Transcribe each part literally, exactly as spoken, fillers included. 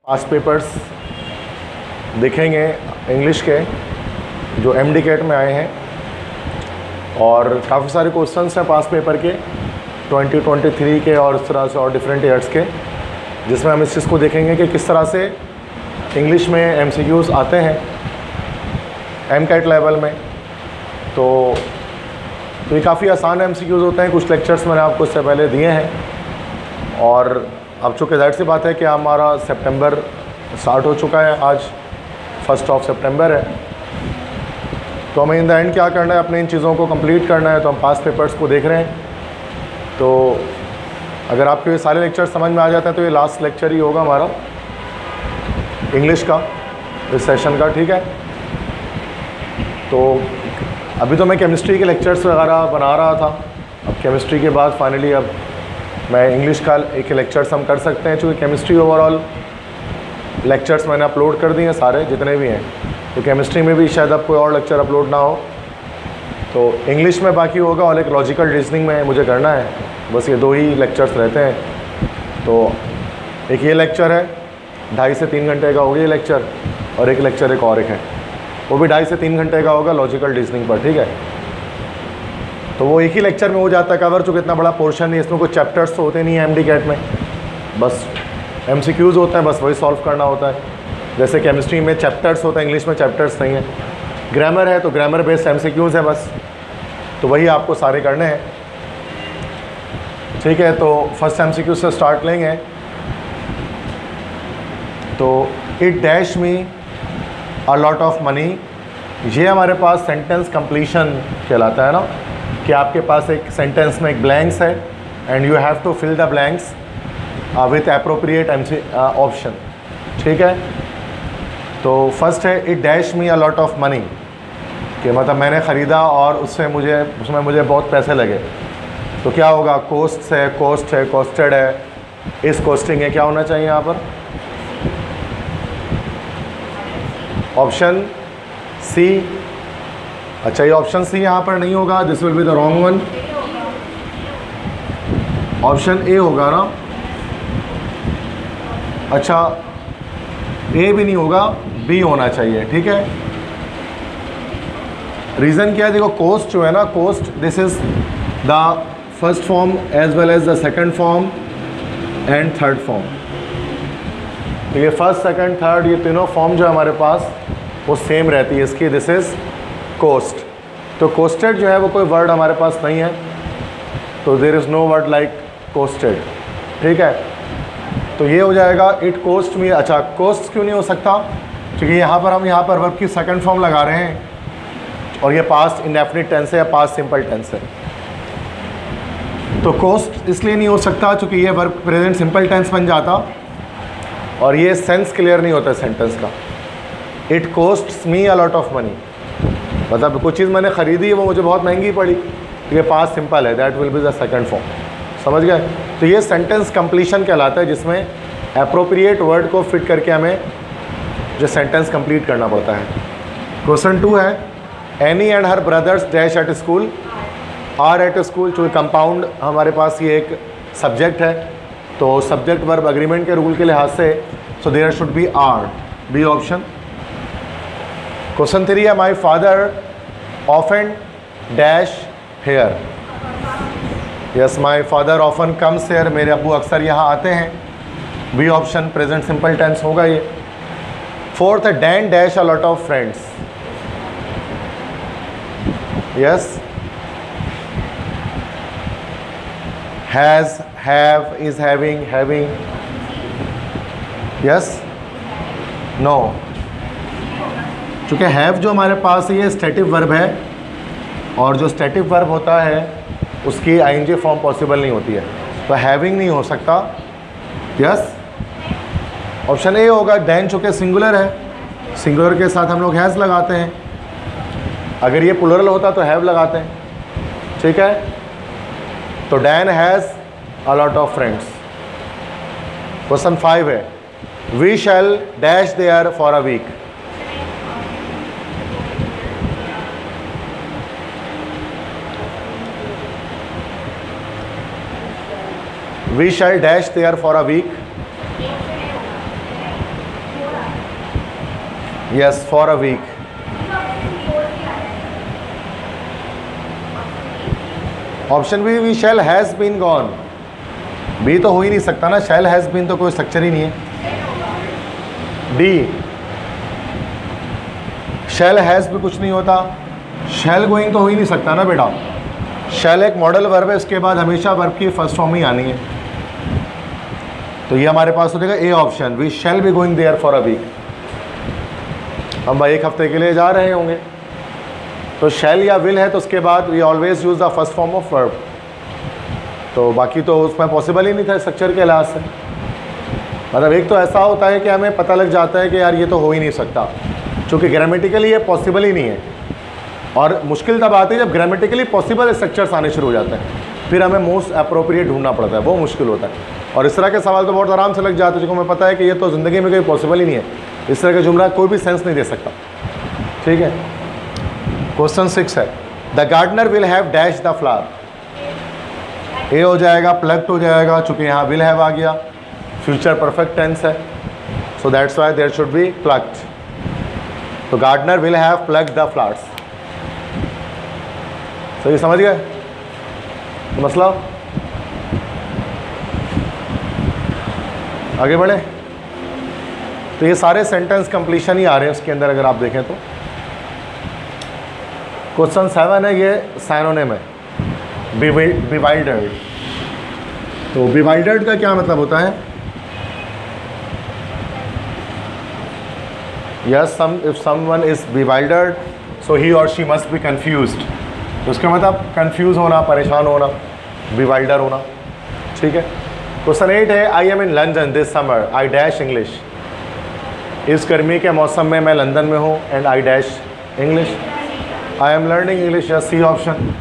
पास papers देखेंगे English के जो एम डी कैट में आए हैं, और काफ़ी सारे क्वेश्चंस हैं पास पेपर के ट्वेंटी ट्वेंटी थ्री के और इस तरह से और डिफरेंट ईयर्स के, जिसमें हम इस चीज़ को देखेंगे कि किस तरह से इंग्लिश में एम सी क्यूज़ आते हैं एम कैट लेवल में। तो तो ये काफ़ी आसान एम सी क्यूज़ होते हैं। कुछ लेक्चर्स मैंने आपको इससे पहले दिए हैं, और अब चूँकि जाहिर सी बात है कि हमारा सितंबर स्टार्ट हो चुका है, आज फर्स्ट ऑफ सितंबर है, तो हमें इन द एंड क्या करना है, अपने इन चीज़ों को कंप्लीट करना है। तो हम पास पेपर्स को देख रहे हैं। तो अगर आपके ये सारे लेक्चर समझ में आ जाते हैं तो ये लास्ट लेक्चर ही होगा हमारा इंग्लिश का इस सेशन का, ठीक है। तो अभी तो मैं केमिस्ट्री के लेक्चर्स वगैरह बना रहा था, अब केमिस्ट्री के बाद फाइनली अब मैं इंग्लिश का एक लेक्चर्स हम कर सकते हैं, चूँकि केमिस्ट्री ओवरऑल लेक्चर्स मैंने अपलोड कर दिए हैं सारे जितने भी हैं, तो केमिस्ट्री में भी शायद अब कोई और लेक्चर अपलोड ना हो। तो इंग्लिश में बाकी होगा, और एक लॉजिकल रीजनिंग में मुझे करना है, बस ये दो ही लेक्चर्स रहते हैं। तो एक ये लेक्चर है ढाई से तीन घंटे का होगा ये लेक्चर, और एक लेक्चर एक और एक है वो भी ढाई से तीन घंटे का होगा लॉजिकल रीजनिंग पर, ठीक है। तो वो एक ही लेक्चर में हो जाता है कवर, चूँकि इतना बड़ा पोर्शन नहीं, इसमें कुछ चैप्टर्स तो होते नहीं हैं एम डी कैट में, बस एम सी क्यूज़ होते हैं, बस वही सॉल्व करना होता है। जैसे केमिस्ट्री में चैप्टर्स होते हैं, इंग्लिश में चैप्टर्स नहीं है। ग्रामर है तो grammar based M C Qs है बस, तो वही आपको सारे करने हैं, ठीक है। तो फर्स्ट एम सी क्यू से स्टार्ट लेंगे। तो it dash me a lot of money, ये हमारे पास सेंटेंस कंप्लीशन कहलाता है ना, कि आपके पास एक सेंटेंस में एक ब्लैंक्स है and you have to fill the blanks with appropriate M C option, ठीक है। तो फर्स्ट है it dash me a lot of money, कि मतलब मैंने ख़रीदा और उससे मुझे उसमें मुझे बहुत पैसे लगे। तो क्या होगा, कोस्ट है, कोस्ट है, कोस्टेड है, इस कोस्टिंग है, क्या होना चाहिए यहाँ पर, ऑप्शन सी। अच्छा, ये ऑप्शन सी यहाँ पर नहीं होगा, this will be the wrong one, option A होगा ना। अच्छा, ए भी नहीं होगा, बी होना चाहिए, ठीक है। रीज़न क्या है, देखो कोस्ट जो है ना, cost this is the first form as well as the second form and third form. तो ये फर्स्ट सेकंड थर्ड ये तीनों फॉर्म जो हमारे पास वो सेम रहती है इसकी, दिस इज़ कोस्ट। तो कोस्टेड जो है वो कोई वर्ड हमारे पास नहीं है, तो there is no word like costed, ठीक है। तो ये हो जाएगा इट कोस्ट मी। अच्छा, कोस्ट क्यों नहीं हो सकता, क्योंकि यहाँ पर हम यहाँ पर वर्ब की सेकंड फॉर्म लगा रहे हैं, और ये पास्ट इंडेफिनिट टेंस है या पास्ट सिंपल टेंस है। तो कोस्ट इसलिए नहीं हो सकता क्योंकि ये वर्ब प्रेजेंट सिंपल टेंस बन जाता, और ये सेंस क्लियर नहीं होता सेंटेंस का। It costs me a lot of money, मतलब कुछ चीज़ मैंने ख़रीदी है वो मुझे बहुत महंगी पड़ी, तो ये पास्ट सिंपल है, that will be the second form, समझ गए। तो ये सेंटेंस कंप्लीशन कहलाता है, जिसमें एप्रोप्रिएट वर्ड को फिट करके हमें जो सेंटेंस कंप्लीट करना पड़ता है। क्वेश्चन टू है Annie and her brothers dash at school, are at school. चूँकि कंपाउंड हमारे पास ये एक सब्जेक्ट है, तो सब्जेक्ट वर्ब अग्रीमेंट के रूल के लिहाज से so there should be are, B option. Question three है my father often dash here, yes my father often comes here, मेरे अब्बू अक्सर यहाँ आते हैं, B option, present simple tense होगा ये। फोर्थ है Dan dash a lot of friends, yes has, have, is having, having, yes, no. चूँकि हैव जो हमारे पास ये स्टैटिक वर्ब है, और जो स्टैटिक वर्ब होता है उसकी आईएनजी फॉर्म पॉसिबल नहीं होती है, तो हैविंग नहीं हो सकता, यस। ऑप्शन ए होगा डैन, चूँकि सिंगुलर है, सिंगुलर के साथ हम लोग हैज़ लगाते हैं, अगर ये प्लुरल होता तो हैव लगाते हैं, ठीक है। तो Dan has a lot of friends. Question five है we shall dash there for a week, we shall dash there for a week, yes, for a week. Option B, we shall has been gone. B तो हो ही नहीं सकता ना, शैल has been तो कोई structure ही नहीं है। डी, शैल हैज़ भी कुछ नहीं होता, शैल गोइंग तो हो ही नहीं सकता ना बेटा। शैल एक मॉडल वर्ब है, उसके बाद हमेशा वर्ब की फर्स्ट फॉर्म ही आनी है। तो ये हमारे पास हो जाएगा A option, we shall be going there for a week. हम भाई एक हफ्ते के लिए जा रहे होंगे, तो शैल या विल है तो उसके बाद we always use the first form of verb. तो बाकी तो उसमें पॉसिबल ही नहीं था स्ट्रक्चर के लिहाज से। मतलब एक तो ऐसा होता है कि हमें पता लग जाता है कि यार ये तो हो ही नहीं सकता, क्योंकि ग्रामेटिकली ये पॉसिबल ही नहीं है। और मुश्किल तब आती है जब ग्रामेटिकली पॉसिबल स्ट्रक्चर्स आने शुरू हो जाते हैं, फिर हमें मोस्ट अप्रोप्रिएट ढूंढना पड़ता है, वो मुश्किल होता है। और इस तरह के सवाल तो बहुत आराम से लग जाते हैं, क्योंकि हमें पता है कि ये तो ज़िंदगी में कोई पॉसिबल ही नहीं है, इस तरह का जुमला कोई भी सेंस नहीं दे सकता। ठीक है, क्वेश्चन सिक्स है, the gardener will have dash the flower. A हो जाएगा, प्लग्ड हो जाएगा, चूँकि यहाँ विल हैव आ गया, फ्यूचर परफेक्ट टेंस है, so that's why there should be plugged. तो gardener will have plugged the flowers. सही समझ गए तो मसला। आगे बढ़े, तो ये सारे सेंटेंस कंप्लीशन ही आ रहे हैं उसके अंदर अगर आप देखें तो। क्वेश्चन सेवन है, ये साइनोनिम है, बिवाइल्डर्ड। तो बिवाइल्डर्ड का क्या मतलब होता है? Yes, some if someone is bewildered so he और शी मस्ट बी कंफ्यूज्ड। तो उसका मतलब कंफ्यूज होना, परेशान होना, बिवाइल्डर होना। ठीक है, क्वेश्चन एट है, I am in London this summer I dash English. इस गर्मी के मौसम में मैं लंदन में हूँ, and I dash English. I am learning English, या सी ऑप्शन,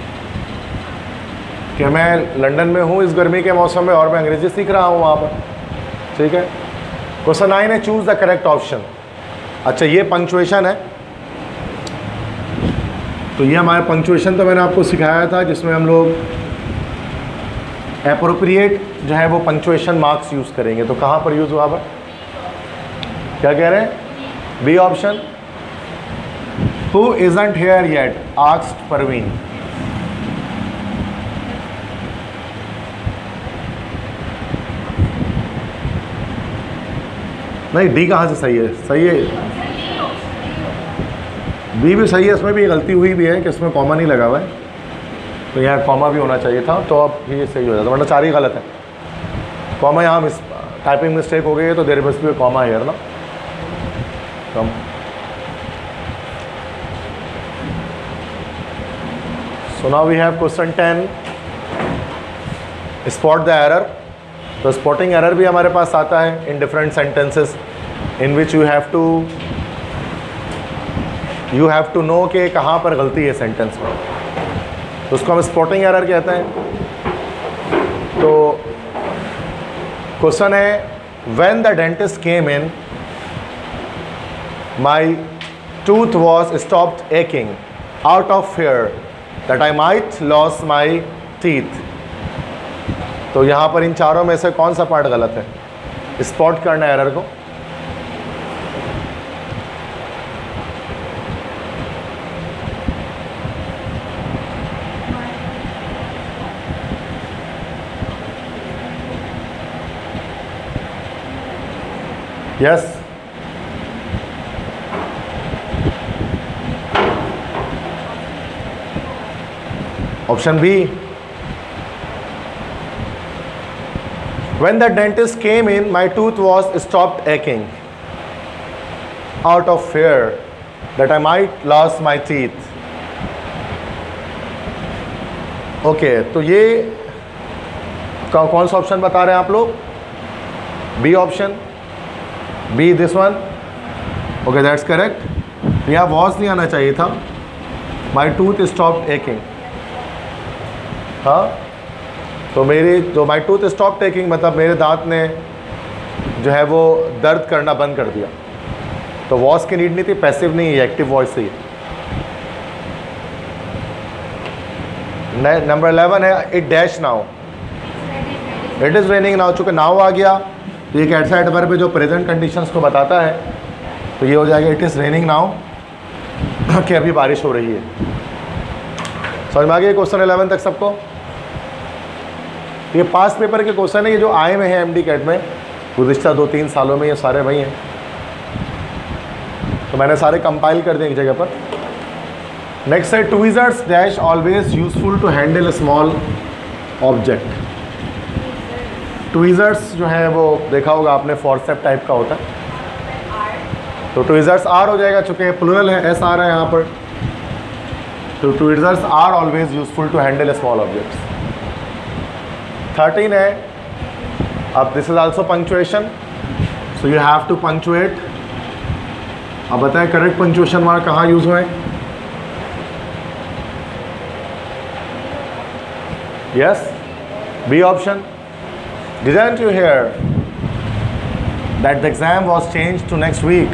कि मैं लंदन में हूँ इस गर्मी के मौसम में और मैं अंग्रेजी सीख रहा हूँ वहाँ पर। ठीक है, क्वेश्चन नाइन है, चूज़ द करेक्ट ऑप्शन। अच्छा, ये पंक्चुएशन है, तो ये हमारे पंक्चुएशन तो मैंने आपको सिखाया था, जिसमें हम लोग एप्रोप्रिएट जो है वो पंक्चुएशन मार्क्स यूज़ करेंगे। तो कहाँ पर यूज़ हुआ पर, क्या कह रहे हैं? B option, who isn't here yet asked Parveen. नहीं, डी कहाँ से सही है? सही है, बी भी सही है, इसमें भी गलती हुई भी है कि इसमें कॉमा नहीं लगा हुआ है, तो यहाँ कॉमा भी होना चाहिए था, तो अब ये सही हो जाता, वरना चार ही गलत है। कॉमा यहाँ मिस टाइपिंग मिस्टेक हो गई है, तो there must be comma here ना। Come so now we have question ten, spot the error. तो स्पॉटिंग एरर भी हमारे पास आता है in different sentences in which you have to you have to know कि कहाँ पर गलती है सेंटेंस में, तो उसको हम स्पॉटिंग एरर कहते हैं। तो क्वेश्चन है, when the dentist came in my tooth was stopped aching out of fear that I might lose my teeth. तो यहाँ पर इन चारों में से कौन सा पार्ट गलत है? स्पॉट करना है एरर को। Yes, option B, when the dentist came in my tooth was stopped aching out of fear that I might lose my teeth. Okay okay, तो ये कौन सा ऑप्शन बता रहे हैं आप लोग? B option, B this one. Okay, that's correct. यहाँ वॉज नहीं आना चाहिए था, माई टूथ स्टॉप्ड एकिंग। हाँ, तो मेरी जो माई टूथ स्टॉप टेकिंग मतलब मेरे दांत ने जो है वो दर्द करना बंद कर दिया। तो वॉस की नीड नहीं थी, पैसिव नहीं है, एक्टिव वॉइस से ही। नंबर इलेवन है, it dash now, it is raining now. चूँकि नाउ आ गया तो एक ऐसा एडवर्ब है जो प्रेजेंट कंडीशंस को बताता है, तो ये हो जाएगा इट इज़ रेनिंग नाउ, कि अभी बारिश हो रही है। समझ में आ गया क्वेश्चन इलेवन तक सबको? ये पास्ट पेपर के क्वेश्चन है, ये जो आए हुए हैं एमडी कैट में गुज़िश्ता दो तीन सालों में, ये सारे वही हैं। तो मैंने सारे कंपाइल कर दिए एक जगह पर। नेक्स्ट है tweezers dash always useful to handle small object. Tweezers जो है वो देखा होगा आपने, फॉर्सेप टाइप का होता है। तो ट्वीज़र्स आर हो जाएगा, चूँकि प्लूरल है, एस आ रहा है यहाँ पर। तो tweezers are always useful to handle small objects. Thirteen है, अब this is also punctuation, so you have to punctuate. अब बताएं करेक्ट पंक्चुएशन मार्क कहाँ यूज हुए? Yes, B option. Didn't you hear that the exam was changed to next week?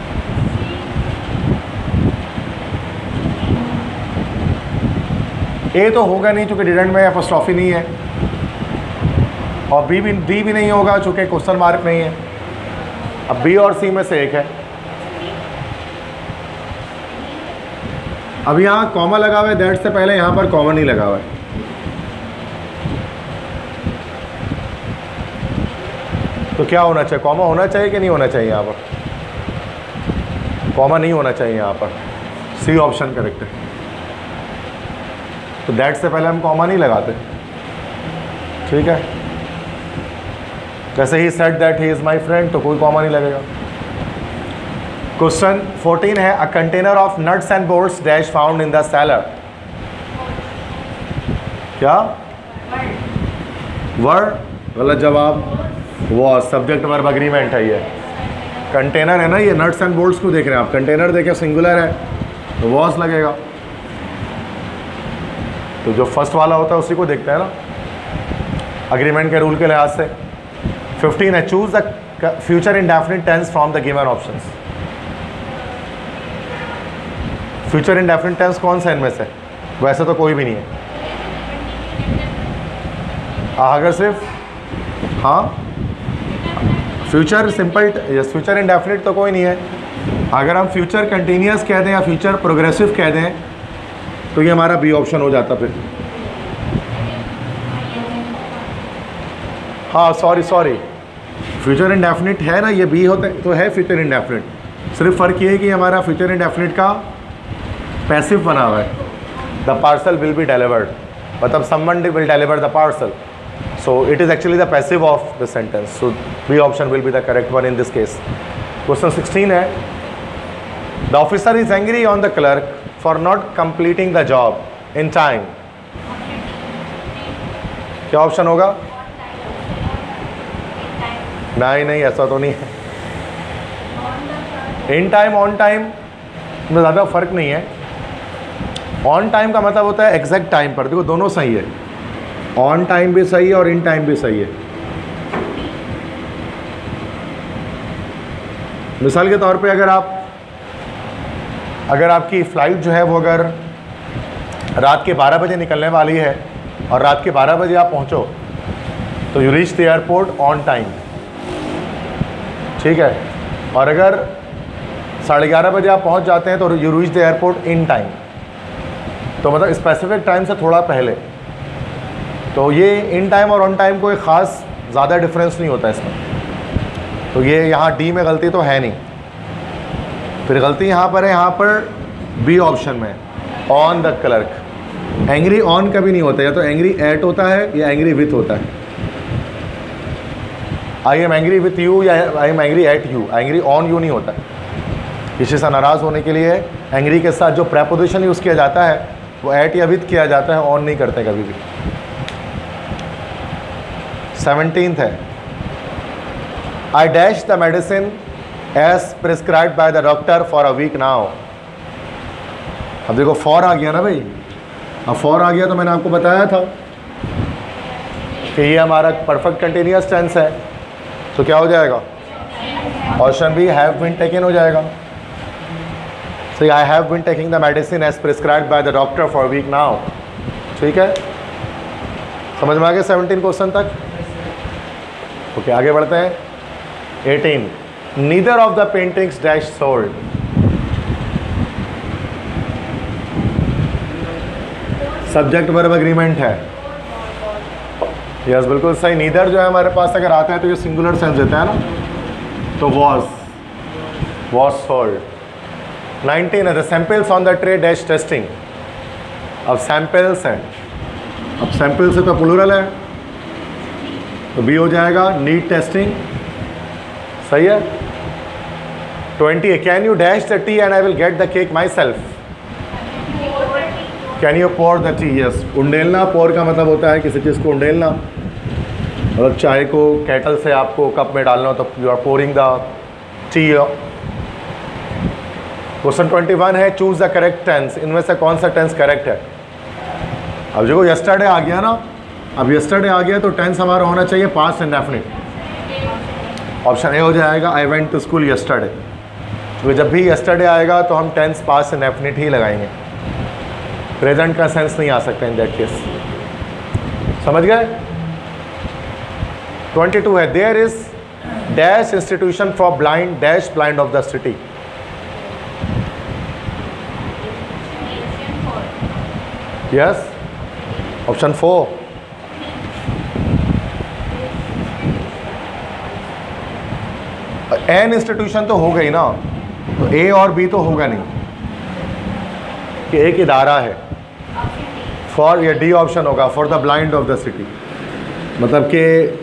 A तो होगा नहीं चूँकि डिडंट में एपोस्ट्रोफी नहीं है, और बी भी डी भी नहीं होगा चूँकि क्वेश्चन मार्क नहीं है। अब बी और सी में से एक है। अब यहाँ कॉमा लगा हुआ है, दैट से पहले यहाँ पर कॉमा नहीं लगा हुआ है। तो क्या होना चाहिए? कॉमा होना चाहिए कि नहीं होना चाहिए? यहाँ पर कॉमा नहीं होना चाहिए, यहाँ पर सी ऑप्शन करेक्ट है। तो दैट से पहले हम कॉमा नहीं लगाते, ठीक है। जैसे ही said that he is my friend, तो कोई कॉमा नहीं लगेगा। क्वेश्चन फोर्टीन है, a container of nuts and bolts dash found in the cellar. क्या वर्ड? गलत जवाब। वो सब्जेक्ट वर्ब अग्रीमेंट है। ये कंटेनर है ना, ये नट्स एंड बोल्ट्स को देख रहे हैं आप, कंटेनर देखें सिंगुलर है तो वॉस लगेगा। तो जो फर्स्ट वाला होता है उसी को देखते हैं ना अग्रीमेंट के रूल के लिहाज से। फिफ्टीन है, choose the future indefinite tense from the given options. Future indefinite tense कौन सा इनमें से? वैसे तो कोई भी नहीं है। अगर सिर्फ हाँ future simple, yes future indefinite तो कोई नहीं है। अगर हम फ्यूचर कंटिन्यूस कह दें या फ्यूचर प्रोग्रेसिव कह दें तो ये हमारा बी ऑप्शन हो जाता फिर। हाँ सॉरी सॉरी फ्यूचर इंडेफिनिट है ना, ये बी होता है तो है फ्यूचर इंडेफिनिट। सिर्फ फ़र्क ये है कि हमारा फ्यूचर इंडेफिनिट का पैसिव बना हुआ है। The parcel will be delivered, मतलब someone will deliver the parcel, so it is actually the passive of the sentence, so B option will be the correct one in this case. Question sixteen है, the officer is angry on the clerk for not completing the job in time. क्या option होगा? नहीं नहीं ऐसा तो नहीं है। In time on time में ज़्यादा फर्क नहीं है। ऑन टाइम का मतलब होता है एग्जैक्ट टाइम पर। देखो दोनों सही है, ऑन टाइम भी सही है और इन टाइम भी सही है। मिसाल के तौर पे अगर आप अगर आपकी फ़्लाइट जो है वो अगर रात के बारह बजे निकलने वाली है और रात के बारह बजे आप पहुंचो तो you reach the airport on time, ठीक है। और अगर साढ़े ग्यारह बजे आप पहुंच जाते हैं तो you reach the airport in time, तो मतलब स्पेसिफिक टाइम से थोड़ा पहले। तो ये इन टाइम और ऑन टाइम कोई ख़ास ज़्यादा डिफरेंस नहीं होता इसमें। तो ये यहाँ डी में गलती तो है नहीं। फिर गलती यहाँ पर है, यहाँ पर बी ऑप्शन में on the clerk. Angry on कभी नहीं होता, या तो एंग्री एट होता है या एंग्री विथ होता है। I am angry with you या I am angry at you, angry on you नहीं होता। किसी से नाराज़ होने के लिए एंग्री के साथ जो प्रेपोजिशन यूज़ किया जाता है वो एट या विथ किया जाता है, ऑन नहीं करते कभी भी। सेवनटीन्थ है, I dash the medicine as prescribed by the doctor for a week now. अब देखो फॉर आ गया ना भाई, अब फॉर आ गया तो मैंने आपको बताया था कि ये हमारा परफेक्ट कंटिन्यूअस टेंस है, तो क्या हो जाएगा? Option B have been taken हो जाएगा। So I have been taking the medicine as prescribed by the doctor for week now, ठीक है। समझ में आ गया सेवनटीन क्वेश्चन तक? ओके okay, आगे बढ़ते हैं। Eighteen, neither of the paintings dash sold. Subject verb agreement है। यस, बिल्कुल सही। नीदर जो है हमारे पास अगर आता है तो ये सिंगुलर सेंस देता है ना, तो वॉज वॉज सोल्ड। नाइनटीन है the samples on the tray dash tasting. अब सैंपल्स हैं, अब सैंपल से तो प्लूरल है तो बी हो जाएगा नीड टेस्टिंग। सही है। ट्वेंटी है can you dash the tea and I will get the cake myself. Can you pour the tea. Yes, उंडेलना, पोर का मतलब होता है किसी चीज़ को उंडेलना। मतलब चाय को कैटल से आपको कप में डालना हो तो you are pouring the tea. Question twenty one है चूज द करेक्ट टेंस। इनमें से कौन सा टेंस करेक्ट है? अब देखो यस्टरडे आ गया ना, अब यस्टरडे आ गया तो टेंस हमारा होना चाहिए पास्ट इंडेफिनिट। ऑप्शन ए हो जाएगा I went to school yesterday. तो जब भी यस्टरडे आएगा तो हम टेंस पास्ट इंडेफिनिट ही लगाएंगे, प्रेजेंट का सेंस नहीं आ सकता इन दैट केस। समझ गए? ट्वेंटी टू है there is dash institution for blind dash blind of the city. Yes, option four. An institution तो हो गई ना, तो ए और बी तो होगा नहीं कि एक इदारा है। फॉर या डी ऑप्शन होगा for the blind of the city, मतलब कि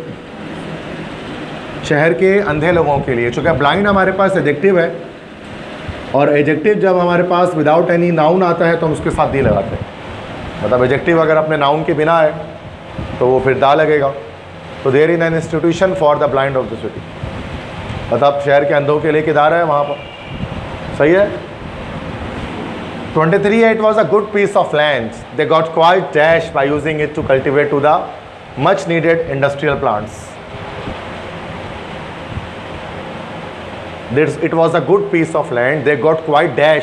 शहर के अंधे लोगों के लिए। चूँकि ब्लाइंड हमारे पास एडजेक्टिव है और एडजेक्टिव जब हमारे पास विदाउट एनी नाउन आता है तो हम उसके साथ दी लगाते हैं। मतलब एडजेक्टिव अगर अपने नाउन के बिना है तो वो फिर दा लगेगा। तो there in an institution for the blind of the city, मतलब शहर के अंधों के लिए एक इदारा है वहाँ पर। सही है। ट्वेंटी थ्री है it was a good piece of land they got quite dash by using it to cultivate to the much needed industrial plants. This, it was a good piece of land. They got quite dash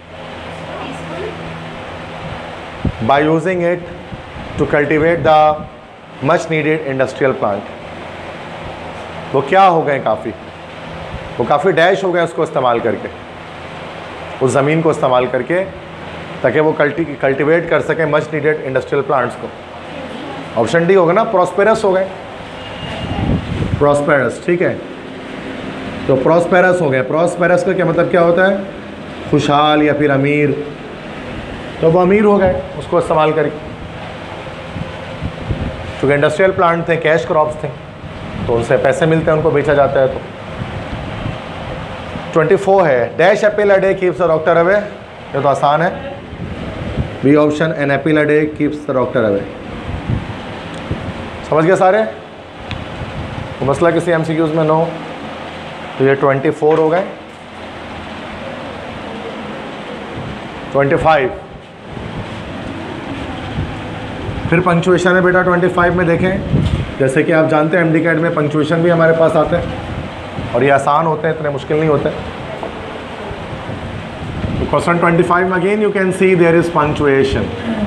by using it to cultivate the much needed industrial plant. वो क्या हो गए काफ़ी, वो काफ़ी dash हो गए उसको इस्तेमाल करके, उस ज़मीन को इस्तेमाल करके, ताकि वो कल्टी कल्टिवेट कर सकें मच नीडेड इंडस्ट्रियल प्लांट्स को। ऑप्शन डी होगा ना, प्रॉस्पेरस हो गए, प्रॉस्पेरस। ठीक है, तो प्रॉस्पेरस हो गया। प्रॉस्पेरस का क्या मतलब क्या होता है? खुशहाल या फिर अमीर। तो वो अमीर हो गए उसको इस्तेमाल करके, क्योंकि इंडस्ट्रियल प्लांट थे, कैश क्रॉप्स थे, तो उनसे पैसे मिलते हैं, उनको बेचा जाता है। तो ट्वेंटी फोर है dash apple a day keeps the doctor away. ये तो आसान है, B option an apple a day keeps the doctor away. समझ गए सारे? तो मसला किसी एमसीक्यूज में नो, तो ये ट्वेंटी फोर हो गए। ट्वेंटी फाइव फिर पंक्चुएशन है बेटा। ट्वेंटी फाइव में देखें, जैसे कि आप जानते हैं एमडी कैट में पंक्चुएशन भी हमारे पास आते हैं और ये आसान होते हैं, इतने मुश्किल नहीं होते। तो क्वेश्चन ट्वेंटी फाइव में again you can see there is punctuation.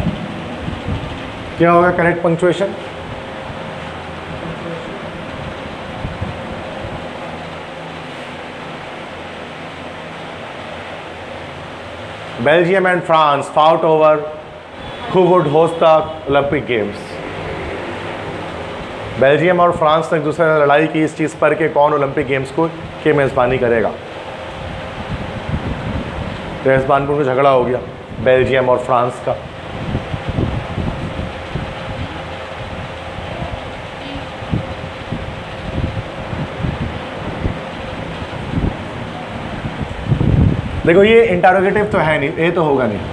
क्या होगा correct punctuation? Belgium and France fought over who would host the Olympic Games. Belgium और फ्रांस ने एक दूसरे से लड़ाई की इस चीज़ पर कि कौन ओलंपिक गेम्स को की मेज़बानी करेगा। मेज़बान पर झगड़ा हो गया बेल्जियम और फ्रांस का। देखो ये इंटरोगेटिव तो है नहीं, ए तो होगा नहीं,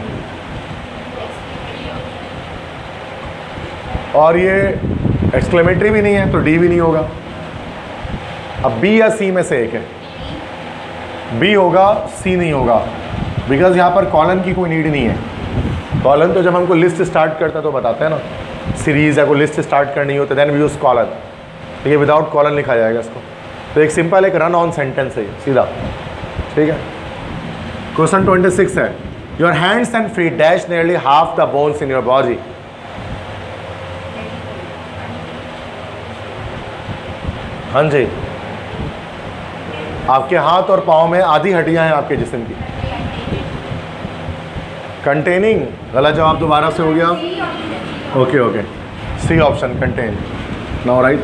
और ये एक्सक्लेमेटरी भी नहीं है तो डी भी नहीं होगा। अब बी या सी में से एक है, बी होगा सी नहीं होगा, बिकॉज यहाँ पर कॉलन की कोई नीड नहीं है। कॉलन तो जब हमको लिस्ट स्टार्ट करते हैं तो बताते हैं ना, सीरीज या कोई लिस्ट स्टार्ट करनी हो तो देन वी यूज कॉलन। तो ये विदाउट कॉलन लिखा जाएगा इसको। तो एक सिंपल एक रन ऑन सेंटेंस है सीधा। ठीक है। क्वेश्चन ट्वेंटी सिक्स है your hands and feet dash nearly half the bones in your body. हाँ जी, आपके हाथ और पाँव में आधी हड्डियां हैं आपके जिस्म की। कंटेनिंग, गलत जवाब दोबारा से हो गया। Okay okay, C option contain. Now right,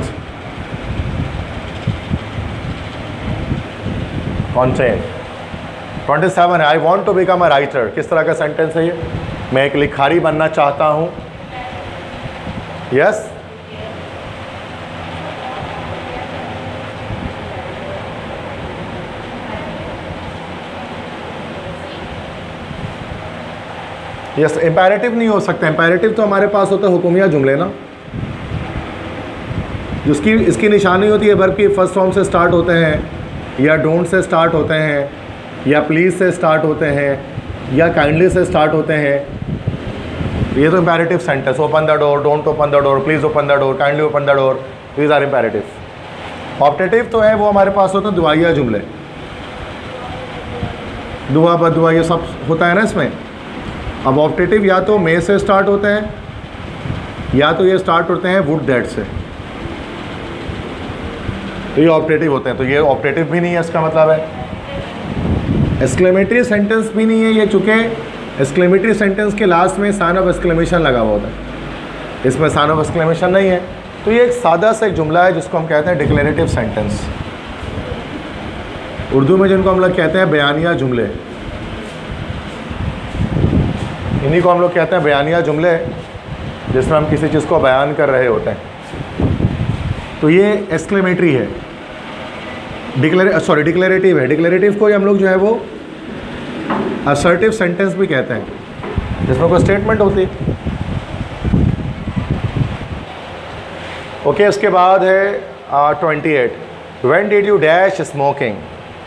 contain. Twenty seven है, I want to become a writer. किस तरह का सेंटेंस है ये? मैं एक लिखारी बनना चाहता हूँ। Yes, yes. इंपैरेटिव नहीं हो सकता। इंपैरेटिव तो हमारे पास होता है हुकुमिया जुमले ना, जिसकी इसकी निशानी होती है वर्ब की फर्स्ट फॉर्म से स्टार्ट होते हैं, या डोंट से स्टार्ट होते हैं, या प्लीज़ से स्टार्ट होते हैं, या काइंडली से स्टार्ट होते हैं। ये तो imperative sentence, open the door, don't open the door, please open the door, kindly open the door, these are imperative. Optative तो है वो हमारे पास होता है दुआया जुमले, दुआ बदुआ, ये सब होता है ना इसमें। अब ऑप्टेटिव या तो मे से स्टार्ट होते हैं, या तो ये स्टार्ट होते हैं वुड दैट से, तो ये ऑप्टेटिव होते हैं। तो ये ऑप्टेटिव भी नहीं है, इसका मतलब है एक्सक्लेमेटरी सेंटेंस भी नहीं है ये, चूँकि एक्सक्लेमेटरी सेंटेंस के लास्ट में साइन ऑफ एक्सक्लेमेशन लगा हुआ होता है, इसमें साइन ऑफ एक्सक्लेमेशन नहीं है। तो ये एक सादा सा एक जुमला है जिसको हम कहते हैं डिक्लेरेटिव सेंटेंस। उर्दू में जिनको हम लोग कहते हैं बयानिया जुमले, इन्हीं को हम लोग कहते हैं बयानिया जुमले, जिसमें हम किसी चीज़ को बयान कर रहे होते हैं। तो ये एक्सक्लेमेटरी है, डिक्लेरे सॉरी डिक्लेरेटिव है। डिक्लेरेटिव को हम लोग जो है वो असर्टिव सेंटेंस भी कहते हैं, जिसमें कोई स्टेटमेंट होती है। ओके okay, इसके बाद है twenty eight, when did you dash smoking.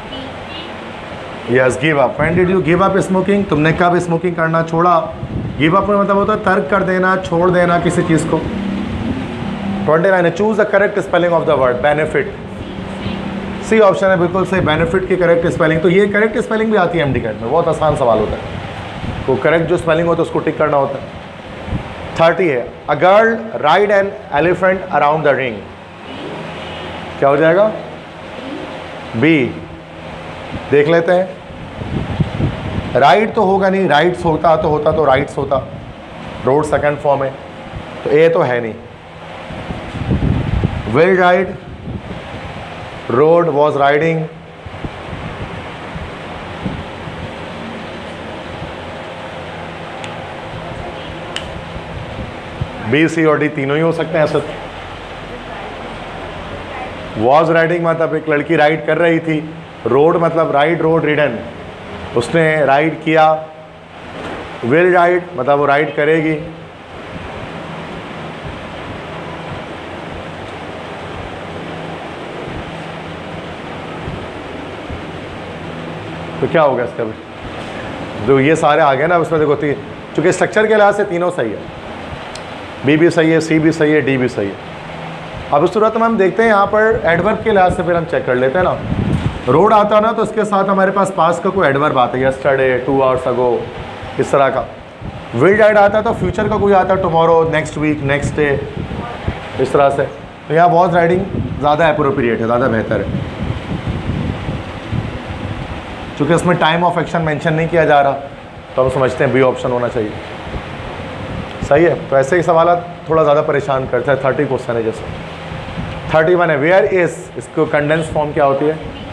Yes, give up. When did you give up smoking, तुमने कब स्मोकिंग करना छोड़ा। गिव अप का मतलब होता है तर्क कर देना, छोड़ देना किसी चीज़ को। ट्वेंटी नाइन है, choose the correct spelling of the word benefit. C option है बिल्कुल सही, बेनिफिट की करेक्ट स्पेलिंग। तो ये करेक्ट स्पेलिंग भी आती है एमडीकैट में, बहुत आसान सवाल होता है, तो करेक्ट जो स्पेलिंग होता है उसको टिक करना होता है। थर्टी है, a girl ride an elephant around the ring. क्या हो जाएगा? बी। देख लेते हैं, राइड तो होगा नहीं, राइड्स होता तो होता तो राइड्स होता, रोड सेकंड फॉर्म है, तो ए तो है नहीं। Will ride, rode, was riding, B, C और डी तीनों ही हो सकते हैं ऐसे। वॉज राइडिंग मतलब एक लड़की राइड कर रही थी, रोड मतलब राइड, रोड रिडन, उसने राइड किया। विल राइड मतलब वो राइड करेगी। तो क्या होगा इसका? जो ये सारे आ गए ना उसमें देखो, चूँकि स्ट्रक्चर के लिहाज से तीनों सही है, बी भी सही है, सी भी सही है, डी भी सही है। अब इस सूरत में हम देखते हैं यहाँ पर एडवर्ब के लिहाज से फिर हम चेक कर लेते हैं ना। रोड आता ना तो इसके साथ हमारे पास पास का कोई एडवर्ब आता है, यस्टरडे, टू आवर्स अगो, इस तरह का। विल राइड आता तो फ्यूचर का कोई आता, tomorrow, next week, next day, इस तरह से। तो यहाँ वॉज राइडिंग ज़्यादा अप्रोप्रिएट है, ज़्यादा बेहतर है, चूँकि इसमें टाइम ऑफ एक्शन मेंशन नहीं किया जा रहा, तो हम समझते हैं बी ऑप्शन होना चाहिए। सही है। तो ऐसे ही सवाल थोड़ा ज़्यादा परेशान करता है। थर्टी क्वेश्चन है जैसे। थर्टी वन है, वेयर इज़, इसको कंडेंस फॉर्म क्या होती है?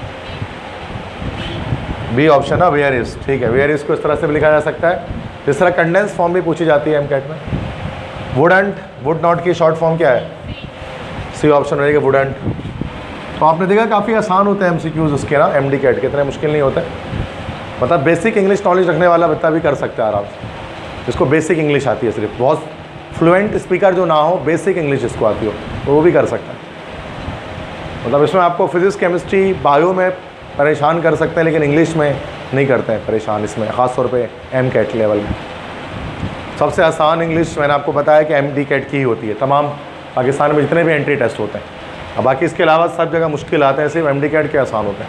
बी ऑप्शन है, वेयर इज़। ठीक है, वेयर इज़ को इस तरह से भी लिखा जा सकता है। इस तरह कंडेंस फॉर्म भी पूछी जाती है एमकैट में। वुडंट, वुड नॉट की शॉर्ट फॉर्म क्या है? सी ऑप्शन रहेगा, वुडंट। तो आपने देखा काफ़ी आसान होता है एमसीक्यूज उसके ना, एमडीकैट के इतने मुश्किल नहीं होता है। मतलब बेसिक इंग्लिश नॉलेज रखने वाला बच्चा भी कर सकता है आराम से, जिसको बेसिक इंग्लिश आती है। सिर्फ बहुत फ्लुएंट स्पीकर जो ना हो, बेसिक इंग्लिश जिसको आती हो, तो वो भी कर सकता है। मतलब इसमें आपको फिजिक्स, केमिस्ट्री, बायो में परेशान कर सकते हैं, लेकिन इंग्लिश में नहीं करते हैं परेशान इसमें, ख़ास तौर पे एमकैट लेवल में। सबसे आसान इंग्लिश मैंने आपको बताया कि एमडीकैट की ही होती है तमाम पाकिस्तान में जितने भी एंट्री टेस्ट होते हैं। अब बाकी इसके अलावा सब जगह मुश्किल आते हैं, सिर्फ एमडीकैट के आसान होते हैं।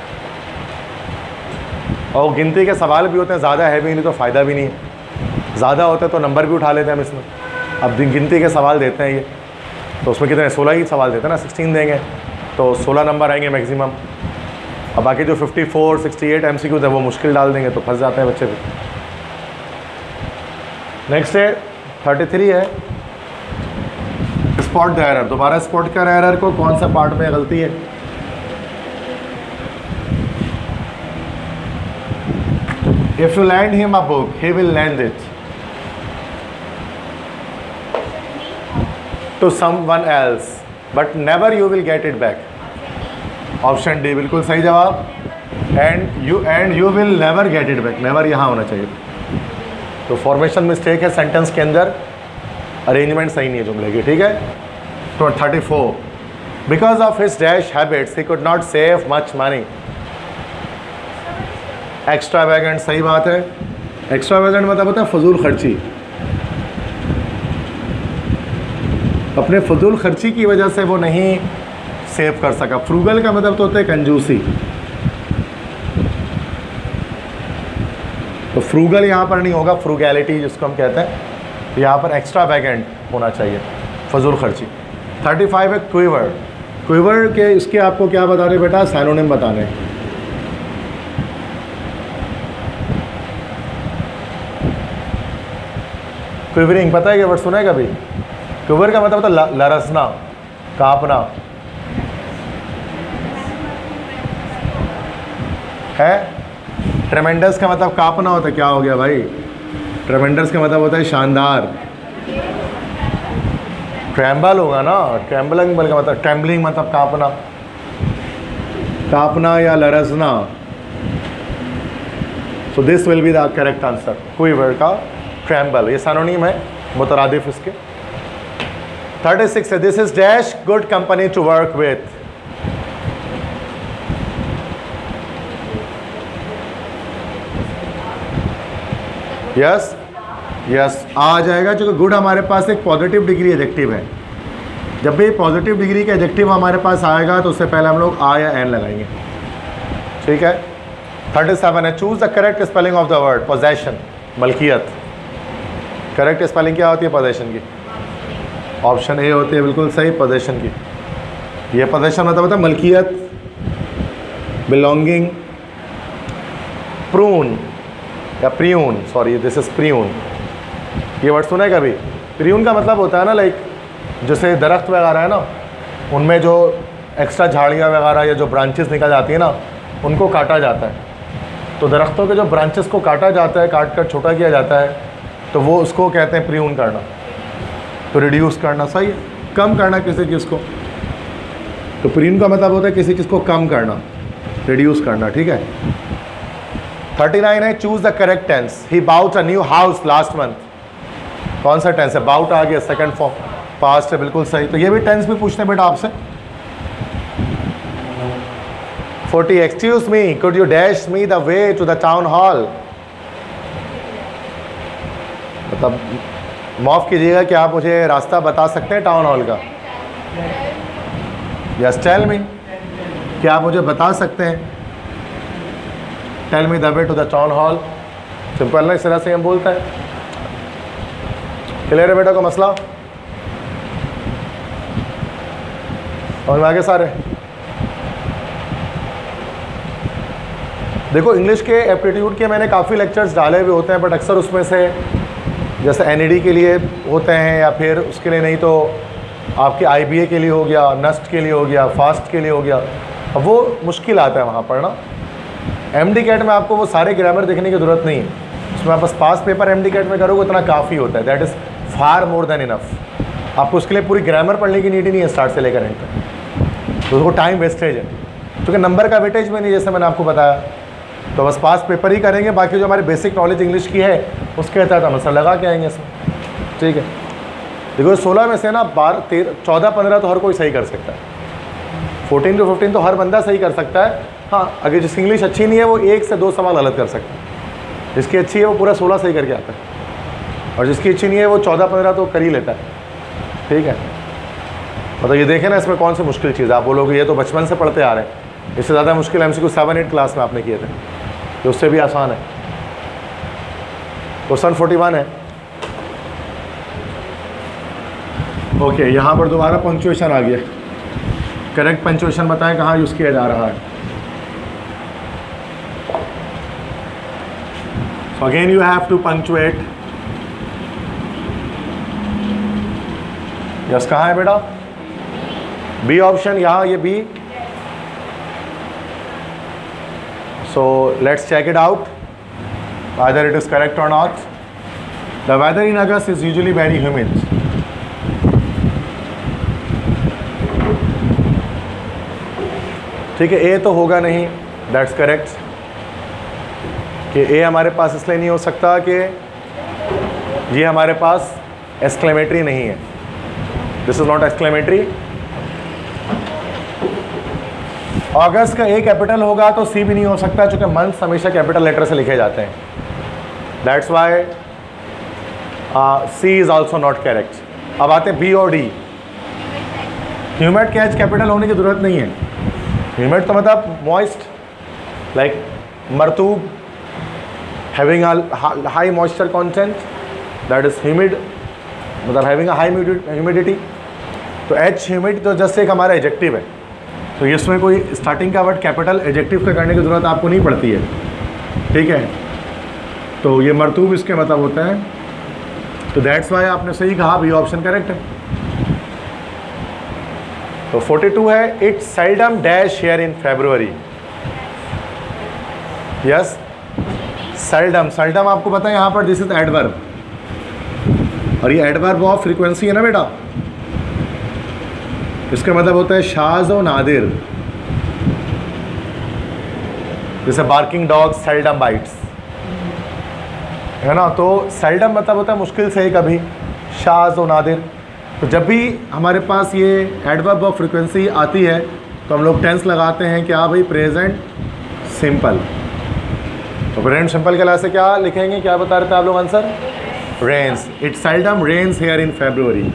और गिनती के सवाल भी होते हैं, ज़्यादा है भी नहीं तो फ़ायदा भी नहीं है। ज़्यादा होते हैं तो नंबर भी उठा लेते हैं हम इसमें। अब गिनती के सवाल देते हैं ये, तो उसमें कितने सोलह ही सवाल देते हैं ना, सिक्सटीन देंगे तो सोलह नंबर आएंगे मैक्सिमम। अब बाकी जो fifty four, sixty eight MCQs है वो मुश्किल डाल देंगे तो फंस जाते हैं बच्चे भी। नेक्स्ट है थर्टी थ्री है स्पॉट द एरर। दोबारा स्पॉट कर एरर को, कौन सा पार्ट में गलती है। If you land him a book he will land it to someone else but never you will get it back. Option D बिल्कुल सही जवाब। And you and you will never get it back, never यहाँ होना चाहिए। तो formation mistake है sentence के अंदर, अरेंजमेंट सही नहीं है जुमले की, ठीक है। तो thirty four because of his dash habits he could not save much money. Extravagant सही बात है। एक्स्ट्रावेगेंट मतलब होता है फजूल खर्ची। अपने फजूल खर्ची की वजह से वो नहीं सेव कर सका। फ्रूगल का मतलब तो होता है कंजूसी। तो फ्रूगल यहाँ पर नहीं होगा, फ्रूगैलिटी जिसको हम कहते हैं। यहाँ पर एक्स्ट्रावेगेंट होना चाहिए, फजूल खर्ची। थर्टी फाइव है क्विवर। क्विवर के इसके आपको क्या बता रहे बेटा, सैनोनिम बताने। क्विवरिंग पता है क्या वर्ड सुना है कभी? क्विवर का मतलब होता है लरसना, कांपना है। ट्रेमेंडस का मतलब कांपना होता है। क्या हो गया भाई? ट्रेमेंडस का मतलब होता है शानदार। ट्रैम्बल होगा ना, ट्रैम्बलिंग का मतलब, ट्रैम्बलिंग मतलब कांपना, कांपना या लरसना। So this will be the correct answer. Quiver का ट्रैम्बल, ये सिनोनिम है, मुतरादिफ इसके। थर्टी सिक्स है this is dash good company to work with. Yes yes आ जाएगा, क्योंकि गुड हमारे पास एक पॉजिटिव डिग्री एडजेक्टिव है। जब भी पॉजिटिव डिग्री का एडजेक्टिव हमारे पास आएगा तो उससे पहले हम लोग आ या एन लगाएंगे, ठीक है। थर्टी सेवन है choose the correct spelling of the word possession. मलकियत, करेक्ट स्पेलिंग क्या होती है पोजेशन की? ऑप्शन ए होती है बिल्कुल सही, पोजेशन की। ये पोजेशन मतलब होता है मलकियत, बिलोंगिंग, प्रून या prune, sorry this is prune. ये वर्ड सुना है कभी? प्रियून का मतलब होता है ना, लाइक जैसे दरख्त वगैरह है ना, उनमें जो एक्स्ट्रा झाड़ियाँ वगैरह या जो ब्रांचेस निकल जाती है ना, उनको काटा जाता है। तो दरख्तों के जो ब्रांचेस को काटा जाता है, काट कर छोटा किया जाता है, तो वो उसको कहते हैं प्रियून करना। तो रिड्यूस करना सही है, कम करना किसी चीज़ को। तो प्रियून का मतलब होता है किसी चीज़ को कम करना, रिड्यूस करना, ठीक है। थर्टी नाइन है choose the correct tense. He bought a new house last month. कौन सा टेंस है? बाउट आ गया, सेकंड फॉर्म, पास्ट है, बिल्कुल सही। तो ये भी टेंस भी पूछते हैं बेटा आपसे। Forty excuse me could you dash me the way to the town hall. मतलब माफ़ कीजिएगा, क्या आप मुझे रास्ता बता सकते हैं टाउन हॉल का? यस टेल मी, क्या आप मुझे बता सकते हैं? Tell me the way to the town hall. Simple ना, इस तरह से हम बोलते हैं। क्लियर है बेटा को मसला? और आगे सारे देखो, इंग्लिश के एप्टीट्यूड के मैंने काफ़ी लेक्चर्स डाले हुए होते हैं, बट अक्सर उसमें से जैसे एन ई डी के लिए होते हैं, या फिर उसके लिए नहीं तो आपके आई बी ए के लिए हो गया, नस्ट के लिए हो गया, फास्ट के लिए हो गया, अब वो मुश्किल आता है वहाँ पर ना। एम डी कैट में आपको वो सारे ग्रामर देखने की ज़रूरत नहीं है, उसमें आप बस pass paper M D CAT में करोगे उतना काफ़ी होता है। That is far more than enough. आपको उसके लिए पूरी ग्रामर पढ़ने की नीड ही नहीं है स्टार्ट से लेकर एंड तक, तो उसको टाइम वेस्टेज है, क्योंकि नंबर का वेटेज में नहीं, जैसे मैंने आपको बताया। तो बस पास पेपर ही करेंगे, बाकी जो हमारी बेसिक नॉलेज इंग्लिश की है उसके तहत हम आंसर लगा के आएंगे इसमें, ठीक है। देखो सोलह में से ना बारह तेरह चौदह पंद्रह तो हर कोई सही कर सकता है, फोर्टीन टू फिफ्टीन तो हर बंदा सही कर सकता है। हाँ, अगर जिसकी इंग्लिश अच्छी नहीं है वो एक से दो सवाल गलत कर सकता है, जिसकी अच्छी है वो पूरा सोलह सही करके आता है, और जिसकी अच्छी नहीं है वो चौदह पंद्रह तो कर ही लेता है, ठीक है। मतलब ये देखें ना, इसमें कौन सी मुश्किल चीज़ है? आप बोलोगे ये तो बचपन से पढ़ते आ रहे हैं, इससे ज़्यादा मुश्किल M C Q seven eight class में आपने किए थे, तो उससे भी आसान है। क्वेश्चन फोर्टी वन है। ओके, यहाँ पर दोबारा पंक्चुएशन आ गया। करेक्ट पंक्चुएशन बताएं कहाँ यूज़ किया जा रहा है। So again you have to punctuate. Yes yes, कहाँ है बेटा? बी ऑप्शन, यहाँ ये B. So let's check it out whether it is correct or not. The weather in August is usually very humid. ठीक है, ए तो होगा नहीं, दैट्स करेक्ट. कि ए हमारे पास इसलिए नहीं हो सकता कि ये हमारे पास एक्सक्लेमेटरी नहीं है. This is not exclamatory. अगस्त का ए कैपिटल होगा तो सी भी नहीं हो सकता, क्योंकि मंथ्स हमेशा कैपिटल लेटर से लिखे जाते हैं. That's why C is also not correct. अब आते हैं बी और डी. ह्यूमिड कैच कैपिटल होने की ज़रूरत नहीं है. ह्यूमिड तो मतलब मॉइस्ट, लाइक मरतूब, having a high moisture content, that is humid, मतलब हैविंग अ हाई ह्यूमिडिटी. तो एच ह्यूमिड तो जस्ट एक हमारा एडजेक्टिव है, तो इसमें कोई स्टार्टिंग का वर्ड कैपिटल एडजेक्टिव का करने की ज़रूरत आपको नहीं पड़ती है. ठीक है, तो ये मरतूब इसके मतलब होता है. तो दैट्स वाई आपने सही कहा, बी ऑप्शन करेक्ट है. तो फोर्टी टू है, it's seldom dash here in February. Yes, seldom. Seldom आपको पता है यहाँ पर दिस इज एडवर्ब, और ये एडवर्ब ऑफ फ्रीक्वेंसी है ना बेटा. इसका मतलब होता है शाज़ और नादिर. जैसे बार्किंग डॉग सेल्डम बाइट्स, है ना. तो सेल्डम मतलब होता है मुश्किल से ही कभी, शाज़ और नादिर. तो जब भी हमारे पास ये एडवर्ब ऑफ फ्रीक्वेंसी आती है तो हम लोग टेंस लगाते हैं क्या भाई, प्रेजेंट सिंपल. तो प्रेजेंट सिंपल के लाए से क्या लिखेंगे, क्या बता रहे थे आप लोग answer? Rains. It seldom rains here in February.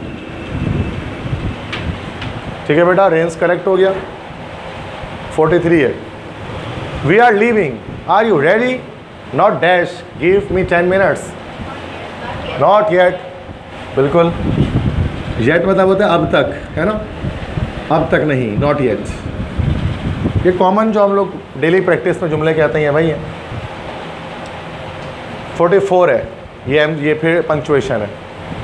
ठीक है बेटा, रेन्स करेक्ट हो गया. फोर्टी थ्री है, we are leaving, are you ready? Not dash, give me ten minutes. Not yet, बिल्कुल. येट मतलब होता है अब तक, है ना. अब तक नहीं, नॉट येट. ये कॉमन जो हम लोग डेली प्रैक्टिस में जुमले कहते हैं भाई. फोर्टी फोर है, ये ये फिर पंक्चुएशन है.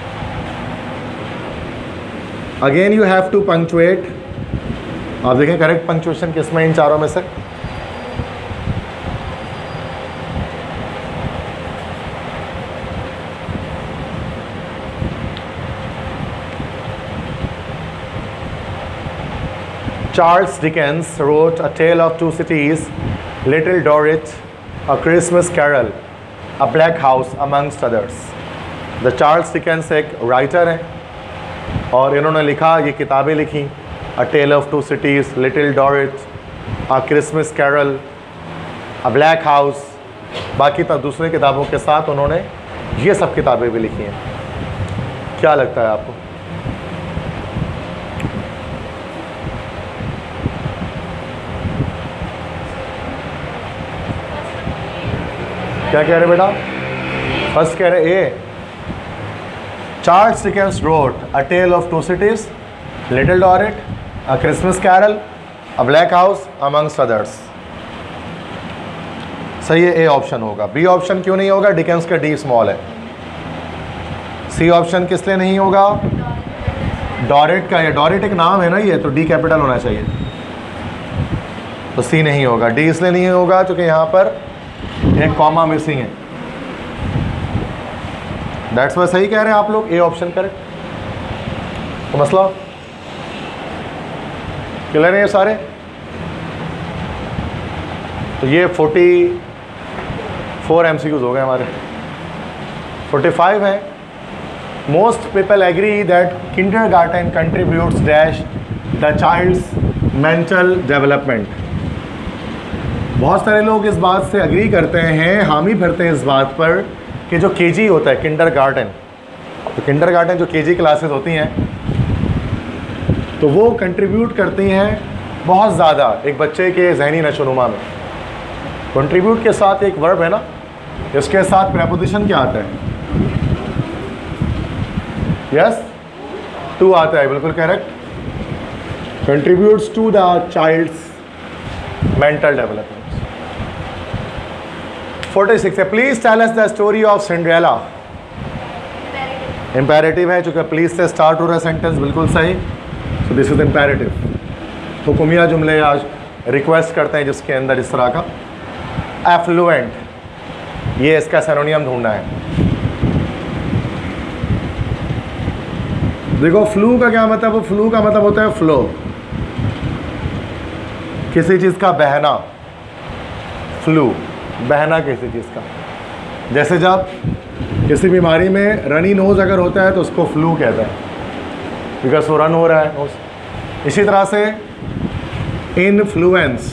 Again you have to punctuate. आप देखें करेक्ट पंक्चुएशन किसमें इन चारों में से? Charles Dickens wrote A Tale of Two Cities, Little Dorrit, A Christmas Carol, A Black House, amongst others. The Charles Dickens एक राइटर हैं और इन्होंने लिखा, ये किताबें लिखी, A Tale of Two Cities, Little Dorrit, A Christmas Carol, A Black House. बाकी तो दूसरे किताबों के साथ उन्होंने ये सब किताबें भी लिखी हैं. क्या लगता है आपको? क्या कह रहे बेटा? फर्स्ट कह रहे A. Charles Dickens wrote a Tale of Two Cities, Little Dorrit, a Christmas Carol, a Black House, amongst others. सही है, ए ऑप्शन होगा. बी ऑप्शन क्यों नहीं होगा? डिकेंस का डी स्मॉल है. सी ऑप्शन किस लिए नहीं होगा? डॉरिट का, ये डॉरिट एक नाम है ना ये, तो डी कैपिटल होना चाहिए. तो सी नहीं होगा. डी इसलिए नहीं होगा क्योंकि यहाँ पर एक कॉमा मिसिंग है. दैट्स वाई सही कह रहे हैं आप लोग, ए ऑप्शन करेक्ट. तो मसला क्लियर है ये सारे. तो ये forty four M C Qs हो गए हमारे. फोर्टी फाइव है, most people agree that kindergarten contributes dash the child's mental development. बहुत सारे लोग इस बात से अग्री करते हैं, हामी भरते हैं इस बात पर कि जो केजी होता है, किंडरगार्टन, तो किंडरगार्टन जो केजी क्लासेस होती हैं, तो वो कंट्रीब्यूट करती हैं बहुत ज़्यादा एक बच्चे के जहनी नशोनुमा में. कंट्रीब्यूट के साथ एक वर्ब है ना, इसके साथ प्रेपोजिशन क्या आता है? यस, टू आता है. बिल्कुल correct. Contributes to the child's mental development. Forty six है, please tell us the story of Cinderella. Imperative है, चूँकि प्लीज से स्टार्ट हो रहा है सेंटेंस, बिल्कुल सही। So this is imperative. हुक्मिया जुमले आज रिक्वेस्ट करते हैं जिसके अंदर इस तरह का। एफ्लुएंट, ये इसका सिनोनियम ढूंढना है। देखो फ्लू का क्या मतलब, वो फ्लू का मतलब होता है फ्लो, किसी चीज़ का बहना। फ्लू, बहना किसी चीज़ का। जैसे जब किसी बीमारी में रनी नोज़ अगर होता है तो उसको फ्लू कहता है, बिकॉज वो रन हो रहा है नोज। इसी तरह से इन्फ्लुएंस,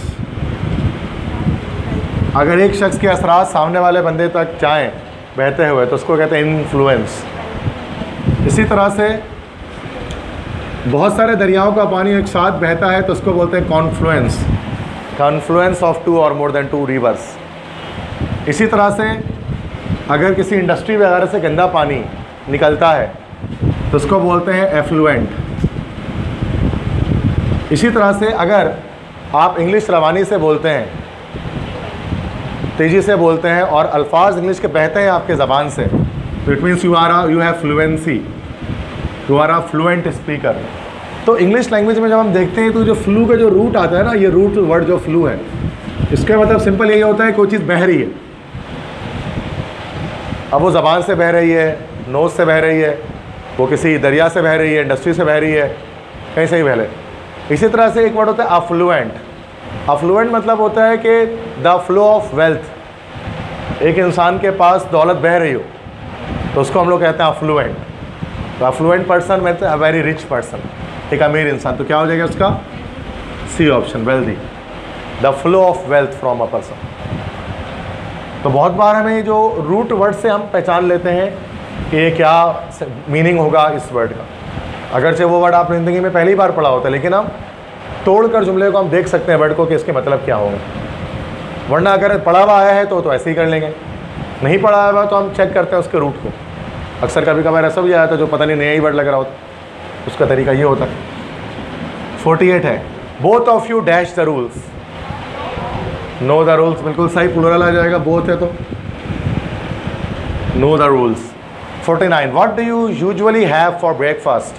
अगर एक शख्स के असरात सामने वाले बंदे तक जाएं बहते हुए तो उसको कहते हैं इन्फ्लुएंस। इसी तरह से बहुत सारे दरियाओं का पानी एक साथ बहता है तो उसको बोलते हैं कॉन्फ्लुएंस, कॉन्फ्लुएंस ऑफ टू और मोर देन टू रिवर्स। इसी तरह से अगर किसी इंडस्ट्री वगैरह से गंदा पानी निकलता है तो उसको बोलते हैं एफ्लुएंट। इसी तरह से अगर आप इंग्लिश रवानी से बोलते हैं, तेज़ी से बोलते हैं और अल्फाज इंग्लिश के बहते हैं आपके ज़बान से, तो it means you are you have fluency, you are a fluent speaker. तो इंग्लिश लैंग्वेज में जब हम देखते हैं तो जो फ्लू का जो रूट आता है ना, ये रूट वर्ड जो फ्लू है, इसका मतलब सिंपल यही होता है कोई चीज़ बह रही है। अब वो ज़बान से बह रही है, नोज़ से बह रही है, वो किसी दरिया से बह रही है, इंडस्ट्री से बह रही है, कहीं से ही बह ले। इसी तरह से एक वर्ड होता है अफ्लुएंट। अफ्लुएंट मतलब होता है कि द फ्लो ऑफ वेल्थ, एक इंसान के पास दौलत बह रही हो तो उसको हम लोग कहते हैं अफ्लुएंट। तो affluent person means a very rich person, एक अमीर इंसान। तो क्या हो जाएगा उसका? C option, wealthy, the flow of wealth from a person. तो बहुत बार हमें जो रूट वर्ड से हम पहचान लेते हैं कि ये क्या मीनिंग होगा इस वर्ड का, अगरचे वो वर्ड आपने ज़िंदगी में पहली बार पढ़ा होता है, लेकिन हम तोड़कर जुमले को हम देख सकते हैं वर्ड को कि इसके मतलब क्या होगा। वरना अगर पढ़ा हुआ आया है तो तो ऐसे ही कर लेंगे, नहीं पढ़ा हुआ तो हम चेक करते हैं उसके रूट को। अक्सर कभी कभार ऐसा भी आया था जो पता नहीं नया ही वर्ड लग रहा होता, उसका तरीका ये होता है। फोर्टी एट है, both of you dash the rules. Know the rules, बिल्कुल सही, प्लूरल आ जाएगा, बोथ है तो know the rules. Forty nine, what do you usually have for breakfast.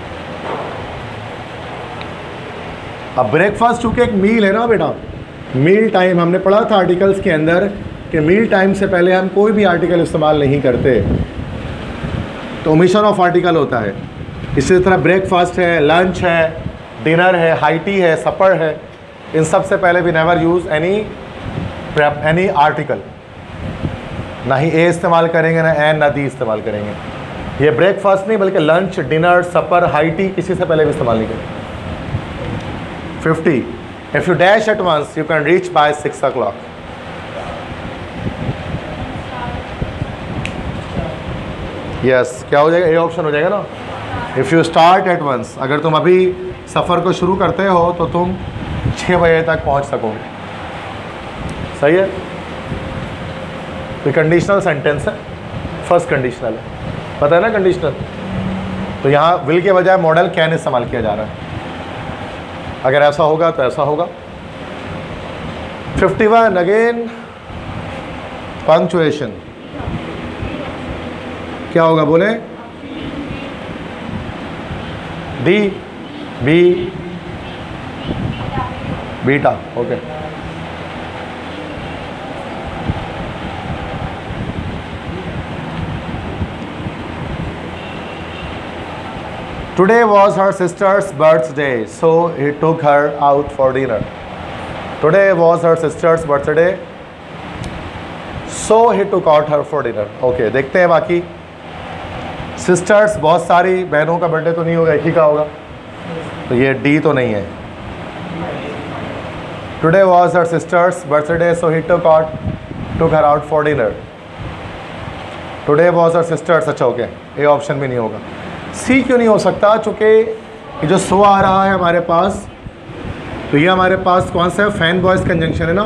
अब ब्रेकफास्ट चूँकि एक मील है ना बेटा, मील टाइम, हमने पढ़ा था आर्टिकल्स के अंदर कि मील टाइम से पहले हम कोई भी आर्टिकल इस्तेमाल नहीं करते, तो ओमिशन ऑफ आर्टिकल होता है। इसी तरह ब्रेकफास्ट है, लंच है, डिनर है, हाई टी है, सपर है, इन सब से पहले we never use any any article, ना ही ए इस्तेमाल करेंगे, ना एन, ना दी इस्तेमाल करेंगे। ये ब्रेकफास्ट नहीं बल्कि lunch, dinner, supper, high tea किसी से पहले भी इस्तेमाल नहीं करेंगे। Fifty, if you dash at once you can reach by six o'clock. Yes, क्या हो जाएगा? ए ऑप्शन हो जाएगा ना। If you start at once, अगर तुम अभी सफ़र को शुरू करते हो तो तुम छः बजे तक पहुंच सकोगे। सही है। तो कंडीशनल सेंटेंस है, फर्स्ट कंडीशनल है, पता है ना कंडीशनल। तो यहाँ विल के बजाय मॉडल कैन इस्तेमाल किया जा रहा है। अगर ऐसा होगा तो ऐसा होगा। फिफ्टी वन अगेन, पंक्चुएशन क्या होगा बोले? डी, बी, बीटा, okay. Today was her sister's birthday, so he took her out for dinner. Today was her sister's birthday, so he took out her for dinner. Okay, देखते हैं बाकी। Sisters, बहुत सारी बहनों का बर्थडे तो नहीं होगा, एक ही का होगा, तो ये डी तो नहीं है। Today was her sister's birthday, so he took out took her out for dinner. Today was her sister's, अच्छा ओके, ए ऑप्शन भी नहीं होगा। सी क्यों नहीं हो सकता? चूँकि ये जो सो आ रहा है हमारे पास, तो ये हमारे पास कौन सा है? फैन बॉयज़ कंजंक्शन है ना,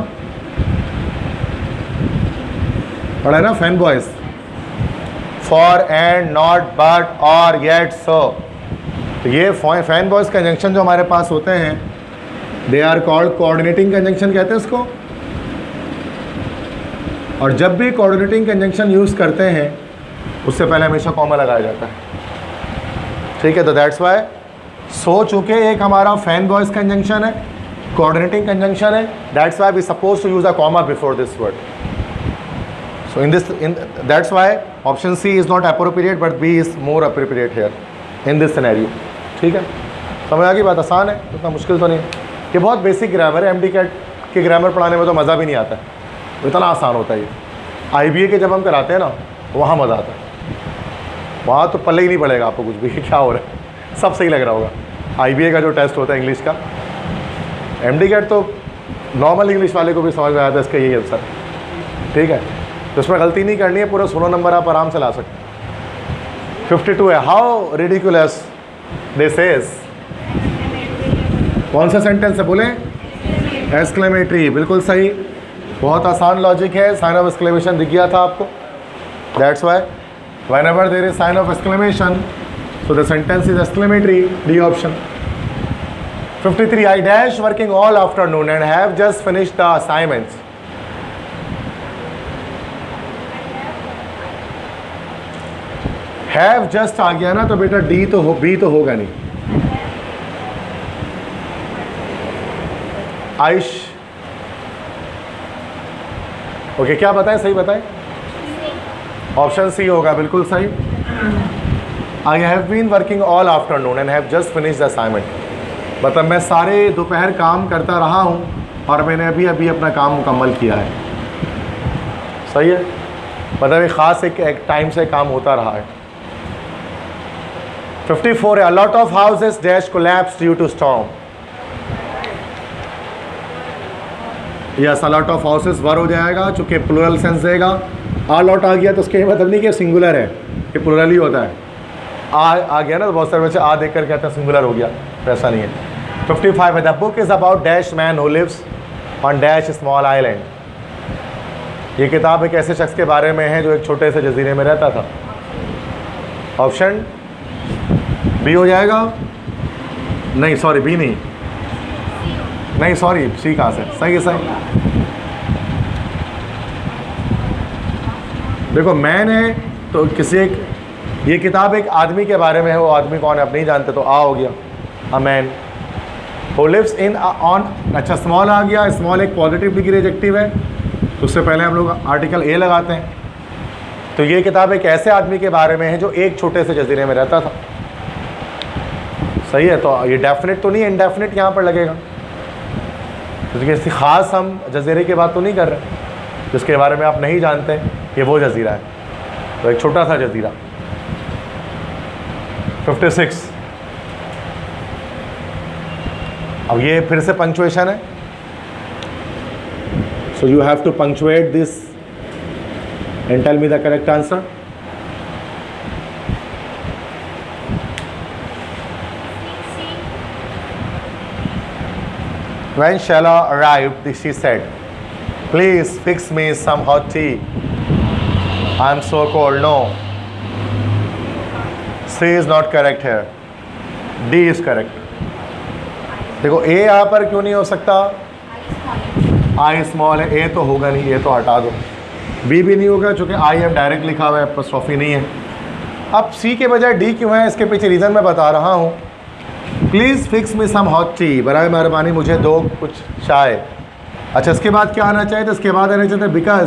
पढ़ा है ना, fanboys. For, and, not, but, or, yet, so. तो ये फैन बॉयज़ कंजंक्शन जो हमारे पास होते हैं, they are called coordinating conjunction कहते हैं इसको। और जब भी कोऑर्डिनेटिंग कंजंक्शन यूज़ करते हैं उससे पहले हमेशा कॉमा लगाया जाता है, ठीक है। तो दैट्स वाई सो चूँकि एक हमारा फैन वॉइस कंजंक्शन है, कोऑर्डिनेटिंग कंजंक्शन है, that's why we suppose to use a comma before this word. So in this in that's why option C is not appropriate but B is more appropriate here in this scenario, ठीक है। समझ आ गई बात, आसान है, उतना मुश्किल तो नहीं है। ये बहुत बेसिक ग्रामर है, एम डी कैट की ग्रामर पढ़ाने में तो मज़ा भी नहीं आता है, इतना आसान होता है ये। आई बी ए के जब हम कराते हैं ना वहाँ मज़ा आता है, वहाँ तो पल्ले ही नहीं पड़ेगा आपको कुछ भी क्या हो रहा है, सब सही लग रहा होगा। आई बी ए का जो टेस्ट होता है इंग्लिश का, एम डी कैट तो नॉर्मल इंग्लिश वाले को भी समझ में आया था इसका यही आंसर, ठीक है। तो इसमें गलती नहीं करनी है, पूरा सोलह नंबर आप आराम से ला सकते हैं। फिफ्टी टू है, हाउ रिडिकुलस दिस इज, कौन सा सेंटेंस है बोले, एक्सक्लेमेटरी, बिल्कुल सही, बहुत आसान लॉजिक है, साइन ऑफ एक्सक्लेमेशन दिख गया था आपको। That's why whenever there is sign of exclamation so the sentence is exclamatory, D option. Fifty three, I dash working all afternoon and have just finished the assignments. Have just आ गया ना तो बेटा D तो हो, B तो होगा नहीं। आयुष ओके okay, क्या बताएं, सही बताएं, ऑप्शन सी होगा, बिल्कुल सही। I have been working all afternoon and have just finish the assignment, मतलब मैं सारे दोपहर काम करता रहा हूँ और मैंने अभी अभी अपना काम मुकम्मल किया है, सही है, मतलब एक ख़ास एक, एक टाइम से काम होता रहा है। फिफ्टी फोर है, a lot of houses dash collapse due to storm. Yes, a lot of houses were हो जाएगा चूँकि प्लूरल सेंस देगा। आ लॉट आ गया तो उसके मतलब नहीं कि सिंगुलर है, ये प्लूरल ही होता है। आ आ गया ना तो बहुत सारे बच्चे आ देख कर कहते हैं सिंगुलर हो गया, ऐसा नहीं है। फिफ्टी फाइव है, the book is about dash man who lives on dash small island. ये किताब एक ऐसे शख्स के बारे में है जो एक छोटे से जजीरे में रहता था। ऑप्शन बी हो जाएगा, नहीं सॉरी बी नहीं नहीं सॉरी सी कहाँ से, सही है सही। देखो मैंने तो किसी एक, ये किताब एक आदमी के बारे में है, वो आदमी कौन है आप नहीं जानते, तो आ हो गया, a man who lives in on, अच्छा स्मॉल आ गया, स्मॉल एक पॉजिटिव डिग्री एडजेक्टिव है तो उससे पहले हम लोग आर्टिकल ए लगाते हैं। तो ये किताब एक ऐसे आदमी के बारे में है जो एक छोटे से जजीरे में रहता था, सही है। तो ये डेफिनेट तो नहीं, इनडेफिनेट यहाँ पर लगेगा, क्योंकि किसी ख़ास हम जजीरे की बात तो नहीं कर रहे जिसके बारे में आप नहीं जानते ये वो जजीरा है, तो एक छोटा सा जजीरा। फिफ्टी सिक्स, अब ये फिर से पंक्चुएशन है, so you have to punctuate this and tell me the correct answer. When Shella arrived, she said, "Please fix me some hot tea. I'm so cold." No. C is not correct here. D is correct. देखो A यहाँ पर क्यों नहीं हो सकता, I small है, A तो होगा नहीं, A तो हटा दो। B भी नहीं होगा क्योंकि I एम डायरेक्ट लिखा हुआ है, एपोस्ट्रोफी नहीं है। अब C के बजाय D क्यों है, इसके पीछे रीज़न मैं बता रहा हूँ। Please fix me some hot tea, बराए मेहरबानी मुझे दो कुछ चाय। अच्छा इसके बाद क्या आना चाहिए, तो इसके बाद आना चाहिए because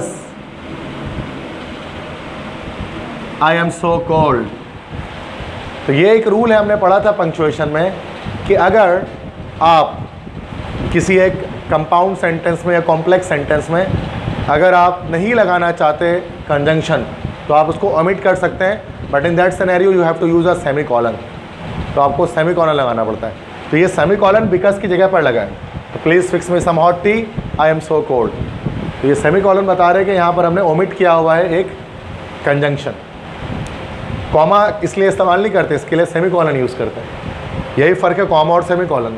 I am so cold. तो ये एक रूल है, हमने पढ़ा था पंक्चुएशन में कि अगर आप किसी एक कंपाउंड सेंटेंस में या कॉम्प्लेक्स सेंटेंस में अगर आप नहीं लगाना चाहते कंजंक्शन तो आप उसको ओमिट कर सकते हैं, but in that scenario you have to use a semicolon, तो आपको सेमी कॉलन लगाना पड़ता है। तो ये सेमी कॉलन बिकॉज की जगह पर लगा है, तो please fix me some hot tea, I am so cold. तो ये सेमी कॉलन बता रहे हैं कि यहाँ पर हमने ओमिट किया हुआ है एक कंजंक्शन। कॉमा इसलिए इस्तेमाल नहीं करते, इसके लिए सेमी कॉलन यूज़ करते हैं। यही फ़र्क है कॉमा और सेमी कॉलन।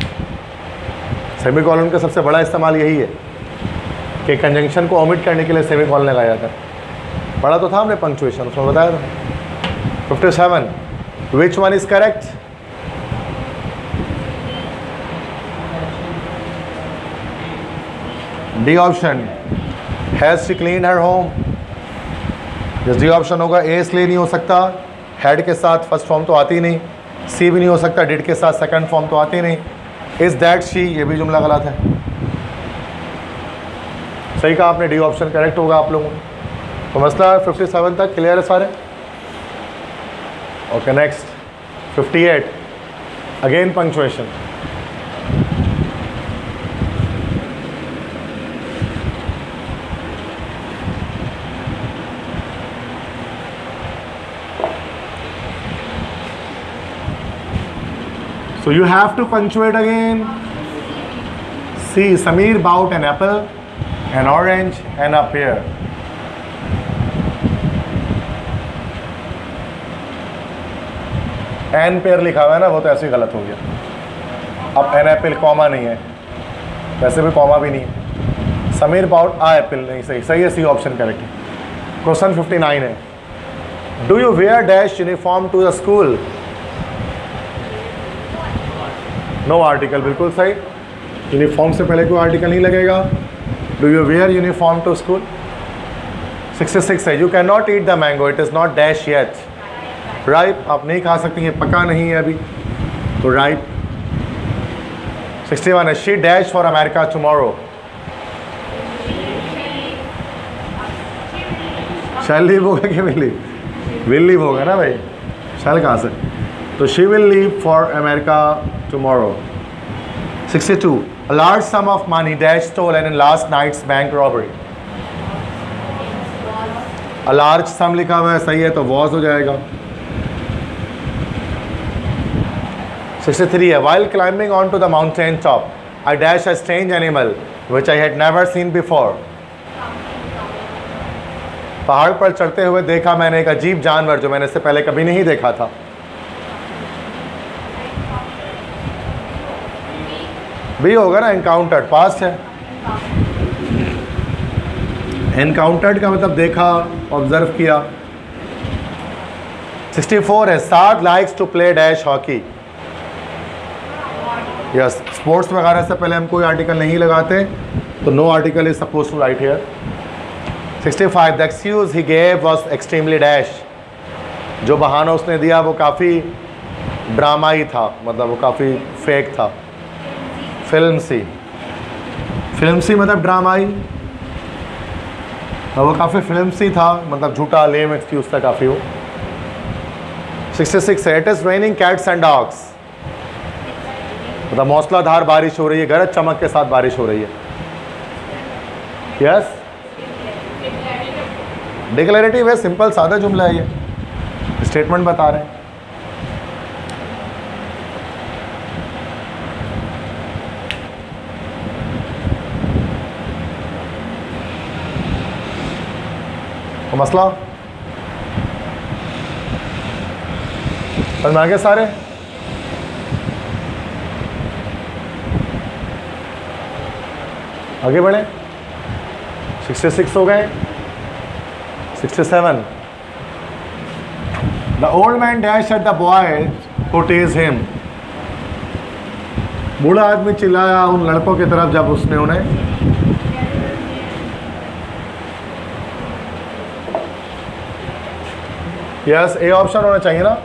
सेमी कॉलन का सबसे बड़ा इस्तेमाल यही है कि कंजंक्शन को ओमिट करने के लिए सेमी कॉलन लगाया जाता है। पढ़ा तो था हमने पंक्चुएशन, उसमें बताया था। Fifty seven, which one is correct? D option. Has she clean her home, जल्दी ऑप्शन होगा। ए इसलिए नहीं हो सकता, हैड के साथ फर्स्ट फॉर्म तो आती नहीं। सी भी नहीं हो सकता, डिड के साथ सेकंड फॉर्म तो आती नहीं। इज़ दैट शी, ये भी जुमला गलत है। सही कहा आपने, डी ऑप्शन करेक्ट होगा आप लोगों को। तो मसला फिफ्टी सेवन तक क्लियर है सारे। Okay next fifty eight, again punctuation. So you have to punctuate again. C. Samir bought an apple, an orange and a pear. An pear लिखा हुआ है ना, वो तो ऐसे ही गलत हो गया। अब एन एप्पल कॉमा नहीं है, वैसे भी कॉमा भी नहीं है। समीर बाउट आ एप्पल नहीं सही, सही है, सी ऑप्शन करेक्ट है। क्वेश्चन फिफ्टी नाइन है, do you wear dash uniform to the school? No article, बिल्कुल सही। यूनिफॉर्म से पहले कोई आर्टिकल नहीं लगेगा। Do you wear uniform to school? Sixty six है, you can not eat the mango, it is not dash yet. Ripe, आप नहीं खा सकती, ये पका नहीं है अभी, तो राइप। सिक्सटी वन है, she dash for America tomorrow. Shall leave होगा कि विल लीव? विल लीव होगा ना भाई, शैल कहाँ से? तो she will leave for America tomorrow. Sixty two, a large sum of money dash stolen in last night's bank robbery. a large sum लिखा हुआ है, सही है, तो was हो जाएगा। सिक्सटी थ्री है, while climbing onto the mountain top, I dash a strange animal which I had never seen before. पहाड़ पर चढ़ते हुए देखा मैंने एक अजीब जानवर जो मैंने इससे पहले कभी नहीं देखा था। भी होगा ना, एनकाउंटर्ड, पास्ट है। एनकाउंटर्ड का मतलब देखा, ऑब्जर्व किया। सिक्सटी फोर है, Saad likes to play dash hockey. Yes, sports वगैरह से पहले हम कोई आर्टिकल नहीं लगाते, तो no article is suppose to write here. Sixty five, the excuse he gave was extremely dash. जो बहाना उसने दिया वो काफ़ी ड्रामाई था, मतलब वो काफ़ी फेक था। फिल्म सी, फिल्म सी मतलब ड्रामाई, और वो काफ़ी फिल्म सी था, मतलब झूठा लेम एक्सक्यूज था काफ़ी वो। सिक्सटी सिक्स है, it is raining cats and dogs. मतलब मौसलाधार बारिश हो रही है, गरज चमक के साथ बारिश हो रही है। यस, डिक्लेरेटिव है, सिंपल सादा जुमला है, ये स्टेटमेंट बता रहे हैं। तो मसला समझ में आ गया सारे? आगे बढ़े, सिक्सटी सिक्स हो गए। Sixty seven, the old man dash at the boy to tease him. बूढ़ा आदमी चिल्लाया उन लड़कों की तरफ जब उसने उन्हें यस, ए ऑप्शन होना चाहिए ना।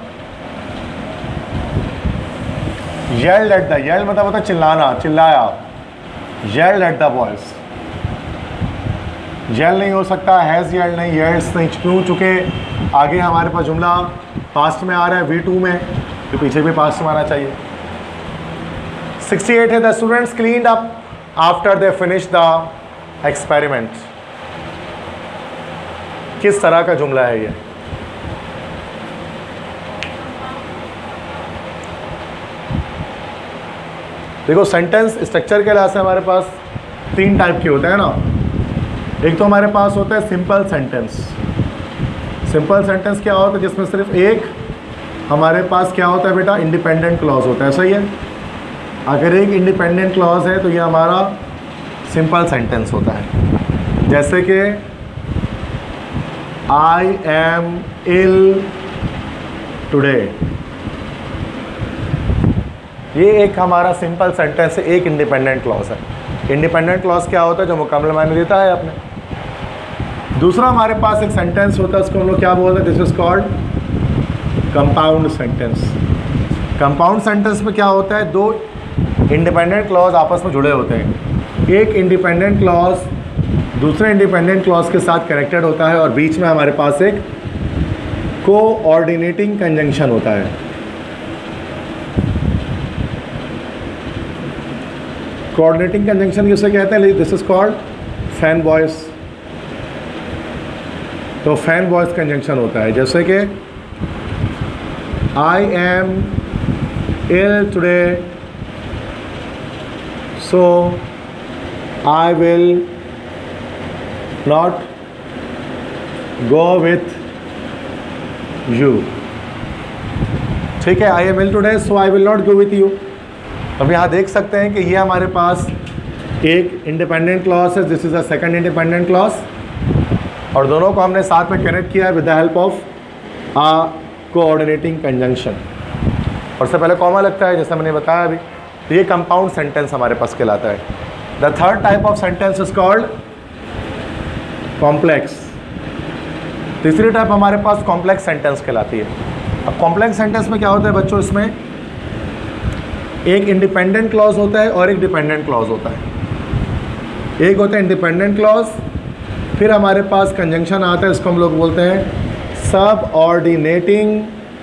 येल्ड एट द, येल्ड मतलब होता है चिल्लाना, चिल्लाया। Yelled at the boys, yell नहीं हो सकता, हैज़ येल्ड नहीं, येल्ड्स नहीं, क्यों? चुके आगे हमारे पास जुमला पास्ट में आ रहा है वी टू में, तो पीछे भी पास्ट में आना चाहिए। सिक्सटी एट है, the students cleaned up after they finish the experiment. किस तरह का जुमला है ये? देखो, सेंटेंस स्ट्रक्चर के लिहाज से हमारे पास तीन टाइप के होते हैं ना। एक तो हमारे पास होता है सिंपल सेंटेंस। सिंपल सेंटेंस क्या होता है? जिसमें सिर्फ एक हमारे पास क्या होता है बेटा, इंडिपेंडेंट क्लॉज होता है, सही है। अगर एक इंडिपेंडेंट क्लॉज है तो ये हमारा सिंपल सेंटेंस होता है। जैसे कि आई एम इल टुडे, ये एक हमारा सिंपल सेंटेंस है, एक इंडिपेंडेंट क्लॉज है। इंडिपेंडेंट क्लॉज क्या होता है? जो मुकम्मल मायने देता है अपने। दूसरा हमारे पास एक सेंटेंस होता है, उसको हम लोग क्या बोलते हैं, this is called compound sentence. Compound sentence में क्या होता है, दो इंडिपेंडेंट क्लॉज आपस में जुड़े होते हैं। एक इंडिपेंडेंट क्लॉज दूसरे इंडिपेंडेंट क्लॉज के साथ कनेक्टेड होता है और बीच में हमारे पास एक कोऑर्डिनेटिंग कंजंक्शन होता है। कोऑर्डिनेटिंग कंजंक्शन किसे कहते हैं, this is called FANBOYS. तो फैन वॉइस कंजंक्शन होता है, जैसे कि I am ill today so I will not go with you. ठीक है, I am ill today so I will not go with you. अब यहाँ देख सकते हैं कि ये हमारे पास एक इंडिपेंडेंट क्लॉज है, this is a second independent clause, और दोनों को हमने साथ में कनेक्ट किया है with the help of a coordinating conjunction. और से पहले कॉमा लगता है, जैसा मैंने बताया अभी। तो ये कंपाउंड सेंटेंस हमारे पास कहलाता है। The third type of sentence is called complex. तीसरी टाइप हमारे पास कॉम्प्लेक्स सेंटेंस कहलाती है। अब कॉम्प्लेक्स सेंटेंस में क्या होता है बच्चों, इसमें एक इंडिपेंडेंट क्लॉज होता है और एक डिपेंडेंट क्लॉज होता है। एक होता है इंडिपेंडेंट क्लॉज, फिर हमारे पास कंजंक्शन आता है, इसको हम लोग बोलते हैं सबऑर्डिनेटिंग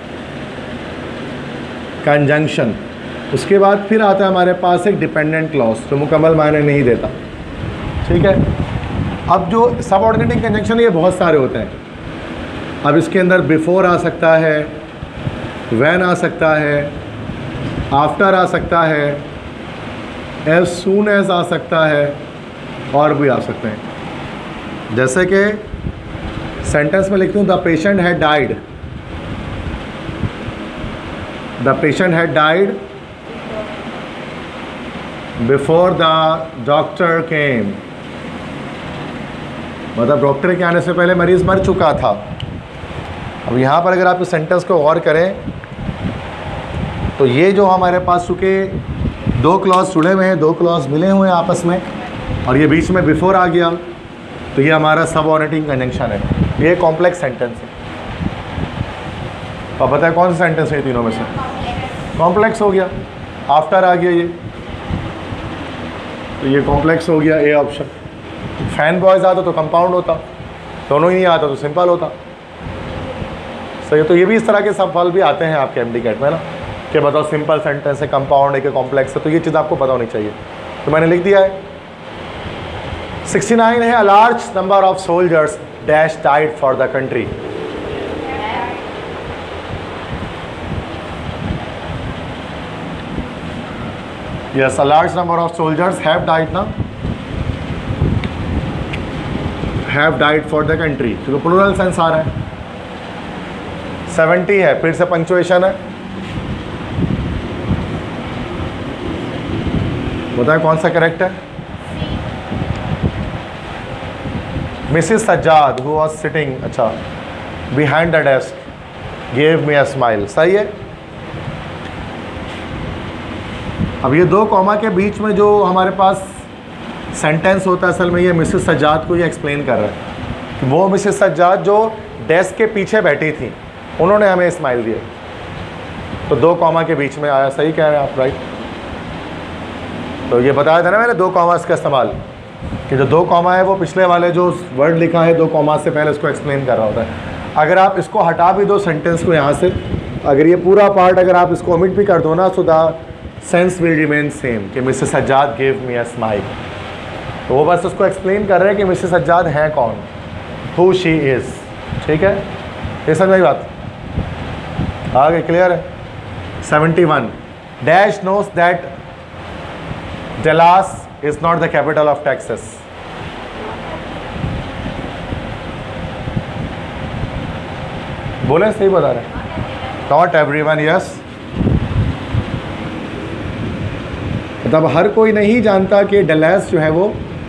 कंजंक्शन। उसके बाद फिर आता है हमारे पास एक डिपेंडेंट क्लॉज जो मुकम्मल मायने नहीं देता। ठीक है, अब जो सबऑर्डिनेटिंग कंजंक्शन ये बहुत सारे होते हैं। अब इसके अंदर बिफोर आ सकता है, व्हेन आ सकता है, आफ्टर आ सकता है, एज सून एज आ सकता है, और भी आ सकते हैं। जैसे कि सेंटेंस में लिखता हूँ, the patient had died, the patient had died before the doctor came, मतलब डॉक्टर के आने से पहले मरीज़ मर चुका था। अब यहाँ पर अगर आप इस सेंटेंस को गौर करें तो ये जो हमारे पास चूँकि दो क्लॉज जुड़े हुए हैं, दो क्लॉज मिले हुए हैं आपस में, और ये बीच में बिफोर आ गया, तो ये हमारा सबऑर्डिनेटिंग कंजंक्शन है। ये कॉम्प्लेक्स सेंटेंस है। तो आप बताएं कौन सा सेंटेंस है तीनों में से? कॉम्प्लेक्स हो गया। आफ्टर आ गया ये, तो ये कॉम्प्लेक्स हो गया, ए ऑप्शन। फैन बॉयज़ आता तो कंपाउंड होता, दोनों ही नहीं आता तो सिंपल होता। सही है, तो ये भी इस तरह के सवाल भी आते हैं आपके एमडी कैट में ना, कि बताओ सिंपल सेंटेंस है, कंपाउंड है कि कॉम्प्लेक्स है, तो ये चीज़ आपको पता होनी चाहिए। तो मैंने लिख दिया है। सिक्सटी नाइन है, a large number of soldiers dash died for the country. Yes, a large number of soldiers have died ना, have died for the country, क्योंकि प्लूरल सेंस आ रहा है। सेवेंटी है, फिर से पंक्चुएशन है, बताएं कौन सा करेक्ट है? Mrs Sajjad who was sitting अच्छा behind the desk gave me a smile, सही है। अब ये दो कॉमा के बीच में जो हमारे पास सेंटेंस होता है, असल में ये मिसेस सज्जाद को ये एक्सप्लेन कर रहा है कि वो मिसेस सज्जाद जो डेस्क के पीछे बैठी थी, उन्होंने हमें स्माइल दिया। तो दो कॉमा के बीच में आया, सही कह रहे हैं आप, राइट। तो ये बताया था ना मैंने दो कॉमास का इस्तेमाल, कि जो दो कॉमा है वो पिछले वाले जो वर्ड लिखा है दो कॉमा से पहले उसको एक्सप्लेन कर रहा होता है। अगर आप इसको हटा भी दो सेंटेंस को यहाँ से, अगर ये पूरा पार्ट अगर आप इसको ओमिट भी कर दो ना, so the sense will remain same, कि Mrs Sajjad give me a smile. तो वो बस उसको एक्सप्लेन कर रहे हैं कि मिसेस सज्जाद हैं कौन, हु शी इज़। ठीक है, ये समझ आई बात? आगे क्लियर है। Seventy one, dash knows that Dallas is not the capital of Texas. बोले सही बता रहे, नॉट एवरीवन, यस। मतलब हर कोई नहीं जानता कि डलास जो है वो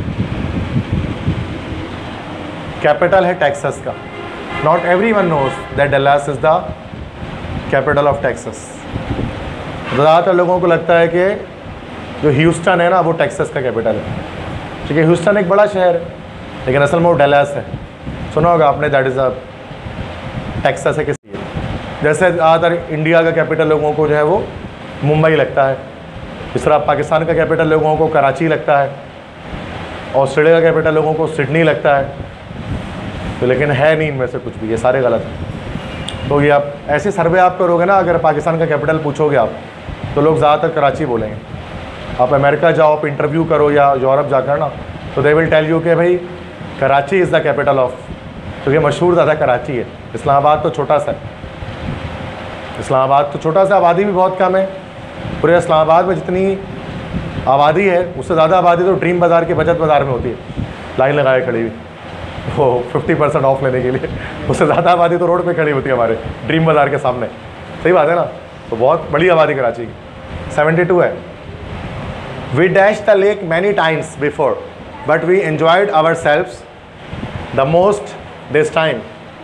कैपिटल है टेक्सास का। Not everyone knows that Dallas is the capital of Texas. ज़्यादातर लोगों को लगता है कि जो ह्यूस्टन है ना वो टेक्सास का कैपिटल है, ठीक है। ह्यूस्टन एक बड़ा शहर है, लेकिन असल में वो डलास है। सुना होगा आपने, दैट इज़ अ टेक्सास है किसी, जैसे ज़्यादातर इंडिया का कैपिटल लोगों को जो है वो मुंबई लगता है, इस तरह पाकिस्तान का कैपिटल लोगों को कराची लगता है, ऑस्ट्रेलिया का कैपिटल लोगों को सिडनी लगता है, तो लेकिन है नहीं इनमें से कुछ भी, ये सारे गलत हैं। तो ये आप ऐसे सर्वे आप करोगे ना, अगर पाकिस्तान का कैपिटल पूछोगे आप तो लोग ज़्यादातर कराची बोलेंगे। आप अमेरिका जाओ, आप इंटरव्यू करो या यूरोप जाकर ना, तो दे विल टेल यू कि भाई Karachi is the capital of, क्योंकि मशहूर ज़्यादा कराची है। इस्लामाबाद तो छोटा सा है, इस्लामाबाद तो छोटा सा, आबादी भी बहुत कम है। पूरे इस्लामाबाद में जितनी आबादी है उससे ज़्यादा आबादी तो ड्रीम बाज़ार के बचत बाज़ार में होती है, लाइन लगाए खड़ी हुई वो फिफ्टी परसेंट ऑफ लेने के लिए, उससे ज़्यादा आबादी तो रोड पे खड़ी होती है हमारे ड्रीम बाज़ार के सामने। सही बात है ना, तो बहुत बड़ी आबादी कराची की। सेवेंटी टू है। We dash the lake many times before but we enjoyed ourselves the most this time.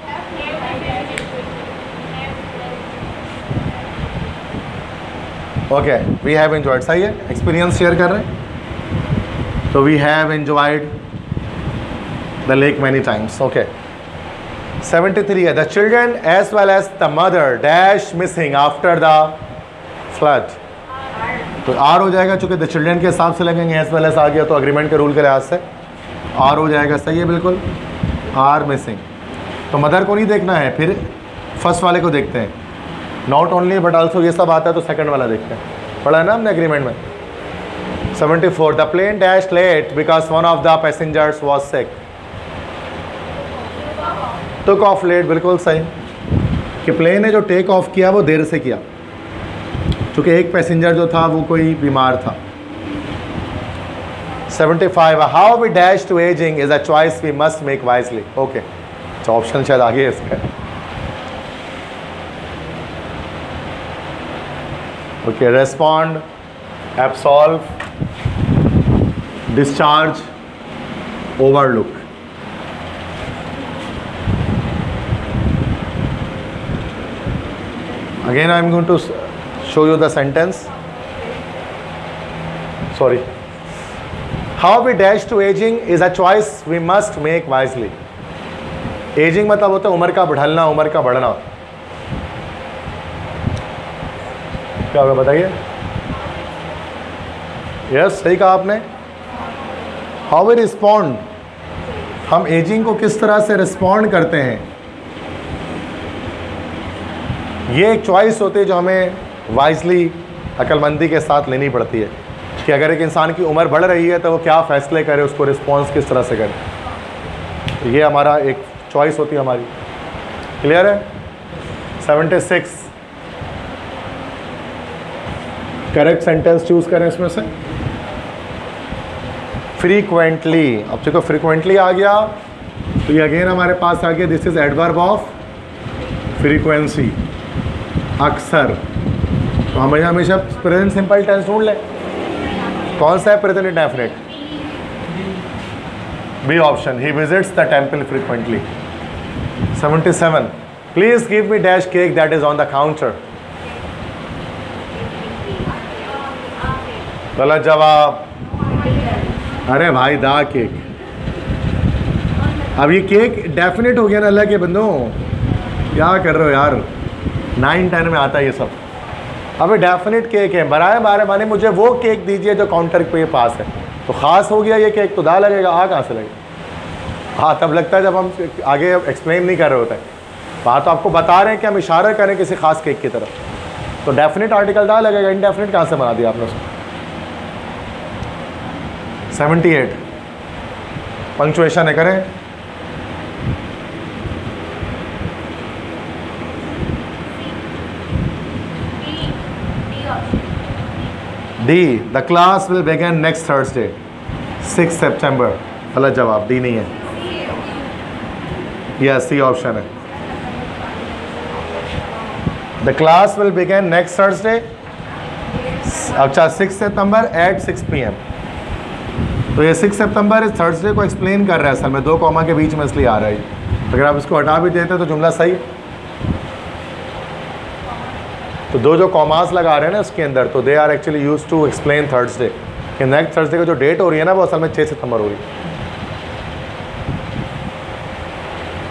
Okay, we have enjoyed, सही है, एक्सपीरियंस शेयर कर रहे हैं। तो we have enjoyed the lake many times. Okay, seventy three है। The children as well as the mother dash missing after the flood. तो are हो जाएगा, चूँकि द चिल्ड्रन के हिसाब से लगेंगे, एज वेल एज आ गया तो अग्रीमेंट के रूल के लिहाज से आर हो जाएगा, सही है बिल्कुल, आर मिसिंग। तो मदर को नहीं देखना है, फिर फर्स्ट वाले को देखते हैं, नॉट ओनली बट आल्सो ये सब आता है तो सेकंड वाला देखते हैं, पढ़ा है ना हमने एग्रीमेंट में। Seventy four. The plane dash late because one of the passengers was sick. Took off late, बिल्कुल सही, कि प्लेन ने जो टेक ऑफ किया वो देर से किया, क्योंकि एक पैसेंजर जो था वो कोई बीमार था। Seventy five. How we dash to aging is a choice we must make wisely. Okay, तो ऑप्शन शायद आगे है इसका। Okay, respond, absolve, discharge, overlook. Again I am going to show you the sentence. Sorry. How we dash to aging is a choice we must make wisely. Aging मतलब होता है उम्र का बढ़ना, उम्र का बढ़ना। क्या होगा बताइए? यस, सही कहा आपने। How we respond, हम एजिंग को किस तरह से रिस्पॉन्ड करते हैं, ये एक चॉइस होती है जो हमें वाइजली, अक्लमंदी के साथ लेनी पड़ती है कि अगर एक इंसान की उम्र बढ़ रही है तो वो क्या फ़ैसले करे, उसको रिस्पॉन्स किस तरह से करे, ये हमारा एक चॉइस होती है हमारी। क्लियर है? Seventy six. Correct sentence choose करें इसमें से। फ्रीक्वेंटली, अब चूँकि फ्रीक्वेंटली आ गया तो ये अगेन हमारे पास आ गया, this is adverb of frequency, अक्सर। तो हमें हमेशा प्रेजेंट सिंपल टेंस ढूंढ लें, कौन सा है present indefinite? B option, he visits the temple frequently. Seventy seven. Please give me dash cake that is on the counter. गलत जवाब। अरे भाई, दा केक। अब ये केक डेफिनेट हो गया ना अल्लाह के बंदों, क्या कर रहे हो यार, नाइन टेन में आता है ये सब। अब डेफिनेट केक है, बराए बारे माने मुझे वो केक दीजिए जो काउंटर पे पास है, तो ख़ास हो गया ये केक, तो दा लगेगा, आ कहाँ से लगेगा? हाँ, तब लगता है जब हम आगे एक्सप्लेन नहीं कर रहे होते हैं, बात तो आपको बता रहे हैं कि हम इशारा करें किसी खास केक की तरफ, तो डेफिनेट आर्टिकल दा लगेगा, इनडेफिनेट कहाँ से बना दिया आपने उसको? Seventy eight. पंक्चुएशन है, करें। D. The class will begin next Thursday, six September। गलत जवाब, डी नहीं है। यस, सी ऑप्शन है। The class will begin next Thursday, अच्छा सिक्स सितंबर एट सिक्स पी एम। तो ये सिक्स सितंबर इस थर्सडे को एक्सप्लेन कर रहा है, असल में दो कॉमा के बीच में इसलिए आ रहा है। अगर आप इसको हटा भी देते तो जुमला सही है। तो दो जो कॉमास लगा रहे हैं ना उसके अंदर, तो they are actually use to explain Thursday कि नेक्स्ट थर्सडे को जो डेट हो रही है ना वो असल में छः सितंबर हो रही है।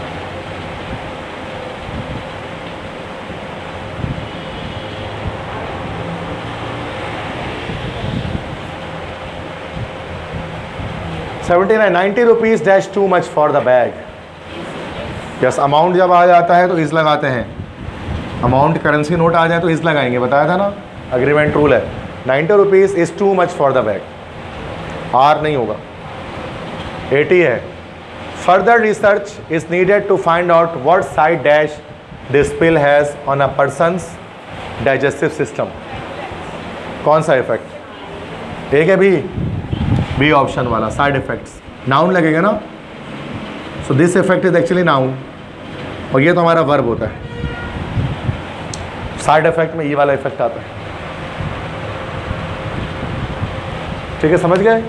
Seventy nine ninety rupees dash too much for the bag. Yes, amount जब आ जाता है तो इस लगाते हैं, अमाउंट करेंसी नोट आ जाए तो इस लगाएंगे, बताया था ना, अग्रीमेंट रूल है। Ninety rupees is too much for the bag, are नहीं होगा। एटी है, further research is needed to find out what side dash this pill has on a person's digestive system. कौन सा इफेक्ट? एक है B, B option वाला, side effects, noun लगेगा ना। So this effect is actually noun, और ये तो हमारा वर्ब होता है। साइड इफेक्ट में ये वाला इफेक्ट आता है। ठीक है, समझ गए?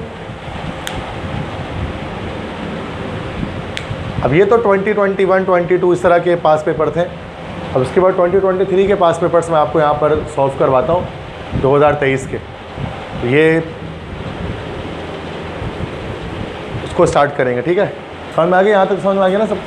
अब ये तो twenty twenty one twenty two इस तरह के पास पेपर थे। अब उसके बाद ट्वेंटी ट्वेंटी थ्री के पास पेपर्स मैं आपको यहाँ पर सॉल्व करवाता हूँ दो हज़ार तेईस के। तो ये उसको स्टार्ट करेंगे, ठीक है? समझ में आ गया? यहाँ तक समझ में आ गया ना सब?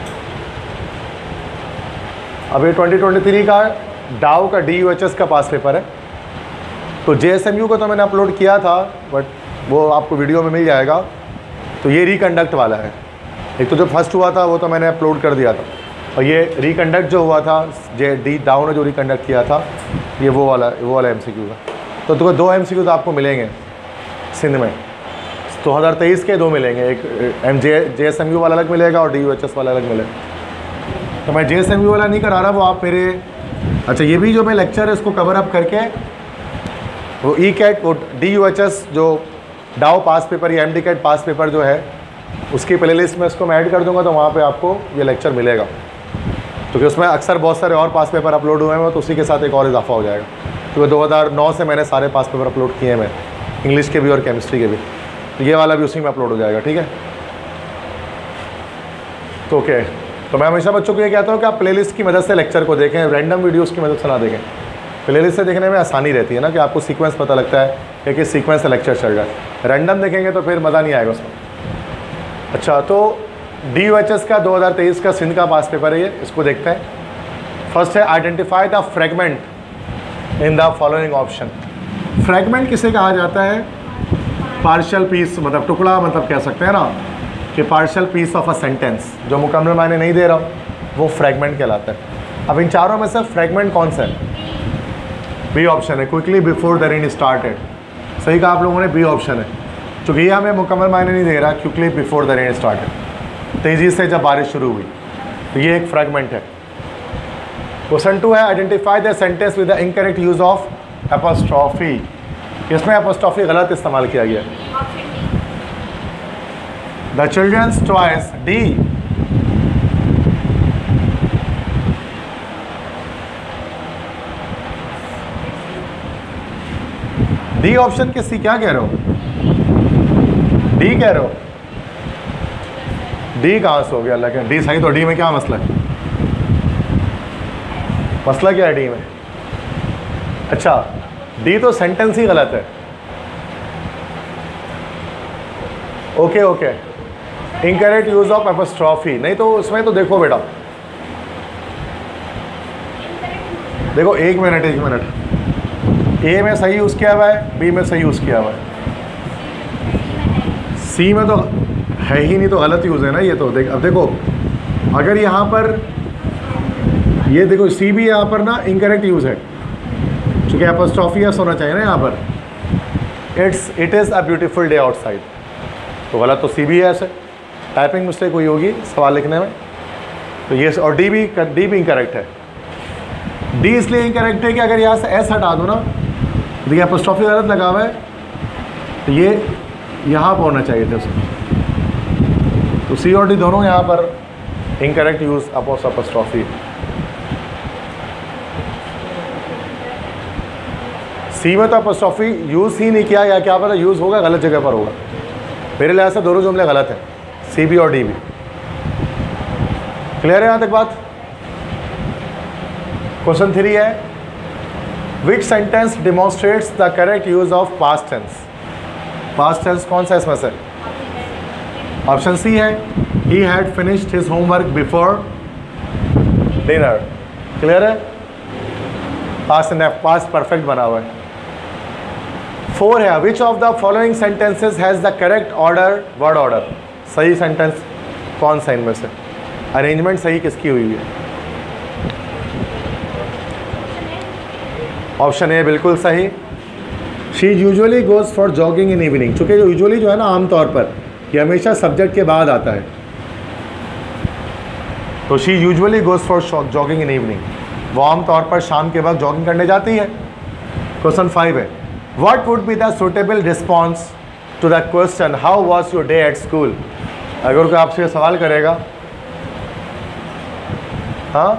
अब ये ट्वेंटी ट्वेंटी थ्री का डाउ का डी यू एच एस का पास पेपर है। तो जे एस एम यू को तो मैंने अपलोड किया था, बट वो आपको वीडियो में मिल जाएगा। तो ये रिकंडक्ट वाला है। एक तो जो फर्स्ट हुआ था वो तो मैंने अपलोड कर दिया था, और ये रिकंडक्ट जो हुआ था, जे डी डाउ ने जो रिकंडक्ट किया था, ये वो वाला वो वाला एम सी क्यू था। तो तुम्हें दो एम सी क्यू तो आपको मिलेंगे सिंध में, दो हज़ार तेईस के दो मिलेंगे, एक M J J S M U वाला अलग मिलेगा और डी यू एच एस वाला अलग मिलेगा। तो मैं जे एस एम यू वाला नहीं करा रहा, वो आप मेरे, अच्छा ये भी जो मैं लेक्चर है इसको कवर अप करके वो ई कैट, वो डी यू एच एस जो डाउ पास पेपर या M D CAT pass paper जो है उसकी प्लेलिस्ट में इसको मैं ऐड कर दूंगा, तो वहाँ पे आपको ये लेक्चर मिलेगा। क्योंकि उसमें अक्सर बहुत सारे और पास पेपर अपलोड हुए हैं, तो उसी के साथ एक और इजाफा हो जाएगा। क्योंकि दो हज़ार नौ से मैंने सारे पास पेपर अपलोड किए हैं, मैं इंग्लिश के भी और केमिस्ट्री के भी, तो ये वाला भी उसी में अपलोड हो जाएगा, ठीक है? तो ओके, तो मैं हमेशा बच्चों को ये कहता हूँ कि आप प्लेलिस्ट की मदद से लेक्चर को देखें, रैंडम वीडियोज़ की मदद से ना देखें। प्लेलिस्ट से देखने में आसानी रहती है ना, कि आपको सीक्वेंस पता लगता है कि किस सीक्वेंस से लेक्चर चल रहा है। रैंडम देखेंगे तो फिर मज़ा नहीं आएगा उसमें। अच्छा, तो डी यू एच एस का दो हज़ार तेईस का सिंध का पास पेपर है ये, इसको देखते हैं। फर्स्ट है identify the fragment in the following option. Fragment किसे कहा जाता है? पार्शियल पीस, मतलब टुकड़ा, मतलब कह सकते हैं ना कि partial piece of a sentence जो मुकम्मल मायने नहीं दे रहा, वो फ्रेगमेंट कहलाता है। अब इन चारों में से फ्रेगमेंट कौन सा है? बी ऑप्शन है, quickly before the rain started. सही कहा आप लोगों ने, बी ऑप्शन है, क्योंकि ये हमें मुकम्मल मायने नहीं दे रहा, quickly before the rain started, तेज़ी से जब बारिश शुरू हुई, तो ये एक फ्रेगमेंट है। क्वेश्चन टू है identify the sentence with the incorrect use of apostrophe. इसमें एपोस्ट्रॉफी गलत इस्तेमाल किया गया। The children's toys, D. D option के सी क्या कह रहे हो? डी कह रहे हो? डी कहाँ से हो गया? अल्लाह के डी सही, तो डी में क्या मसला है? मसला क्या है डी में? अच्छा, डी तो सेंटेंस ही गलत है। Okay okay, incorrect use of apostrophe, नहीं तो उसमें तो देखो बेटा, देखो एक मिनट एक मिनट, ए में सही यूज़ किया हुआ है, बी में सही यूज़ किया हुआ है, सी में तो है ही नहीं, तो गलत यूज़ है ना ये तो। देख, अब देखो अगर यहाँ पर ये देखो सी भी यहाँ पर ना इनकरेक्ट यूज़ है, क्योंकि एपोस्ट्रॉफी एस होना चाहिए ना यहाँ पर। It's it is a beautiful day outside, तो गलत तो सी भी है, ऐसे टाइपिंग मिस्टेक हुई होगी सवाल लिखने में, तो ये, और डी भी डी भी इनकरेक्ट है। डी इसलिए इनकरेक्ट है कि अगर यहाँ से एस हटा दो ना, देखिए एपोस्ट्रॉफी गलत लगा हुआ है, तो ये यहाँ पर होना चाहिए था उसमें, तो सी और डी दोनों यहाँ पर incorrect use apos apostrophe. C में तो एपोस्ट्रॉफी यूज़ ही नहीं किया, या क्या पता यूज़ होगा गलत जगह पर होगा। मेरे लिहाज से दोनों जुमले गलत हैं, सी भी और डी भी। क्लियर है यहाँ तक बात? क्वेश्चन थ्री है which sentence demonstrates the correct use of past tense. Past tense कौन सा इसमें से? ऑप्शन सी है he had finished his homework before dinner. Clear है? पास्ट एंड पास्ट परफेक्ट बना हुआ है। फोर है, which of the following sentences has the correct order, word order, सही सेंटेंस कौन सा इनमें से, अरेंजमेंट सही किसकी हुई है? ऑप्शन ए बिल्कुल सही, she usually goes for jogging in evening, चूँकि जो यूजुअली जो है ना आमतौर पर ये हमेशा सब्जेक्ट के बाद आता है, तो she usually goes for jogging in evening, वो आमतौर पर शाम के वक्त जॉगिंग करने जाती है। क्वेश्चन फाइव है, what would be the suitable response to the question how was your day at school? अगर कोई आपसे ये सवाल करेगा, हाँ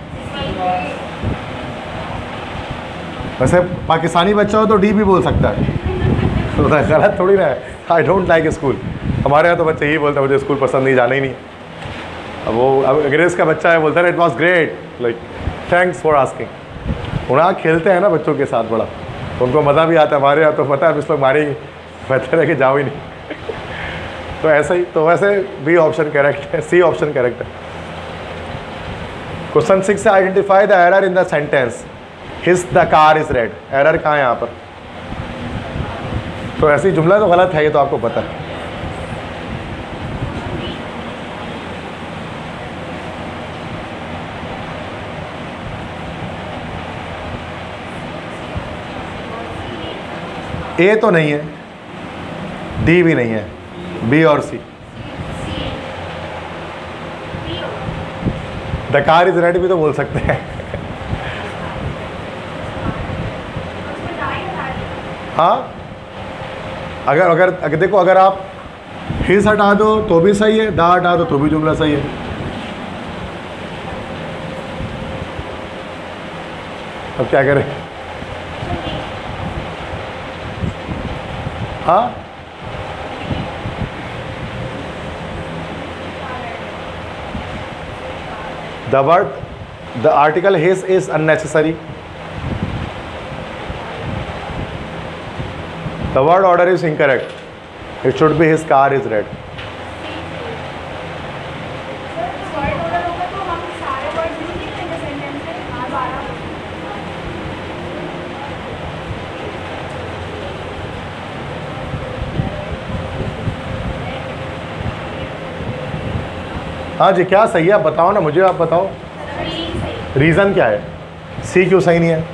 वैसे पाकिस्तानी बच्चा हो तो डी भी बोल सकता है, तो गलत थोड़ी ना है। आई डोंट लाइक स्कूल, हमारे यहाँ तो बच्चे यही बोलते हैं मुझे स्कूल पसंद नहीं, जाना ही नहीं। अब वो अब अंग्रेज़ का बच्चा है बोलता है it was great, like thanks for asking. उन्हें खेलते हैं ना बच्चों के साथ बड़ा, तो उनको मज़ा भी आता है। हमारे यहाँ तो पता है इस लोग मारेंगे, बेहतर है कि जाओ ही नहीं। तो ऐसा ही, तो वैसे बी ऑप्शन करेक्ट है, सी ऑप्शन करेक्ट है। क्वेश्चन सिक्स है, identify the error in the sentence his the car is red. Error कहाँ है यहाँ पर? तो ऐसी जुमला तो गलत है, ये तो आपको पता है। ए तो नहीं है, डी भी नहीं है, बी और C. The car is red भी तो बोल सकते हैं। हाँ, अगर अगर अगर देखो, अगर आप हिज हटा दो तो भी सही है, दा हटा दो तो भी जुमला सही है। अब क्या करें? हाँ, the word the article his is unnecessary, the word order is incorrect, it should be his car is red. हाँ जी, क्या सही है आप बताओ ना, मुझे आप बताओ रीज़न क्या है, सी क्यों सही नहीं है?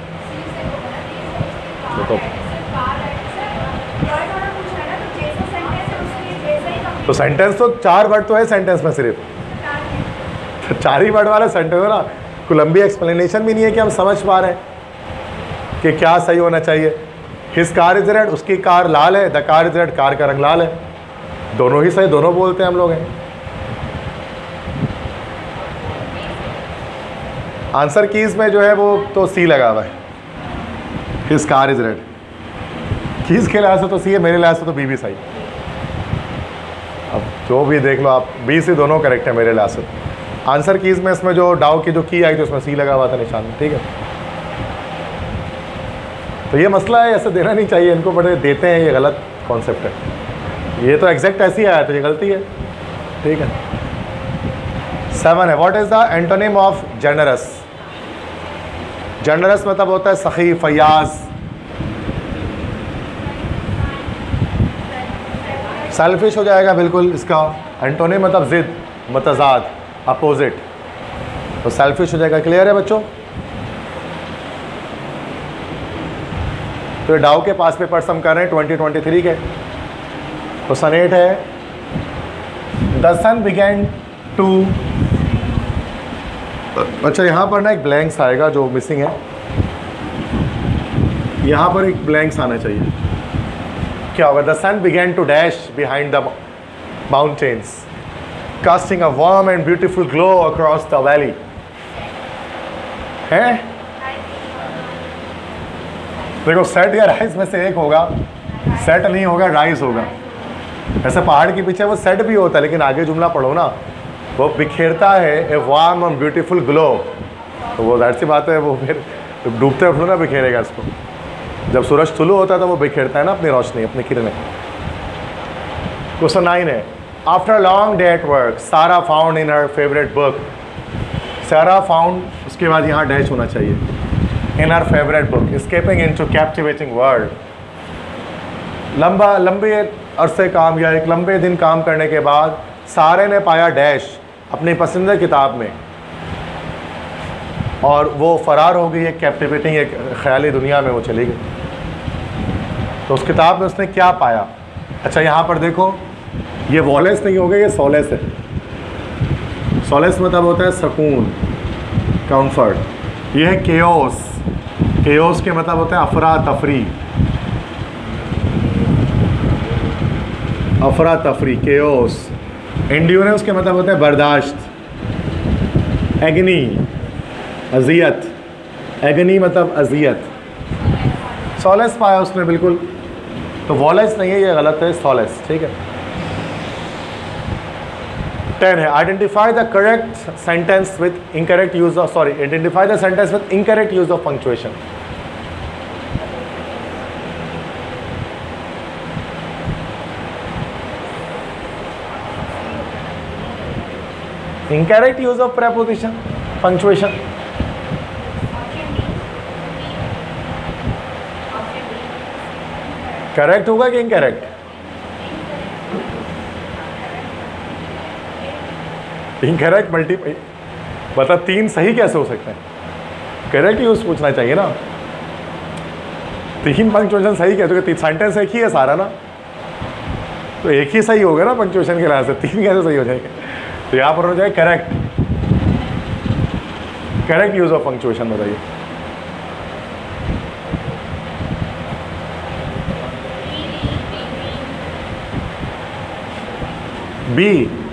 तो, तो सेंटेंस तो चार वर्ड तो है सेंटेंस में, सिर्फ तो चार ही वर्ड वाला सेंटेंस है ना, कोई लंबी एक्सप्लेनेशन भी नहीं है कि हम समझ पा रहे हैं कि क्या सही होना चाहिए। हिज कार इज रेड, उसकी कार लाल है, the car is red, car का रंग लाल है, दोनों ही सही, दोनों बोलते हैं हम लोग हैं। आंसर कीज में जो है वो तो सी लगा हुआ है, his car is red. Keys के लिहाज से तो सी है, मेरे लिहाज से तो बी भी सही। अब जो भी देख लो आप, बी सी दोनों करेक्ट है मेरे लिहाज से। आंसर कीज में इसमें जो डाउ की जो की आई थी उसमें सी लगा हुआ था निशान में, ठीक है। तो ये मसला है, ऐसे देना नहीं चाहिए इनको, बड़े देते हैं, ये गलत कॉन्सेप्ट है। ये तो एग्जैक्ट ऐसी आया तो ये गलती है, ठीक है। सेवन है, what is the antonym of generous? Generous मतलब होता है सखी, फयाज। सेल्फिश हो जाएगा बिल्कुल इसका। एंटोनिम मतलब जिद, मतजाद, अपोजिट, तो सेल्फिश हो जाएगा। क्लियर है बच्चों? तो डाउ के पास पेपर्स हम कर रहे हैं ट्वेंटी ट्वेंटी थ्री के। क्वेश्चन एट है, द सन बिगैन टू, अच्छा यहाँ पर ना एक ब्लैंक्स आएगा जो मिसिंग है, यहाँ पर एक ब्लैंक्स आना चाहिए। क्या होगा? The sun began to dash behind the mountains casting a warm and beautiful glow across the valley. है देखो, सेट या राइज में से एक होगा, सेट नहीं होगा, राइज होगा। ऐसे पहाड़ के पीछे वो सेट भी होता है, लेकिन आगे जुमला पढ़ो ना, वो बिखेरता है a warm and beautiful glow, तो वो जाहिर सी बात है वो फिर डूबते उठो ना बिखेरेगा इसको। जब सूरज तुलू होता है तो वो बिखेरता है ना अपनी रोशनी, अपनी किरणें। क्वेश्चन नाइन है, after long day at work Sarah found in her favourite book. Sarah found, उसके बाद यहाँ डैश होना चाहिए, in her favourite book, escaping into captivating world. लंबा लंबे अरसे काम या एक लंबे दिन काम करने के बाद सारे ने पाया डैश अपनी पसंदीदा किताब में, और वो फ़रार हो गई, एक कैप्टिवेटिंग एक ख्याली दुनिया में वो चली गई। तो उस किताब में उसने क्या पाया? अच्छा यहाँ पर देखो, ये वॉलेस नहीं होगा, ये सोलेस है। सोलेस मतलब होता है सुकून, कंफर्ट। ये है केओस। केओस के मतलब होता है अफरा तफरी, अफरा तफरी, केओस। एंड्योरेंस के मतलब होता है बर्दाश्त, एग्नी, अजियत। एग्नी मतलब अजियत। सोलेस पाया उसने बिल्कुल, तो वॉलेस नहीं है, ये गलत है, सोलेस। ठीक है। टेन है, identify the correct sentence with incorrect use of sorry identify the sentence with incorrect use of punctuation. Incorrect use of preposition, punctuation. Correct होगा कि इनकरेक्ट? इनकरेक्ट मल्टी मतलब तीन सही कैसे हो सकते हैं? करेक्ट यूज पूछना चाहिए ना। तीन पंक्चुएशन सही कैसे? तो सेंटेंस एक ही है सारा ना, तो एक ही सही होगा ना पंक्चुएशन के लिहाज से, तीन कैसे सही हो जाएंगे? तो यहाँ पर हो जाए correct, correct use of punctuation बताइए। बी,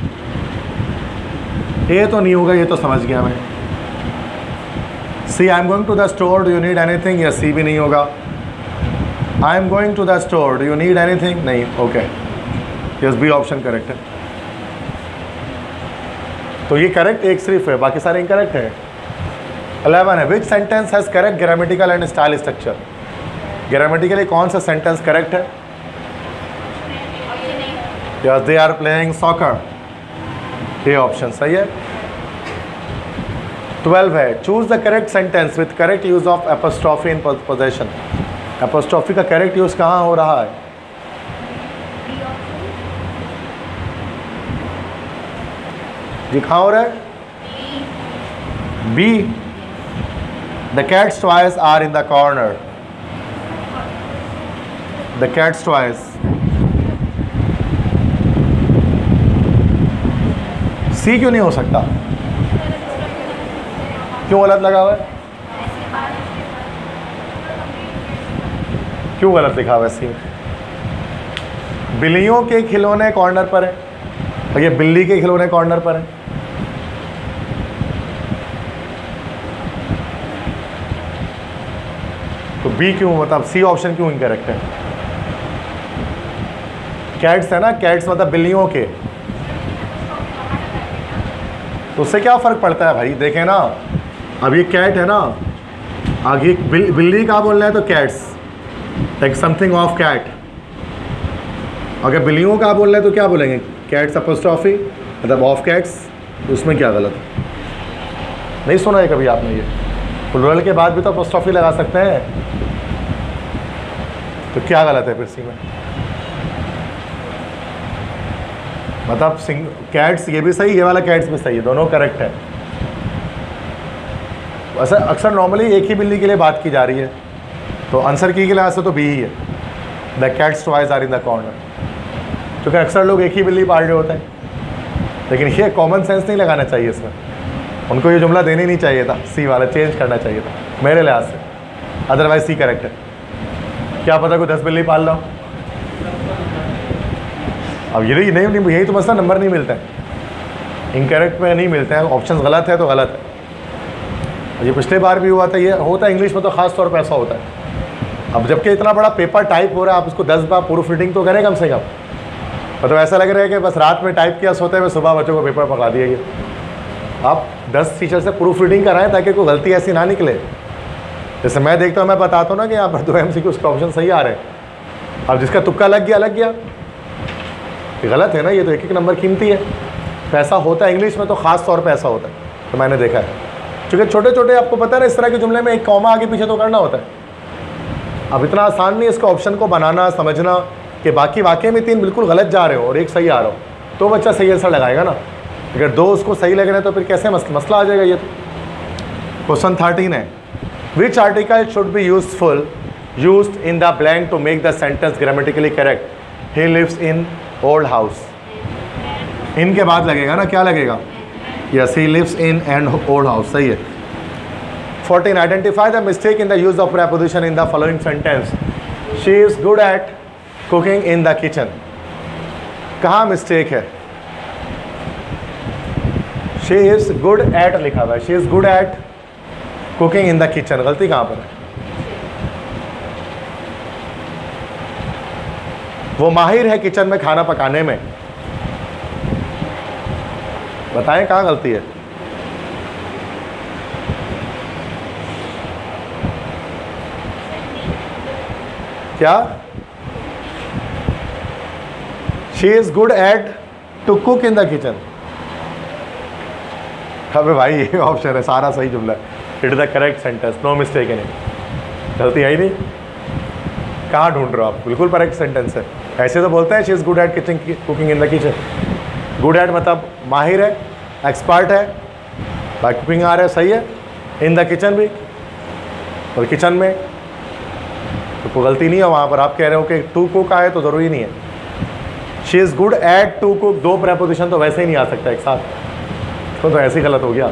ए तो नहीं होगा, ये तो समझ गया मैं। C, I am going to the store, do you need anything? या सी भी नहीं होगा। I am going to the store, do you need anything? नहीं, okay, yes, B option correct है। तो ये करेक्ट एक सिर्फ है, बाकी सारे इनकरेक्ट है। इलेवन है, which sentence has correct grammatical and style structure? Grammatically कौन सा सेंटेंस करेक्ट है? Yes, they are playing soccer, ये ऑप्शन सही है। ट्वेल्व है, choose the correct sentence with correct use of apostrophe in possession. Apostrophe का correct use कहाँ हो रहा है? जी कहाँ हो रहा है? B, the cats toys are in the corner. The cats toys, C क्यों नहीं हो सकता? क्यों गलत लगा हुआ है? क्यों गलत लिखा हुआ है सी? बिल्लियों के खिलौने कॉर्नर पर है, और ये बिल्ली के खिलौने कॉर्नर पर है। तो बी क्यों, मतलब सी ऑप्शन क्यों इनकरेक्ट है? कैट्स है ना, कैट्स मतलब बिल्लियों के, तो उससे क्या फ़र्क पड़ता है भाई? देखें ना, अब ये कैट है ना, आगे बिल, बिल्ली का बोलना है तो cats, like something of cat. अगर बिल्लियों का बोलना है तो क्या बोलेंगे? कैट्स अपोस्ट्रॉफी, मतलब ऑफ कैट्स। उसमें क्या गलत है? नहीं सुना है कभी आपने ये? प्लूरल के बाद भी तो अपोस्ट्रॉफी लगा सकते हैं, तो क्या गलत है फिर सी में? मतलब सिंग कैट्स ये भी सही, ये वाला कैट्स भी सही है, दोनों करेक्ट है। वैसे अक्सर नॉर्मली एक ही बिल्ली के लिए बात की जा रही है, तो आंसर की के लिहाज से तो बी ही है, the cats toys are in the corner, क्योंकि अक्सर लोग एक ही बिल्ली पाल रहे होते हैं। लेकिन ये कॉमन सेंस नहीं लगाना चाहिए इसमें, उनको ये जुमला देनी नहीं चाहिए था, सी वाला चेंज करना चाहिए था मेरे लिहाज से, अदरवाइज सी करेक्ट है। क्या पता कोई दस बिल्ली पाल रहा हो। अब ये नहीं, नहीं यही तो मसला, नंबर नहीं मिलता है, इनकरेक्ट में नहीं मिलते हैं, ऑप्शन गलत है तो गलत है। ये पिछले बार भी हुआ था, ये होता है इंग्लिश में तो ख़ास तौर पर ऐसा होता है। अब जबकि इतना बड़ा पेपर टाइप हो रहा है, आप उसको दस बार प्रूफ रीडिंग तो करें कम से कम। मतलब ऐसा लग रहा है कि बस रात में टाइप किया, सोते हुए सुबह बच्चों को पेपर पकड़ा दिया। ये आप दस टीचर से प्रूफ रीडिंग कराएं ताकि कोई गलती ऐसी ना निकले। जैसे मैं देखता हूँ, मैं बताता हूँ ना कि यहाँ पर दो एम सी क्यू उसका ऑप्शन सही आ रहे हैं, अब जिसका तुक्का लग गया लग गया, ये गलत है ना। ये तो एक एक नंबर कीमती है। पैसा होता है इंग्लिश में तो ख़ास तौर पे ऐसा होता है, तो मैंने देखा है। क्योंकि छोटे छोटे आपको पता है ना, इस तरह के जुमले में एक कॉमा आगे पीछे तो करना होता है। अब इतना आसान नहीं है इसका ऑप्शन को बनाना, समझना। कि बाकी वाकई में तीन बिल्कुल गलत जा रहे हो और एक सही आ रहा हो, तो बच्चा सही आंसर लगाएगा ना। अगर दो उसको सही लग रहे हैं तो फिर कैसे मसला आ जाएगा ये। तो क्वेश्चन थर्टीन है, which article should be useful used in the blank to make the sentence grammatically correct. He lives in old house. इनके बाद लगेगा ना, क्या लगेगा? Yes, he lives in and old house, सही है। Fourteen, identify the mistake in the use of preposition in the following sentence. She is good at cooking in the kitchen. कहाँ mistake है? शी इज गुड एट लिखा हुआ है, she is good at cooking in the kitchen, गलती कहाँ पर है? वो माहिर है किचन में खाना पकाने में, बताएं कहाँ गलती है? क्या? She is good at to cook in the kitchen. अबे भाई ये ऑप्शन है, सारा सही जुमला है। It is the correct sentence, no mistake in it. गलती है ही नहीं, कहाँ ढूंढ रहे हो आप? बिल्कुल करेक्ट सेंटेंस है। ऐसे तो बोलते हैं she is good at kitchen cooking in the kitchen. Good at मतलब माहिर है, एक्सपर्ट है, बाय कुकिंग आ रहा है, सही है। इन द किचन भी, और किचन में तो कोई गलती नहीं है वहाँ पर। आप कह रहे हो कि टू कुक आए तो ज़रूरी नहीं है। She is good at to cook, दो प्रेपोजिशन तो वैसे ही नहीं आ सकता एक साथ, तो, तो ऐसे ही गलत हो गया।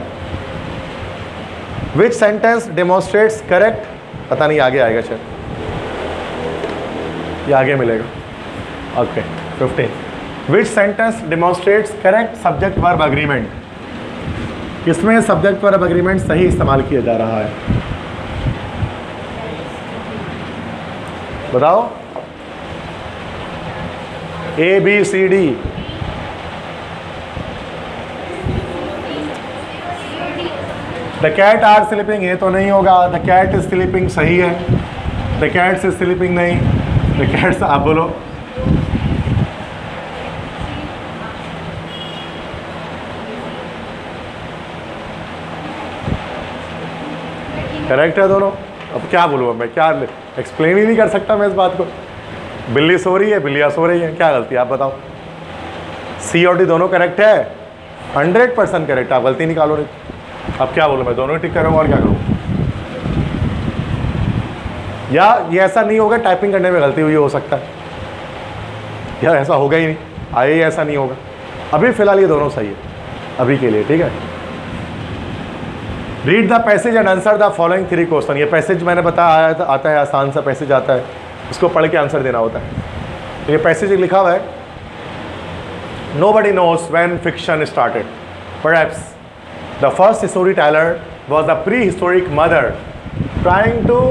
विच सेंटेंस डेमोन्स्ट्रेट्स करेक्ट, पता नहीं आगे आएगा शायद, ये आगे मिलेगा। Okay, fifteen, which sentence demonstrates correct subject verb agreement. किसमें सब्जेक्ट वर्ब अग्रीमेंट सही इस्तेमाल किया जा रहा है, बताओ? A B C D. The cat are sleeping, ये तो नहीं होगा। द कैट इज स्लीपिंग सही है, द कैट्स इज स्लीपिंग नहीं, द कैट्स, आप बोलो। करेक्ट है दोनों। अब क्या बोलूँ मैं, क्या एक्सप्लेन ही नहीं कर सकता मैं इस बात को। बिल्ली सो रही है, बिल्लियाँ सो रही है, क्या गलती है आप बताओ? सी और डी दोनों करेक्ट है, हंड्रेड परसेंट करेक्ट, आप गलती निकालो नहीं। अब क्या बोलूँ मैं, दोनों टिक करूँगा और क्या करूँ? या ये ऐसा नहीं होगा टाइपिंग करने में गलती हुई हो सकता है, या ऐसा होगा ही नहीं, आए ऐसा नहीं होगा। अभी फ़िलहाल ये दोनों सही है अभी के लिए, ठीक है। Read the passage and answer the following three question. ये पैसेज मैंने बताया था, आता है आसान सा पैसेज आता है, उसको पढ़ के आंसर देना होता है। तो ये पैसेज लिखा हुआ है, nobody knows when fiction started, perhaps the first story teller was the pre historic mother trying to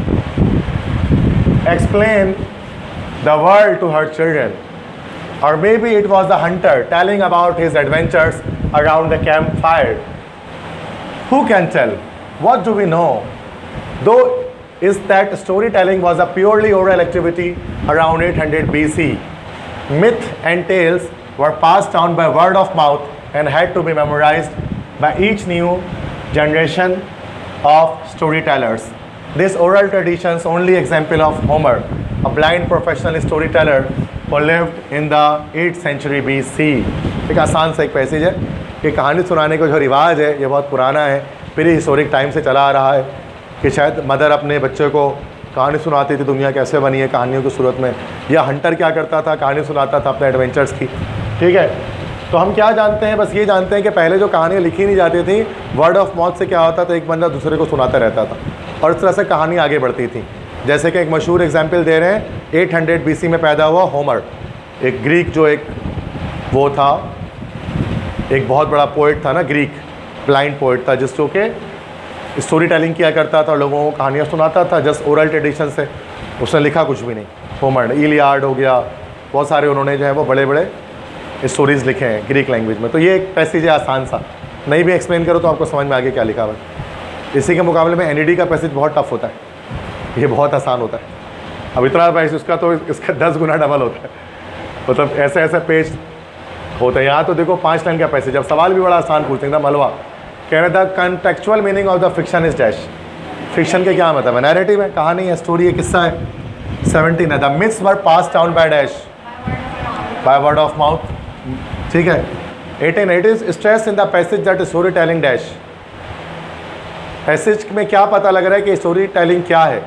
explain the world to her children, or maybe it was the hunter telling about his adventures around the campfire. Who can tell? What do we know? Though is that storytelling was a purely oral activity around eight hundred B C. Myth and tales were passed down by word of mouth and had to be memorized by each new generation of storytellers. This oral traditions only example of Homer, a blind professional storyteller who lived in the eighth century B C. एक आसान सा एक passage है कि कहानी सुनाने का जो रिवाज है ये बहुत पुराना है, प्री हिस्टोरिक टाइम से चला आ रहा है, कि शायद मदर अपने बच्चे को कहानी सुनाती थी दुनिया कैसे बनी है कहानियों की सूरत में, या हंटर क्या करता था, कहानी सुनाता था अपने एडवेंचर्स की, ठीक है। तो हम क्या जानते हैं, बस ये जानते हैं कि पहले जो कहानियाँ लिखी नहीं जाती थी, वर्ड ऑफ माउथ से क्या होता था, एक बंदा दूसरे को सुनाता रहता था और इस तरह से कहानी आगे बढ़ती थी। जैसे कि एक मशहूर एग्जाम्पल दे रहे हैं, एट हंड्रेड बी सी में पैदा हुआ होमर, एक ग्रीक जो एक वो था, एक बहुत बड़ा पोइट था ना, ग्रीक ब्लाइंड पोइट था, जिसको के स्टोरी टेलिंग किया करता था, लोगों को कहानियाँ सुनाता था जस्ट ओरल ट्रेडिशन से। उसने लिखा कुछ भी नहीं, होमर ने इलियाड हो गया, बहुत सारे उन्होंने जो है वो बड़े बड़े स्टोरीज़ लिखे हैं ग्रीक लैंग्वेज में। तो ये एक पैसेज है आसान सा, नहीं भी एक्सप्लेन करो तो आपको समझ में आगे क्या लिखा हुआ है। इसी के मुकाबले में एन ई डी का पैसेज बहुत टफ होता है, ये बहुत आसान होता है। अब इतना पैसेज उसका तो इसका दस गुना डबल होता है, मतलब ऐसे ऐसे पेज होते हैं। यहाँ तो देखो पाँच लाइन का पैसेज, अब सवाल भी बड़ा आसान पूछते हैं, मलवा कह रहे थे contextual meaning of the fiction is dash. Fiction के क्या मतलब है, नैरेटिव है, कहानी है, स्टोरी है, किस्सा है, सेवनटीन है, the myths were pass down by dash, by word of mouth, ठीक है। Eighteen, it is stress in the passage that story telling dash, passage में क्या पता लग रहा है कि स्टोरी टेलिंग क्या है।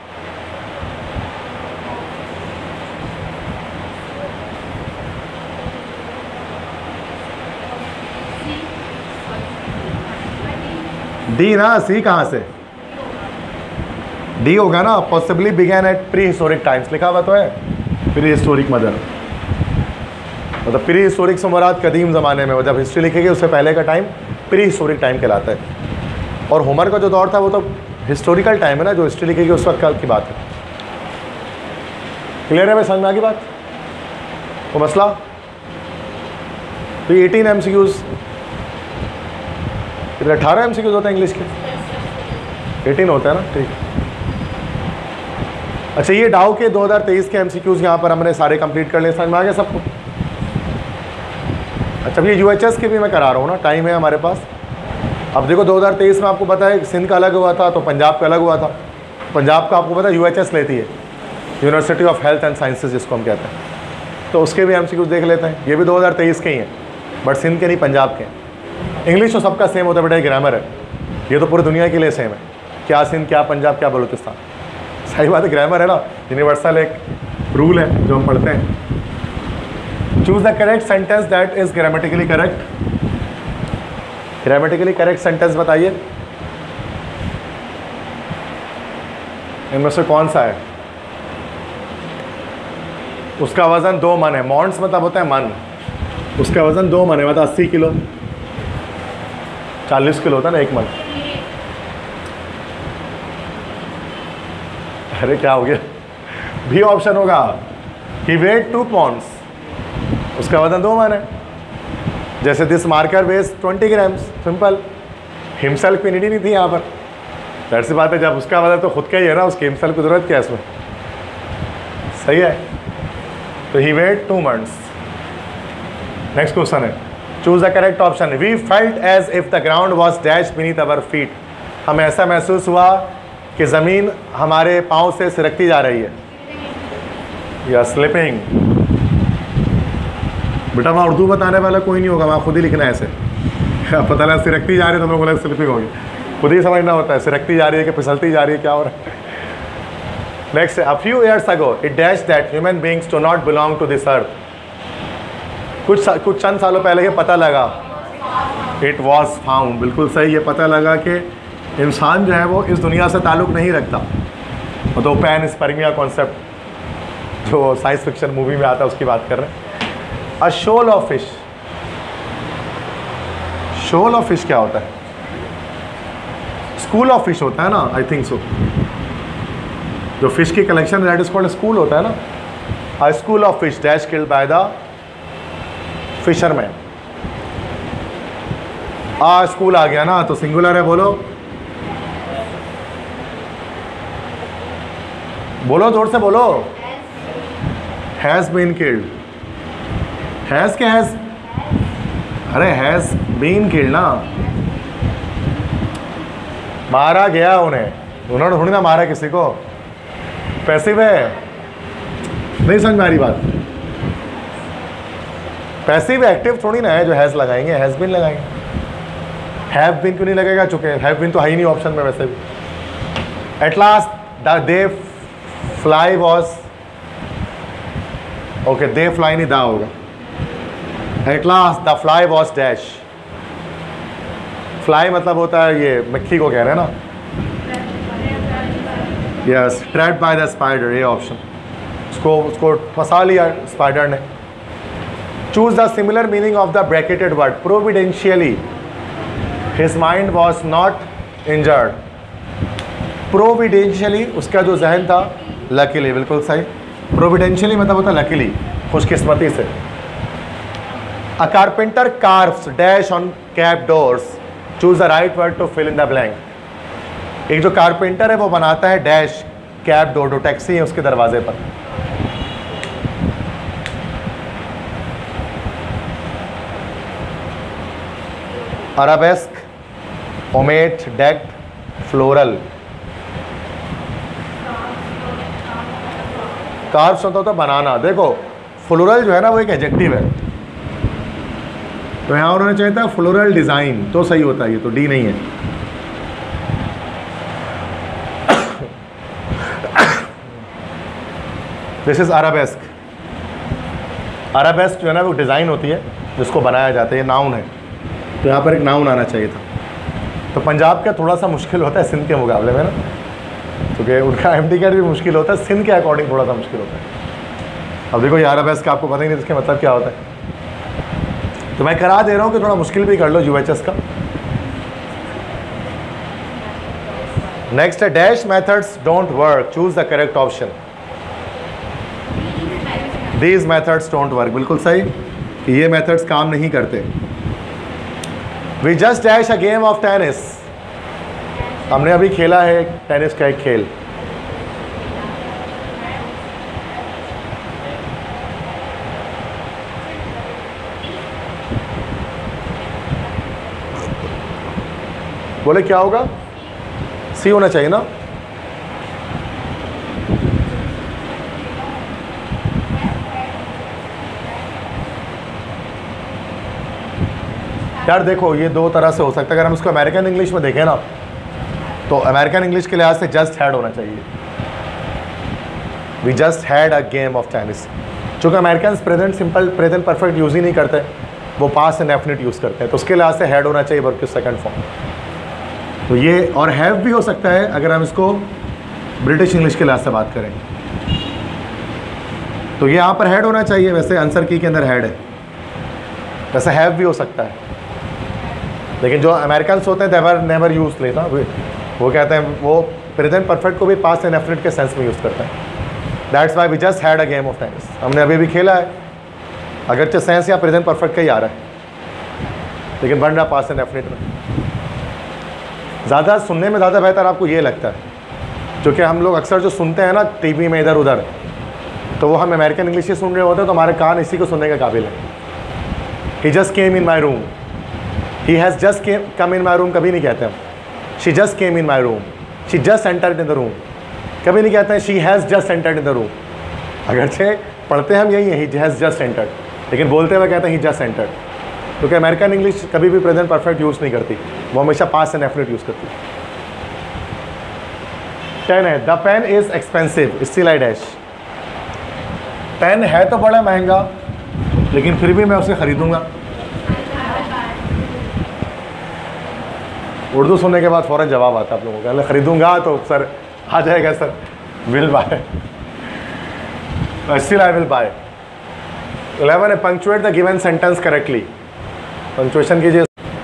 डी ना, सी कहाँ से, डी होगा ना, possibly began at pre historic times, लिखा हुआ तो है प्री हिस्टोरिक मदर, मतलब प्री हिस्टोरिक से मुराद कदीम ज़माने में, वो जब हिस्ट्री लिखेगी उससे पहले का टाइम प्री हिस्टोरिक टाइम कहलाता है। और होमर का जो दौर था वो तो हिस्टोरिकल टाइम है ना, जो हिस्ट्री लिखेगी उस वक्त कल की बात है। क्लियर है भाई, समझ में आ गई बात, वो मसला। तो एटीन एम सी क्यूज़, अठारह एम सी क्यूज़ होता है इंग्लिश के, एटीन होता है ना, ठीक। अच्छा, ये डाउ के दो हज़ार तेईस के एम सी क्यूज़ यहाँ पर हमने सारे कंप्लीट कर लिए, समझ में आ गया सबको। अच्छा, ये यू एच एस के भी मैं करा रहा हूँ ना, टाइम है हमारे पास। अब देखो दो हज़ार तेईस में आपको पता है सिंध का अलग हुआ था, तो पंजाब का अलग हुआ था। पंजाब का आपको पता है यू एच एस लेती है, university of health and sciences जिसको हम कहते हैं, तो उसके भी एम सी क्यूज़ देख लेते हैं। ये भी दो हज़ार तेईस के ही हैं, बट सिंध के नहीं, पंजाब के। इंग्लिश तो सबका सेम होता है बेटा, ग्रामर है, ये तो पूरी दुनिया के लिए सेम है, क्या सिंध, क्या पंजाब, क्या बलूचिस्तान, सही बात है, ग्रामर है ना, यूनिवर्सल एक रूल है जो हम पढ़ते हैं। Choose the correct sentence that is grammatically correct, grammatically correct sentence बताइए, इनमें से कौन सा है। उसका वजन दो मन है, मॉन्ट्स मतलब होता है मन, उसका वजन दो मन है, मतलब अस्सी किलो, चालीस किलो होता है ना एक मन। अरे क्या हो गया, भी ऑप्शन होगा कि वेट टू पॉन्ड्स, उसका वजन दो मन है। जैसे this marker weighs twenty grams, simple, himself की नीड नहीं थी यहाँ पर, जाहिर सी बात है, जब उसका वजन तो खुद का ही है ना, उसकी हिमसेल्फ की जरूरत क्या है इसमें, सही है। तो he wait two months. Next question है, choose the correct option. We felt as if the ground was dash beneath our feet, हमें ऐसा महसूस हुआ कि ज़मीन हमारे पाँव से सिरकती जा रही है, या स्लिपिंग। बेटा वहाँ उर्दू बताने वाला कोई नहीं होगा, वहाँ खुद ही लिखना है ऐसे, पता लगा सिरकती जा रही है तो लोगों को स्लिपिंग होगी, खुद ही समझना होता है सिरकती जा रही है कि फिसलती जा रही है, क्या हो रहा है। Next, a few years ago it dash that human beings do not belong to this earth, कुछ कुछ चंद सालों पहले ये पता लगा, इट वॉज फाउंड, बिल्कुल सही, ये पता लगा कि इंसान जो है वो इस दुनिया से ताल्लुक़ नहीं रखता। तो पैन स्पर्मिया कॉन्सेप्ट जो साइंस फिक्शन मूवी में आता है उसकी बात कर रहे हैं। A shoal of fish, shoal of fish क्या होता है, स्कूल ऑफ फिश होता है ना, आई थिंक सो, जो फिश की collection that is called school होता है ना। A school of fish dash killed by the fisherman, a school आ गया ना, तो सिंगुलर है, बोलो बोलो जोर से बोलो, हैज़ बीन किल्ड, हैज़ के हैज़, अरे हैज़ बीन किल्ड ना, मारा गया उन्हें, उन्होंने थोड़ी ना मारा किसी को, पैसिव है, नहीं समझ में आ रही बात, पैसिव एक्टिव थोड़ी ना है जो हैज़ लगाएंगे, हैज़ बीन लगाएंगे, हैव बीन क्यों नहीं लगेगा, चुके हैव बीन तो है ही नहीं ऑप्शन में वैसे भी। At last the they fly was, okay they fly नहीं दा होगा, at last the fly was dash, fly मतलब होता है ये मक्खी को कह रहे हैं ना, yes, trapped by the spider, ये ऑप्शन, उसको उसको फंसा लिया स्पाइडर ने। Choose the similar meaning of the bracketed word, providentially his mind was not injured, providentially उसका जो जहन था, लकीली, बिल्कुल सही, प्रोविडेंशियली मतलब होता है लकीली, खुशकिस्मती से। A carpenter carves dash on cab doors, choose the right word to fill in the blank, एक जो कारपेंटर है वो बनाता है डैश कैब डोर, जो टैक्सी है उसके दरवाजे पर। Arabesque, ornate, decked, floral, carves होता है बनाना। देखो फ्लोरल जो है ना वो एक एडजेक्टिव है, तो यहाँ उन्होंने चाहिए था फ्लोरल डिज़ाइन, तो सही होता है ये, तो डी नहीं है। This is arabesque. अराबेस्क जो है ना वो डिज़ाइन होती है जिसको बनाया जाता है, ये नाउन है, तो यहाँ पर एक नाउन आना चाहिए था। तो पंजाब का थोड़ा सा मुश्किल होता है सिंध के मुकाबले में ना, क्योंकि उनका एम डी कैट भी मुश्किल होता है, सिंध के अकॉर्डिंग थोड़ा सा मुश्किल होता है। अब देखो ये अराबेस्क आपको पता ही नहीं इसका मतलब क्या होता है, तो मैं करा दे रहा हूँ कि थोड़ा मुश्किल भी कर लो यू एच एस का। नेक्स्ट है dash methods don't work, choose the correct option. These methods don't work, बिल्कुल सही कि ये मेथड्स काम नहीं करते। We just dash a game of tennis, हमने अभी खेला है टेनिस का एक खेल। बोले क्या होगा, सी होना चाहिए ना। यार देखो ये दो तरह से हो सकता है, अगर हम इसको अमेरिकन इंग्लिश में देखें ना तो अमेरिकन इंग्लिश के लिहाज से जस्ट हैड होना चाहिए। We just had a game of tennis, चूँकि American present simple present perfect use ही नहीं करते, वो पास्ट इंडेफिनिट यूज़ करते हैं, तो उसके लिहाज से हैड होना चाहिए वर्ब की सेकंड फॉर्म। तो ये और हैव भी हो सकता है अगर हम इसको ब्रिटिश इंग्लिश के लिहाज से बात करें, तो ये यहाँ पर हैड होना चाहिए, वैसे आंसर की के अंदर हैड है, वैसे हैव भी हो सकता है, लेकिन जो अमेरिकन होते हैं देवर नेवर यूज लेता, वो कहते हैं वो प्रेजेंट परफेक्ट को भी पास्ट इंडेफिनिट के सेंस में यूज़ करता है। That's why we just had a game of tennis, हमने अभी भी खेला है, अगरचे सेंस या प्रेजेंट परफेक्ट का ही आ रहा है, लेकिन बन रहा पास्ट इंडेफिनिट में। ज़्यादा सुनने में ज़्यादा बेहतर आपको ये लगता है, क्योंकि हम लोग अक्सर जो सुनते हैं ना टीवी में इधर उधर, तो वो हम अमेरिकन इंग्लिश ही सुन रहे होते हैं, तो हमारे कान इसी को सुनने के काबिल है। He just came in my room, he has just came come in my room कभी नहीं कहते हम, she just came in my room, she just entered in the room, कभी नहीं कहते हैं she has just entered in the room. अगरचे पढ़ते हम यही है ही हैज़ जस्ट एंटर्ड, लेकिन बोलते हुए कहते हैं ही जस्ट एंटर्ड, क्योंकि अमेरिकन इंग्लिश कभी भी प्रेजेंट परफेक्ट यूज़ नहीं करती, वो हमेशा पास्ट इंडेफिनिट यूज़ करती है। टेन है the pen is expensive, still I dash. Pen है तो बड़ा महंगा, लेकिन फिर भी मैं उसे ख़रीदूँगा। उर्दू सुनने के बाद फ़ौरन जवाब आता है आप लोगों का, ख़रीदूँगा तो सर आ जाएगा sir, will buy, still I will buy. Eleven है punctuate the given sentence correctly, punctuation कीजिए।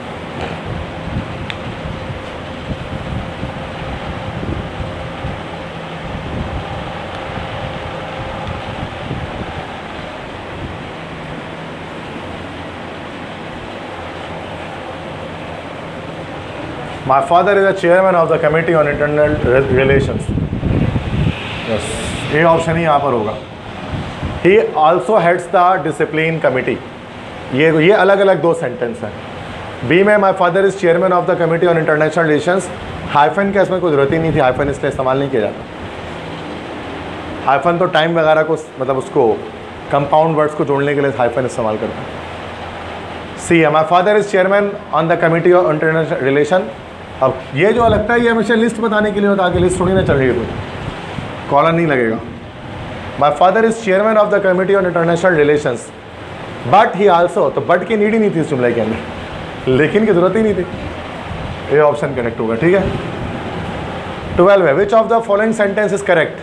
My father is a chairman of the committee on internal relations. Yes, ये ऑप्शन ही यहाँ पर होगा। He also heads the discipline committee. ये ये अलग अलग दो सेंटेंस हैं। बी में my father is chairman of the committee on international relations, hyphen का इसमें कोई ज़रूरत ही नहीं थी, हाइफन इसलिए इस्तेमाल नहीं किया जाता। हाइफन तो टाइम वगैरह को मतलब उसको कंपाउंड वर्ड्स को जोड़ने के लिए हाइफन इस्तेमाल करता है। सी है my father is chairman on the committee of international relation. अब ये जो लगता है ये हमेशा लिस्ट बताने के लिए होता है, आगे लिस्ट थोड़ी ना चल रही है, कोई कॉलर नहीं लगेगा। My father is chairman of the committee on international relations but he also, तो बट की नीड ही नहीं थी इस जुमले के अंदर, लेकिन की ज़रूरत ही नहीं थी, ये ऑप्शन करेक्ट होगा। ठीक है। ट्वेल्व है which of the following sentence is correct.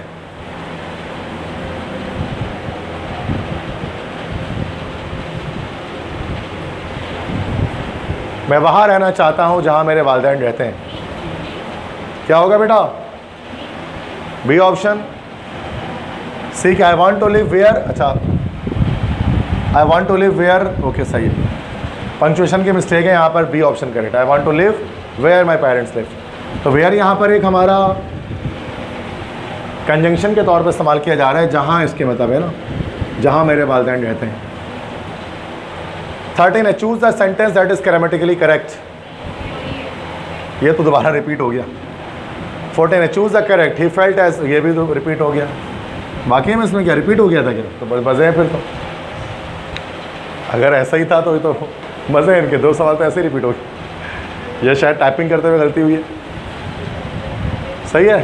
मैं वहाँ रहना चाहता हूँ जहाँ मेरे वालिदैन रहते हैं, क्या होगा बेटा? B option. सी क्या I want to live where, अच्छा I want to live where, okay सही है, पंक्चुएशन की मिस्टेक है यहाँ पर, B option correct. I want to live where my parents live, तो वेयर यहाँ पर एक हमारा कंजंक्शन के तौर पर इस्तेमाल किया जा रहा है, जहाँ इसके मतलब है ना जहाँ मेरे वालिदैन रहते हैं। थर्टीन है choose the sentence that is grammatically correct, ये तो दोबारा रिपीट हो गया। फोर्टीन है choose the correct, he felt as, ये भी तो रिपीट हो गया। वाकई में इसमें क्या रिपीट हो गया था क्या? तो बस मज़े हैं फिर तो। अगर ऐसा ही था तो ये तो मज़े हैं इनके, दो सवाल तो ऐसे ही रिपीट हो गए। यह शायद टाइपिंग करते हुए गलती हुई है। सही है।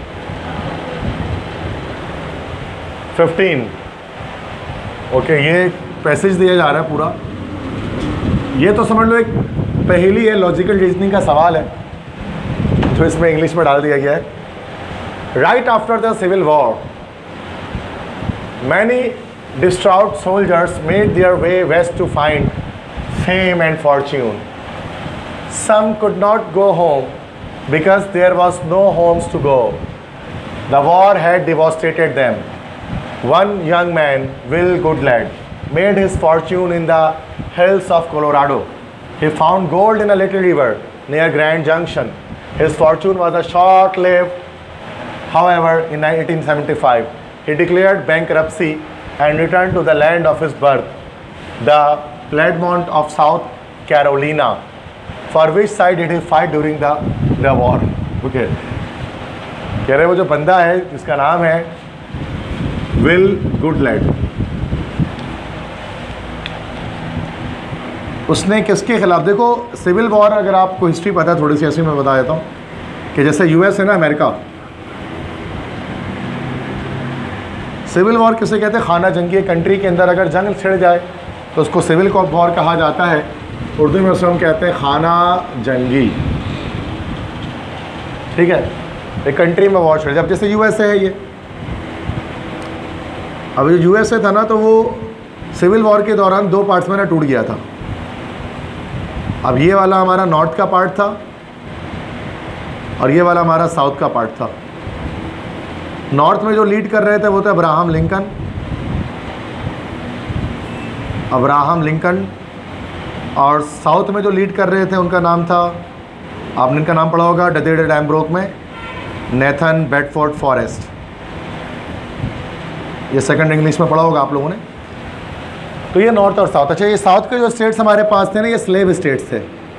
फिफ्टीन। ओके, ये पैसेज दिया जा रहा है पूरा। ये तो समझ लो एक पहेली है, लॉजिकल रीजनिंग का सवाल है जो इसमें इंग्लिश में डाल दिया गया है। Right after the civil war many distraught soldiers made their way west to find fame and fortune. Some could not go home because there was no homes to go. The war had devastated them. One young man, Will Goodlad, made his fortune in the hills of Colorado. He found gold in a little river near Grand Junction. His fortune was a short-lived. However, in eighteen seventy-five, he declared bankruptcy and returned to the land of his birth, the Piedmont of South Carolina. For which side did he fight during the, the war? Okay. कह रहे वो जो बंदा है जिसका नाम है will गुडलैड, उसने किसके खिलाफ, देखो सिविल वॉर अगर आपको हिस्ट्री पता है थोड़ी सी, ऐसी मैं बता देता हूँ कि जैसे यूएस है ना, अमेरिका, सिविल वॉर किसे कहते हैं? खाना जंगी। कंट्री के अंदर अगर जंग छिड़ जाए तो उसको सिविल वॉर कहा जाता है। उर्दू में उसे हम कहते हैं खाना जंगी। ठीक है, एक कंट्री में वॉर छिड़ जाए, अब जैसे यूएसए है ये, अब जो यूएसए था ना तो वो सिविल वॉर के दौरान दो पार्ट्स में ना टूट गया था। अब ये वाला हमारा नॉर्थ का पार्ट था और ये वाला हमारा साउथ का पार्ट था। नॉर्थ में जो लीड कर रहे थे वो थे अब्राहम लिंकन, अब्राहम लिंकन और साउथ में जो लीड कर रहे थे उनका नाम था, आपने इनका नाम पढ़ा होगा डदेड डैम्ब्रोक में, नेथन बेडफोर्ड फॉरेस्ट। ये सेकंड इंग्लिश में पढ़ा होगा आप लोगों ने। तो ये नॉर्थ और साउथ। अच्छा, ये साउथ के जो स्टेट्स हमारे पास थे ना, ये स्लेव स्टेट्स थे।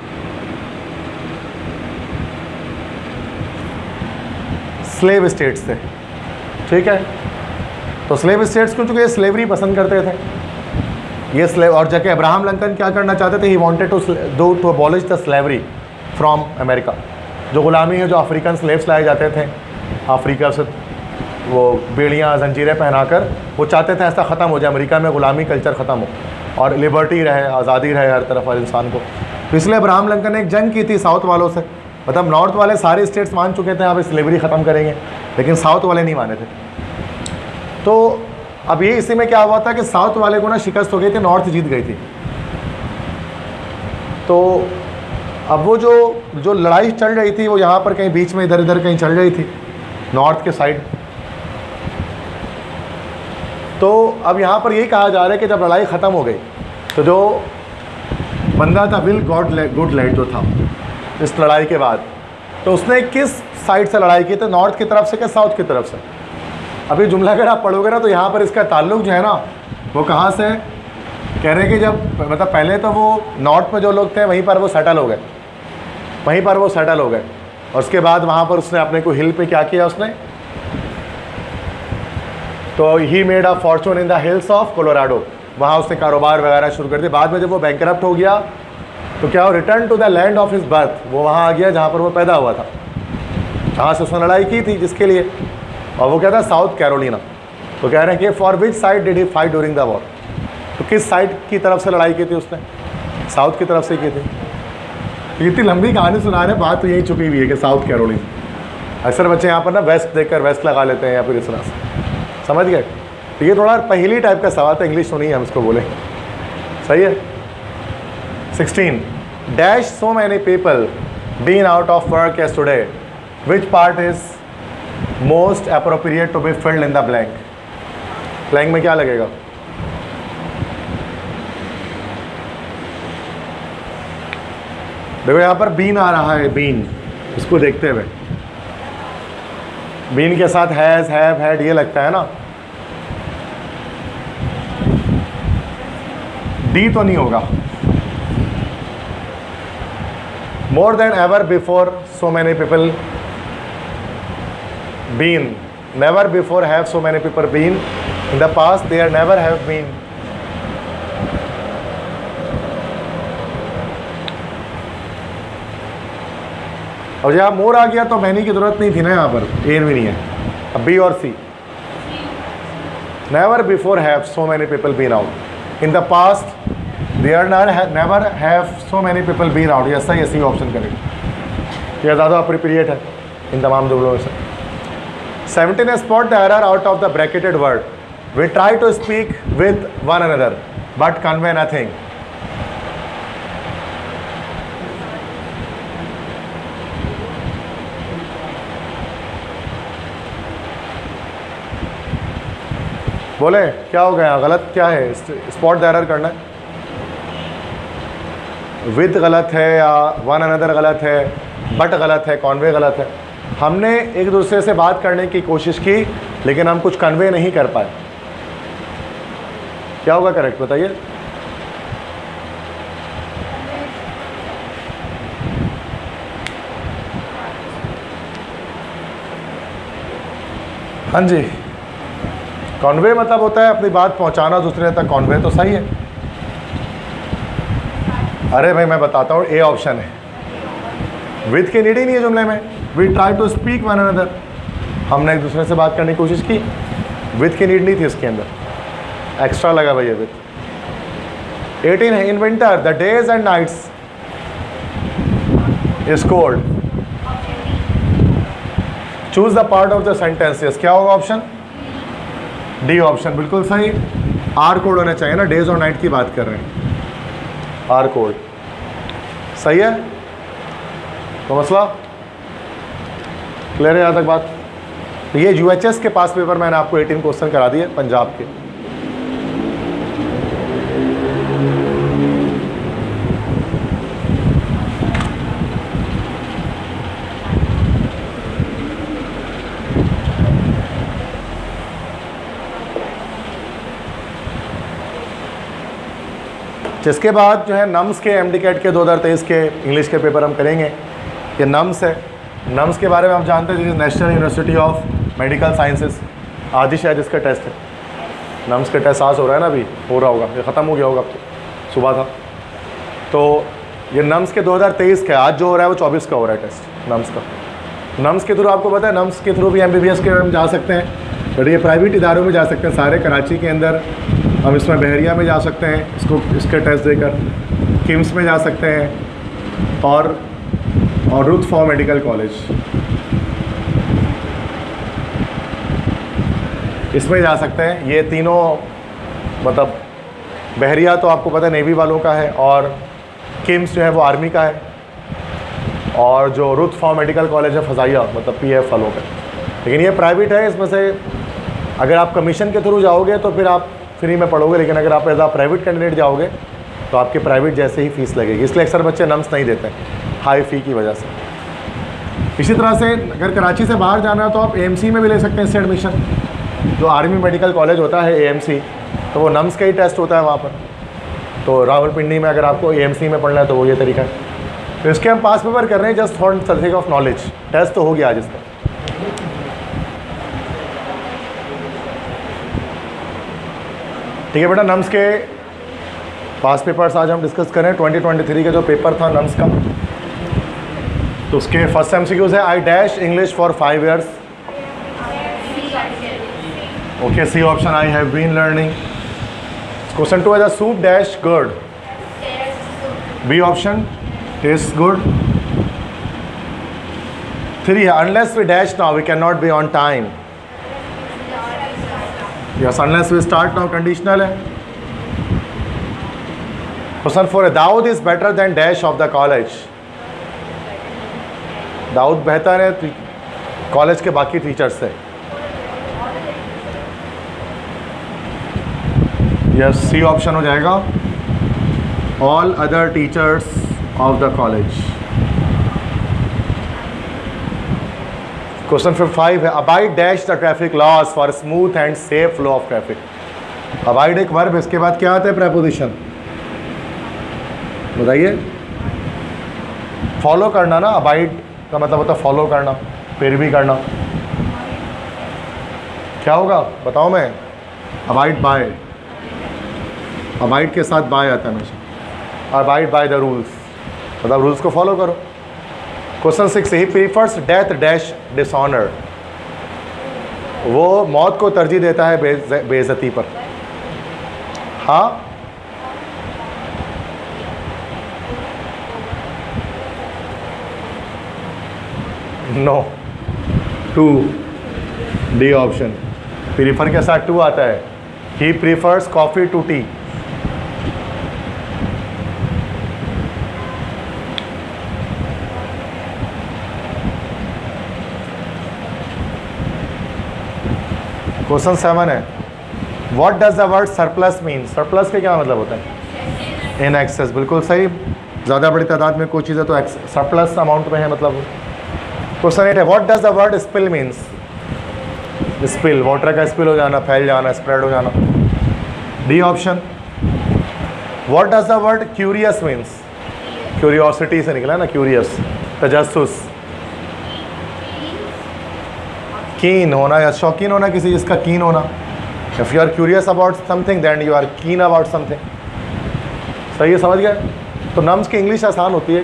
स्लेव स्टेट्स थे, ठीक है। तो स्लेव स्टेट्स क्यों? चूँकि ये स्लेवरी पसंद करते थे ये स्लेव, और जबकि अब्राहम लिंकन क्या करना चाहते थे? He wanted to do to abolish the slavery from America. जो गुलामी है, जो अफ्रीकन स्लेव्स लाए जाते थे अफ्रीका से, वो बेड़ियाँ जंजीरें पहनाकर, वो चाहते थे ऐसा ख़त्म हो जाए, अमेरिका में गुलामी कल्चर ख़त्म हो और लिबर्टी रहे, आज़ादी रहे हर तरफ हर इंसान को। तो इसलिए अब्राहम लिंकन ने एक जंग की थी साउथ वालों से। मतलब नॉर्थ वाले सारे स्टेट्स मान चुके थे यहाँ पे स्लेवरी ख़त्म करेंगे, लेकिन साउथ वाले नहीं माने थे। तो अब ये इसी में क्या हुआ था कि साउथ वाले को ना शिकस्त हो गई थी, नॉर्थ जीत गई थी। तो अब वो जो जो लड़ाई चल रही थी वो यहाँ पर कहीं बीच में इधर इधर कहीं चल रही थी, नॉर्थ के साइड। तो अब यहाँ पर यही कहा जा रहा है कि जब लड़ाई ख़त्म हो गई तो जो बंदा था विल गुडलैड जो था इस लड़ाई के बाद, तो उसने किस साइड से लड़ाई की थी? नॉर्थ की तरफ से कि साउथ की तरफ से? अभी जुमला अगर आप पढ़ोगे ना तो यहाँ पर इसका ताल्लुक जो है ना वो कहाँ से? कह रहे हैं कि जब मतलब पहले तो वो नॉर्थ में जो लोग थे वहीं पर वो सेटल हो गए, वहीं पर वो सेटल हो गए और उसके बाद वहाँ पर उसने अपने को हिल पे क्या किया उसने? तो he made a fortune in the hills of Colorado, वहाँ उसने कारोबार वगैरह शुरू कर दिया। बाद में जब वो बैंकरप्ट हो गया तो क्या हो, return to the land of his birth, वो वहाँ आ गया जहाँ पर वो पैदा हुआ था, जहाँ से उसने लड़ाई की थी जिसके लिए, और वो क्या था? South Carolina. तो कह रहे हैं कि for which side did he fight during the war? तो किस साइड की तरफ से लड़ाई की थी उसने? साउथ की तरफ से की थी। इतनी लंबी कहानी सुना रहे, बात तो यही छुपी हुई है कि साउथ कैरोलिना। अक्सर बच्चे यहाँ पर ना वेस्ट देखकर वेस्ट लगा लेते हैं या फिर इस तरह से, समझ गए? तो ये थोड़ा पहली टाइप का सवाल था, इंग्लिश सुनी है हम इसको बोले, सही है। Sixteen dash so many people been out of work as today, which part is most appropriate to be filled in the blank? Blank में क्या लगेगा? देखो यहाँ पर बीन आ रहा है, बीन, इसको देखते हुए बीन के साथ हैज, हैव, हैड ये लगता है ना। डी तो नहीं होगा। More than ever before so many people been, never before have so many people been, in the past there never have been. और जहाँ मोर आ गया तो मैनी की जरूरत नहीं थी ना, यहाँ पर एन भी नहीं है। अब बी और C, never before have so many people been out, in the past there never have so many people been out. ये सही है, सी ऑप्शन करेक्ट। यह ज़्यादा अप्रोप्रिएट है इन तमाम जुमलों में से। Seventeen spot the error out of the bracketed word, we try to speak with one another but convey nothing. बोले क्या हो गया, गलत क्या है? स्पॉट द एरर करना है, विद गलत है या वन अनदर गलत है, बट गलत है, कॉन्वे गलत है। हमने एक दूसरे से बात करने की कोशिश की लेकिन हम कुछ कन्वे नहीं कर पाए। क्या होगा करेक्ट बताइए? हाँ जी, कॉन्वे मतलब होता है अपनी बात पहुंचाना दूसरे तक। कॉन्वे तो सही है। अरे भाई मैं बताता हूँ, ए ऑप्शन है। विद की नीड ही नहीं है जुमले में। We try to speak one another, हमने एक दूसरे से बात करने की कोशिश की, विद की नीड नहीं थी इसके अंदर, एक्स्ट्रा लगा भैया विद। एटीन है, in winter the days and nights is cold. Choose the part of the sentences, क्या होगा ऑप्शन? डी ऑप्शन बिल्कुल सही। आर कोड होना चाहिए ना, डेज और नाइट की बात कर रहे हैं, आर कोड सही है। तो मसला क्लियर है यहाँ तक बात? तो ये यूएचएस के पास पेपर मैंने आपको अठारह क्वेश्चन करा दिए पंजाब के। जिसके बाद जो है नम्स के एम डी कैट के दो हज़ार तेईस के इंग्लिश के पेपर हम करेंगे। ये नम्स है, नम्स के बारे में हम जानते हैं, national university of medical sciences, आज ही शायद इसका टेस्ट है। नम्स का टेस्ट आज हो रहा है ना, अभी हो रहा होगा, ये ख़त्म हो गया होगा, अब तो सुबह था। तो ये नम्स के दो हज़ार तेईस का, आज जो हो रहा है वो चौबीस का हो रहा है टेस्ट नम्स का। नम्स के थ्रू आपको पता है, नम्स के थ्रू भी एम बी बी एस के हम जा सकते हैं, बट ये प्राइवेट इदारों में जा सकते हैं सारे। कराची के अंदर हम इसमें बहरिया में जा सकते हैं, इसको इसके टेस्ट देकर किम्स में जा सकते हैं, और और रुथ फॉर मेडिकल कॉलेज इसमें जा सकते हैं। ये तीनों मतलब बहरिया तो आपको पता है नेवी वालों का है, और किम्स जो है वो आर्मी का है, और जो रुथ फॉर मेडिकल कॉलेज है फ़ज़ाइया मतलब पी एफ वालों का। लेकिन ये प्राइवेट है, इसमें से अगर आप कमीशन के थ्रू जाओगे तो फिर आप फ्री में पढ़ोगे, लेकिन अगर आप एज आ प्राइवेट कैंडिडेट जाओगे तो आपके प्राइवेट जैसे ही फ़ीस लगेगी। इसलिए अक्सर बच्चे नम्स नहीं देते हाई फ़ी की वजह से। इसी तरह से अगर कराची से बाहर जाना है तो आप ए एम सी में भी ले सकते हैं इससे एडमिशन। जो आर्मी मेडिकल कॉलेज होता है ए एम सी, तो वो नम्स का ही टेस्ट होता है वहाँ पर। तो रावलपिंडी में अगर आपको ए एम सी में पढ़ना है तो वो ये तरीका है। तो इसके हम पास पेपर कर रहे हैं just for subject of knowledge. Test तो हो गया आज इसका। ठीक है बेटा, नम्स के पास पेपर्स आज हम डिस्कस करें। ट्वेंटी ट्वेंटी थ्री का जो पेपर था नम्स का, तो उसके फर्स्ट एमसीक्यूज है, I dash English for five years. Okay, C option, I have been learning. Question two है, the soup dash good. B option, test good. Three है, unless we dash now we can not be on time. Yes, unless we start now conditional है। Question four है, Dawood is better than dash of the college. Dawood बेहतर है college के बाकी teachers से। Yes, C option हो जाएगा, all other teachers of the college. Question फिर फाइव है, abide dash the traffic laws for smooth and safe flow of traffic. Abide एक वर्ब, इसके बाद क्या आता है? प्रेपोजिशन। बताइए। फॉलो करना ना, अबाइड का मतलब होता है फॉलो करना, पैरवी करना। क्या होगा बताओ मैं, अबाइड बाय, अबाइड के साथ बाय आता है हमेशा, अबाइड बाय द रूल्स, मतलब रूल्स को फॉलो करो। Question six, he prefers death dash dishonour, वो मौत को तरजीह देता है बेइज्ज- बेइज्जती पर। हाँ no, to, D option, prefer के साथ टू आता है, he prefers coffee to tea. Question seven है, what does the word surplus mean, surplus के क्या मतलब होता है, इन एक्सेस, बिल्कुल सही, ज़्यादा बड़ी तादाद में कोई चीज़ है तो सरप्लस अमाउंट में है मतलब। क्वेश्चन एट है, what does the word spill means, spill, water का स्पिल हो जाना, फैल जाना, स्प्रेड हो जाना। D option, what does the word curious means, curiosity से निकला ना, क्यूरियस, तजस्सुस, कीन होना या शौकीन होना किसी चीज़ का, कीन होना। If you are curious about something then you are keen about something. सही है, समझ गए। तो नम्स की इंग्लिश आसान होती है,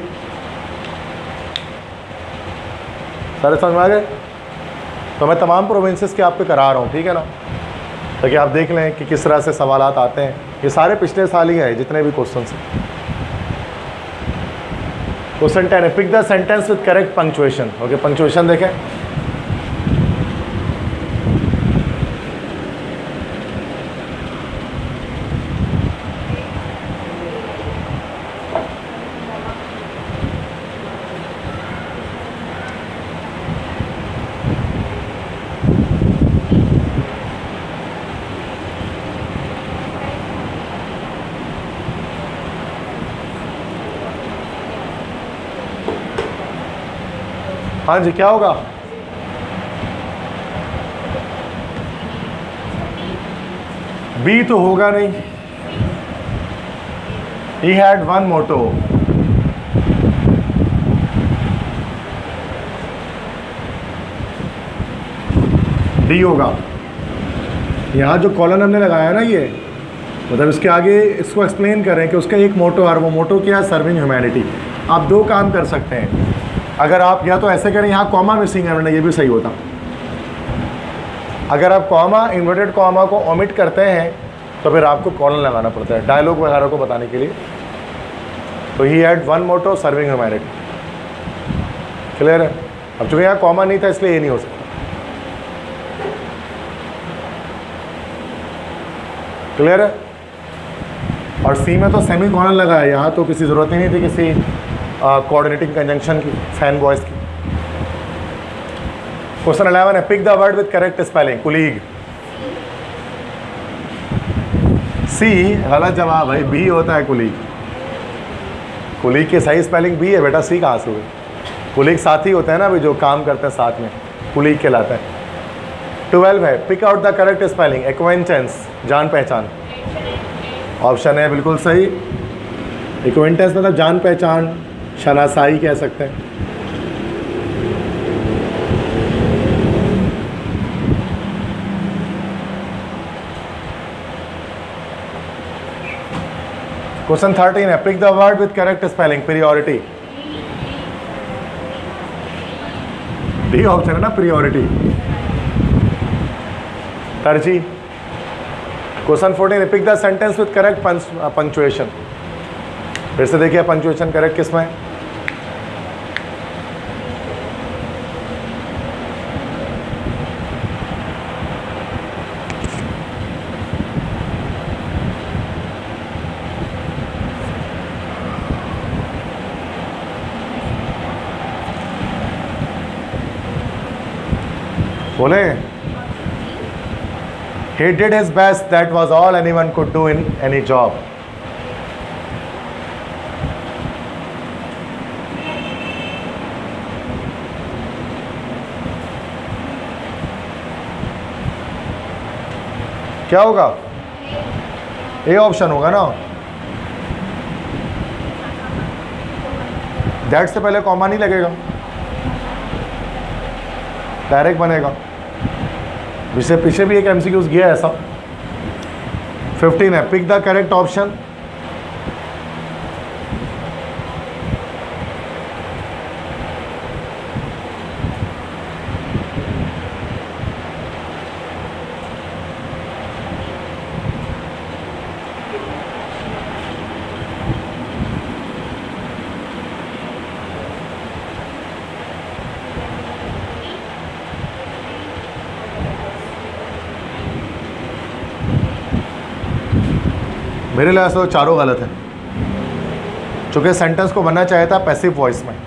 सारे समझ में आ गए। तो मैं तमाम प्रोविंसेस के आप पे करा रहा हूँ, ठीक है ना, ताकि आप देख लें कि किस तरह से सवालात आते हैं। ये सारे पिछले साल ही हैं जितने भी क्वेश्चन हैं। क्वेश्चन टेन है, pick the sentence with correct punctuation. Okay, punctuation देखें। हाँ जी, क्या होगा, बी तो होगा नहीं, he had one motto, D होगा। यहाँ जो कॉलन हमने लगाया ना, ये मतलब इसके आगे इसको एक्सप्लेन करें कि उसका एक मोटो है, वो मोटो क्या है, सर्विंग ह्यूमैनिटी। आप दो काम कर सकते हैं, अगर आप या तो ऐसे करें, यहाँ कॉमा मिसिंग है वरना ये भी सही होता। अगर आप कॉमा, इन्वर्टेड कॉमा को ओमिट करते हैं तो फिर आपको कॉलन लगाना पड़ता है डायलॉग वगैरह को बताने के लिए। तो he had one motto serving humanity, clear है। अब चूँकि यहाँ कॉमा नहीं था इसलिए ये नहीं हो सकता, क्लियर है। और सी में तो सेमी कॉलन लगा है, यहाँ तो किसी ज़रूरत ही नहीं थी किसी कोऑर्डिनेटिंग कंजंक्शन की, फैन बॉयज़ की। क्वेश्चन इलेवन है, pick the word with correct spelling, colleague. C गलत जवाब भाई, बी होता है कुलीग। कुलीग की सही स्पेलिंग बी है बेटा, सी कहाँ से हुई। कुलीग साथी होते हैं ना अभी जो काम करते हैं साथ में, कुलीग कहलाता है। ट्वेल्व है, pick out the correct spelling, acquaintance, जान पहचान। ऑप्शन है बिल्कुल सही, एक्वेंटेंस मतलब जान पहचान, शनासाई कह सकते हैं। क्वेश्चन थर्टीन है, pick the word with correct spelling, priority. D option है ना, प्रियोरिटी, तरजीह। क्वेश्चन फोर्टीन है, pick the sentence with correct punctuation. फिर से देखिए पंक्चुएशन करेक्ट किसमें है। बोले, he did his best, that was all anyone could do in any job. क्या होगा, ए ऑप्शन होगा ना। दैट से पहले कॉमा नहीं लगेगा, डायरेक्ट बनेगा। इससे पीछे भी एक एमसीक्यूज गया है ऐसा। फिफ्टीन है, पिक द करेक्ट ऑप्शन। मेरे लिए ऐसा चारों गलत है, चूँकि सेंटेंस को बनना चाहिए था पैसिव वॉइस में।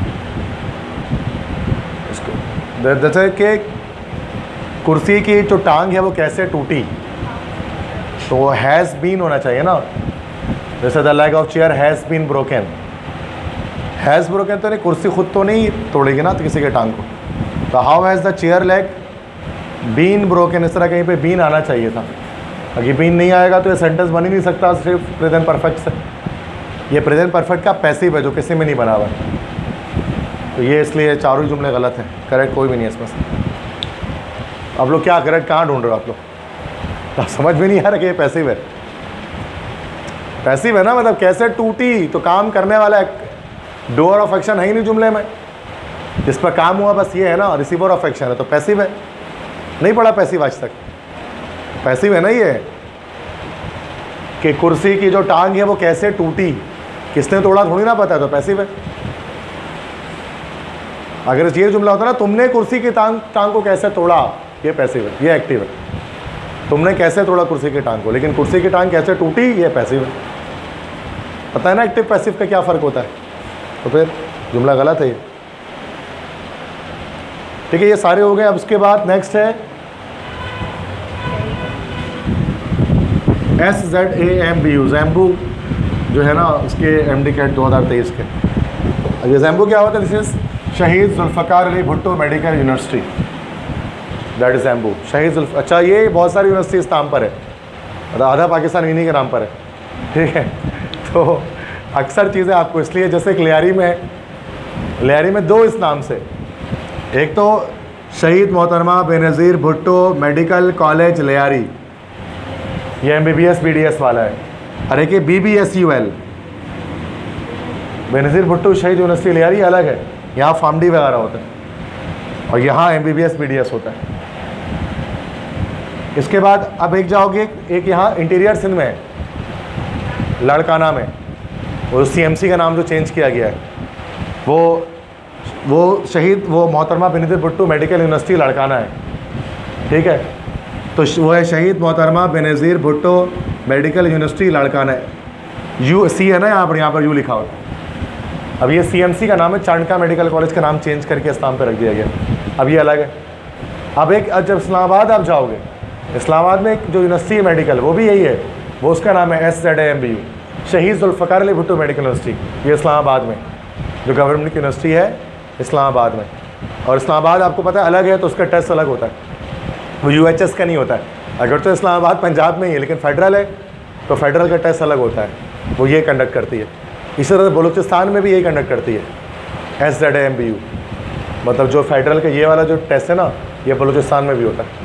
इसको जैसे कि कुर्सी की जो टांग है वो कैसे टूटी, तो हैज़ बीन होना चाहिए ना। जैसे the leg of chair has been broken, has broken तो नहीं, कुर्सी खुद तो नहीं तोड़ेगी ना तो किसी के टांग को। तो how has the chair leg been broken, इस तरह कहीं पे बीन आना चाहिए था। अगर बीन नहीं आएगा तो ये सेंटेंस बन ही नहीं सकता सिर्फ प्रेजेंट परफेक्ट से। ये प्रेजेंट परफेक्ट का पैसिव है जो किसी में नहीं बना हुआ, तो ये इसलिए चारों जुमले गलत हैं, करेक्ट कोई भी नहीं है इसमें से। आप लोग क्या करेक्ट कहाँ ढूंढ रहे हो आप लोग? तो समझ में नहीं आ रहा कि ये पैसिव है। पैसिव है ना, मतलब कैसे टूटी, तो काम करने वाला डोअर ऑफ एक्शन है ही नहीं जुमले में, जिस पर काम हुआ बस ये है ना, रिसीवर ऑफ एक्शन है, तो पैसिव है। नहीं पढ़ा पैसिव आज तक? पैसिव है ना ये, कि कुर्सी की जो टांग है वो कैसे टूटी, किसने तोड़ा थोड़ी ना पता है, तो पैसिव है। अगर ये जुमला होता ना तुमने कुर्सी की टांग टांग को कैसे तोड़ा, ये पैसिव है, ये एक्टिव है। तुमने कैसे तोड़ा कुर्सी की टांग को, लेकिन कुर्सी की टांग कैसे टूटी, ये पैसिव है। पता है ना एक्टिव पैसिव का क्या फ़र्क होता है? तो फिर जुमला गलत है ये। ठीक है, ये सारे हो गए। अब उसके बाद नेक्स्ट है S Z A M B U, जैम्बू जो है ना उसके एम डी कैट दो हज़ार तेईस के। ये जैम्बू क्या होता है? This is Shaheed Zulfikar Ali Bhutto medical university, that is जैम्बू। शहीद जुल्फ अच्छा, ये बहुत सारी यूनिवर्सिटी इस नाम पर है, मतलब आधा पाकिस्तान इन्हीं के नाम पर है। ठीक है, तो अक्सर चीज़ें आपको इसलिए, जैसे कि लियारी में, लियारी में दो इस नाम से, एक तो शहीद मोहतरमा बेनज़ीर भुट्टो मेडिकल कॉलेज लियारी, ये M B B S B D S वाला है, और एक B B S U L Benazir Bhutto Shaheed university Lyari अलग है, यहाँ फार्मडी वगैरह होता है, और यहाँ M B B S B D S होता है। इसके बाद अब एक जाओगे, एक यहाँ इंटीरियर सिंध में लड़काना में, वो सी एम सी का नाम जो चेंज किया गया है, वो वो शहीद वो मोहतरमा बेनज़ीर भुट्टो मेडिकल यूनिवर्सिटी लड़काना है। ठीक है, तो वो है शहीद मोहतरमा बेनज़ीर भुट्टो मेडिकल यूनिवर्सिटी लड़काना है। यू सी है ना यहाँ पर, यहाँ पर यू लिखा हुआ। अब ये सी एम सी का नाम है, चाणका मेडिकल कॉलेज का नाम चेंज करके इस नाम पर रख दिया गया, अब ये अलग है। अब एक जब इस्लामाबाद आप जाओगे, इस्लामाबाद में एक जो यूनिवर्सिटी है मेडिकल, वो भी यही है, वो उसका नाम है S Z A M B U, Shaheed Zulfikar Ali Bhutto medical university. ये इस्लामाबाद में जो गवर्नमेंट की यूनिवर्सिटी है इस्लामाबाद में, और इस्लामाबाद आपको पता है अलग है, तो उसका टेस्ट अलग होता है, वो यू एच एस का नहीं होता है। अगर तो इस्लामाबाद पंजाब में ही है, लेकिन फेडरल है तो फेडरल का टेस्ट अलग होता है, वो ये कंडक्ट करती है। इसी तरह बलूचिस्तान में भी यही कंडक्ट करती है, S Z A M B U, मतलब जो फेडरल का ये वाला जो टेस्ट है ना, ये बलूचिस्तान में भी होता है,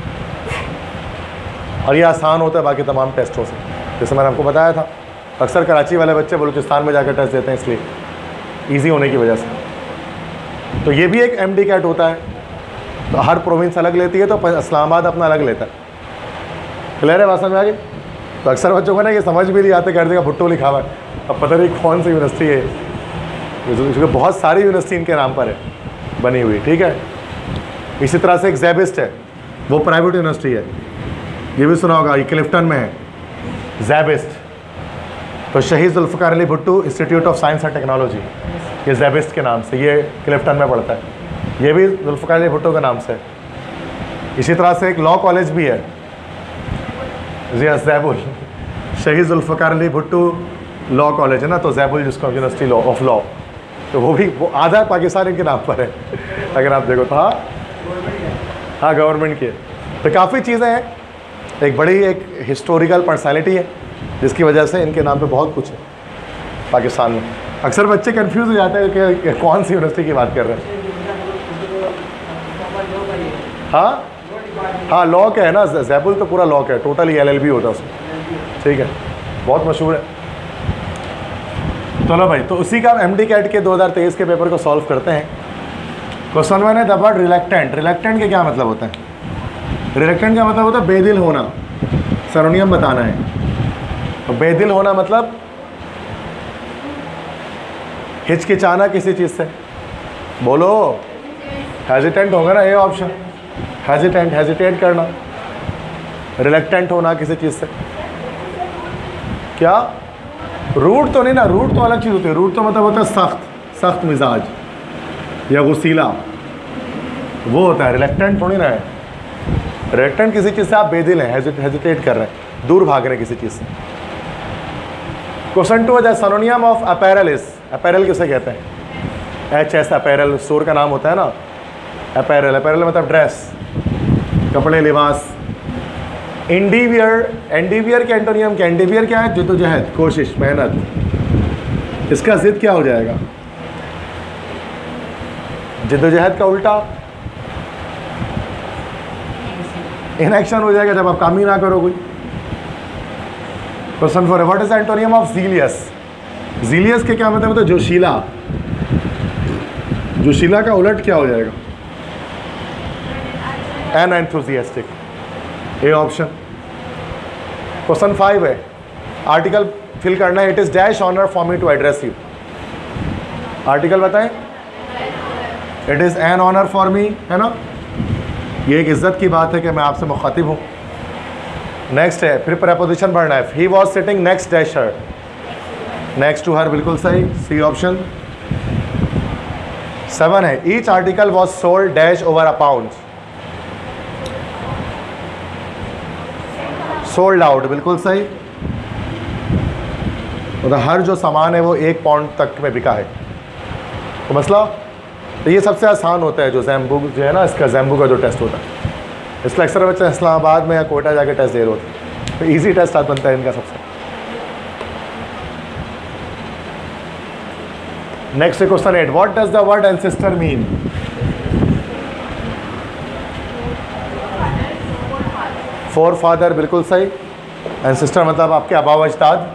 और ये आसान होता है बाकी तमाम टेस्टों से, जैसे मैंने आपको बताया था। अक्सर कराची वाले बच्चे बलूचिस्तान में जाकर टेस्ट देते हैं, इसलिए ईजी होने की वजह से। तो ये भी एक एम डी कैट होता है, तो हर प्रोविंस अलग लेती है, तो इस्लामाबाद अपना अलग लेता है। क्लियर है, बात समझ में आ गई? तो अक्सर बच्चों को ना ये समझ भी नहीं आते, कर देगा भुट्टो लिखा हुआ है, अब पता नहीं कौन सी यूनिवर्सिटी है, क्योंकि बहुत सारी यूनिवर्सिटी इनके नाम पर है बनी हुई। ठीक है, इसी तरह से एक जैबिस्ट है, वो प्राइवेट यूनिवर्सिटी है, ये भी सुना होगा, ये क्लिफ्टन में है जैबिस्ट। तो Shaheed Zulfikar Ali Bhutto institute of science and technology, ये जैबिस्ट के नाम से, ये क्लिफ्टन में पड़ता है, ये भी जुल्फ़कार अली भुट्टो के नाम से। इसी तरह से एक लॉ कॉलेज भी है, जी जैबुल, शहीद जुल्फ़कार अली भुट्टो लॉ कॉलेज है ना, तो जैबुल जिसको यूनिवर्सिटी लॉ ऑफ लॉ, तो वो भी वो आधा पाकिस्तान के नाम पर है अगर आप देखो तो। हाँ हाँ गवर्नमेंट के, तो काफ़ी चीज़ें हैं, एक बड़ी एक हिस्टोरिकल पर्सनैलिटी है जिसकी वजह से इनके नाम पे बहुत कुछ है पाकिस्तान में। अक्सर बच्चे कंफ्यूज हो जाते हैं कि कौन सी यूनिवर्सिटी की बात कर रहे हैं। हाँ हाँ लॉक है ना, जैबुल तो पूरा लॉक है, टोटल एल एल बी होता है उसमें, ठीक है, बहुत मशहूर है। चलो भाई, तो उसी का एम डी कैट के दो हज़ार तेईस के पेपर को सॉल्व करते हैं। क्वेश्चन वन है द वर्ड रिलैक्टेंट। रिलैक्टेंट के क्या मतलब होता है? रिलैक्टेंट का मतलब होता है बेदिल होना, सरोनियम बताना है। तो बेदिल होना मतलब हिचकिचाना किसी चीज़ से, बोलो हेजिटेंट होगा ना, ये ऑप्शन, हेजिटेंट, हेजिटेट करना। रिलैक्टेंट होना किसी चीज़ से, क्या रूट तो नहीं ना, रूट तो अलग चीज़ होती है। रूट तो मतलब होता है सख्त, सख्त मिजाज या गुस्सीला, वो होता है। रिलैक्टेंट थोड़ी ना है। रिलैक्टेंट किसी चीज़ से आप बेदिल हैं, हेजिटेट कर रहे हैं, दूर भाग रहे हैं किसी चीज़ से। क्वेश्चन टू है the synonym of apparel is. Apparel किसे कहते हैं? एच एस अपैरल स्टोर का नाम होता है ना, अपैरल। अपैरल मतलब ड्रेस, कपड़े, लिबास। इंडिवियर, एंडिवियर के एंटोनियम क्या? एंडिवियर क्या है? जिद्दोजहद, कोशिश, मेहनत। इसका जिद क्या हो जाएगा? जिद्दोजहद का उल्टा इनएक्शन हो जाएगा, जब आप काम ही ना करो कोई। क्वेश्चन फोर है what is the antonym of zealous. Zealous के क्या मतलब? तो जोशीला। जोशीला का उलट क्या हो जाएगा? An enthusiastic, A option. Question five है आर्टिकल फिल करना है। It is dash honour for me to address you. Article बताएं। It is an honour for me, है ना, ये एक इज्जत की बात है कि मैं आपसे मुखातिब हूँ। नेक्स्ट है फिर प्रपोजिशन भरना है। He was sitting next dash her, next to her, बिल्कुल सही, सी ऑप्शन। सेवन है each article was sold dash over a pound, sold out, बिल्कुल सही। मतलब हर जो सामान है वो एक पाउंड तक में बिका है। तो मसला तो ये सबसे आसान होता है, जो जैम्बू जो है ना, इसका जैम्बू का जो टेस्ट होता है, इसलिए अक्सर बच्चे इस्लामाबाद में या कोटा जाके टेस्ट दे रहे होते हैं। तो ईजी टेस्ट आज बनता है इनका सबसे। Next question eight what does the word ancestor mean. Forefather, बिल्कुल सही। एंसेस्टर मतलब आपके आबा अजदाद।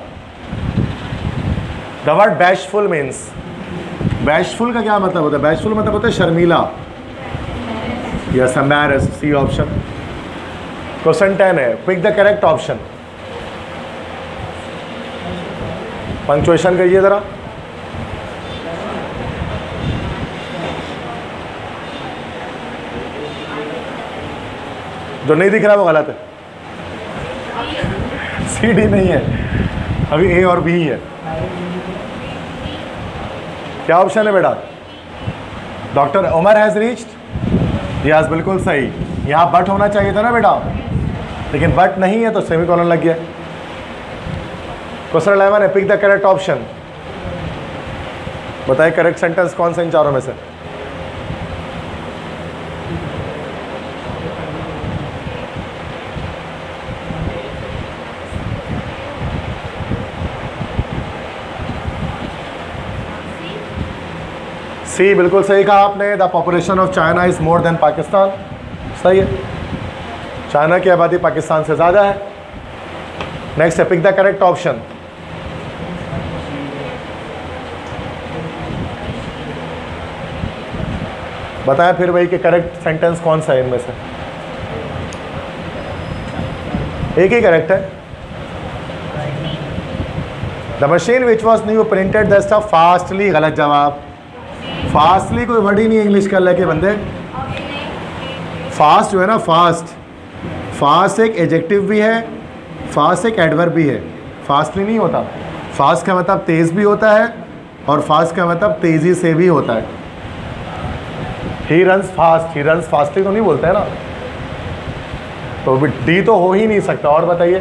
The word bashful means. Bashful का क्या मतलब होता है? बैशफुल मतलब होता है शर्मीला या embarrassed, C option. Question ten है pick the correct option. Punctuation करिए ज़रा। जो नहीं दिख रहा वो गलत है। सी डी नहीं है, अभी ए और बी है। क्या ऑप्शन है बेटा? Doctor Umar has reached, yes बिल्कुल सही। यहाँ बट होना चाहिए था ना बेटा, लेकिन बट नहीं है तो सेमी कॉलन लग गया। क्वेश्चन इलेवन है पिक द करेक्ट ऑप्शन। बताइए करेक्ट सेंटेंस कौन सा इन चारों में से? सी बिल्कुल सही कहा आपने। The population of China is more than Pakistan, सही है। चाइना की आबादी पाकिस्तान से ज़्यादा है। नेक्स्ट है पिक द करेक्ट ऑप्शन। बताएं फिर वही कि करेक्ट सेंटेंस कौन सा है इनमें से? एक ही करेक्ट है। The machine which was new printed the stuff fastly, गलत जवाब। फास्टली कोई वर्ड ही नहीं इंग्लिश का लेके बंदे। फास्ट जो है ना, फास्ट, फास्ट एक एडजेक्टिव भी है, फास्ट एक एडवर्ब भी है। फास्टली नहीं होता। फास्ट का मतलब तेज़ भी होता है और फास्ट का मतलब तेज़ी से भी होता है। He runs fast, he runs fastly तो नहीं बोलते हैं ना, तो डी तो हो ही नहीं सकता। और बताइए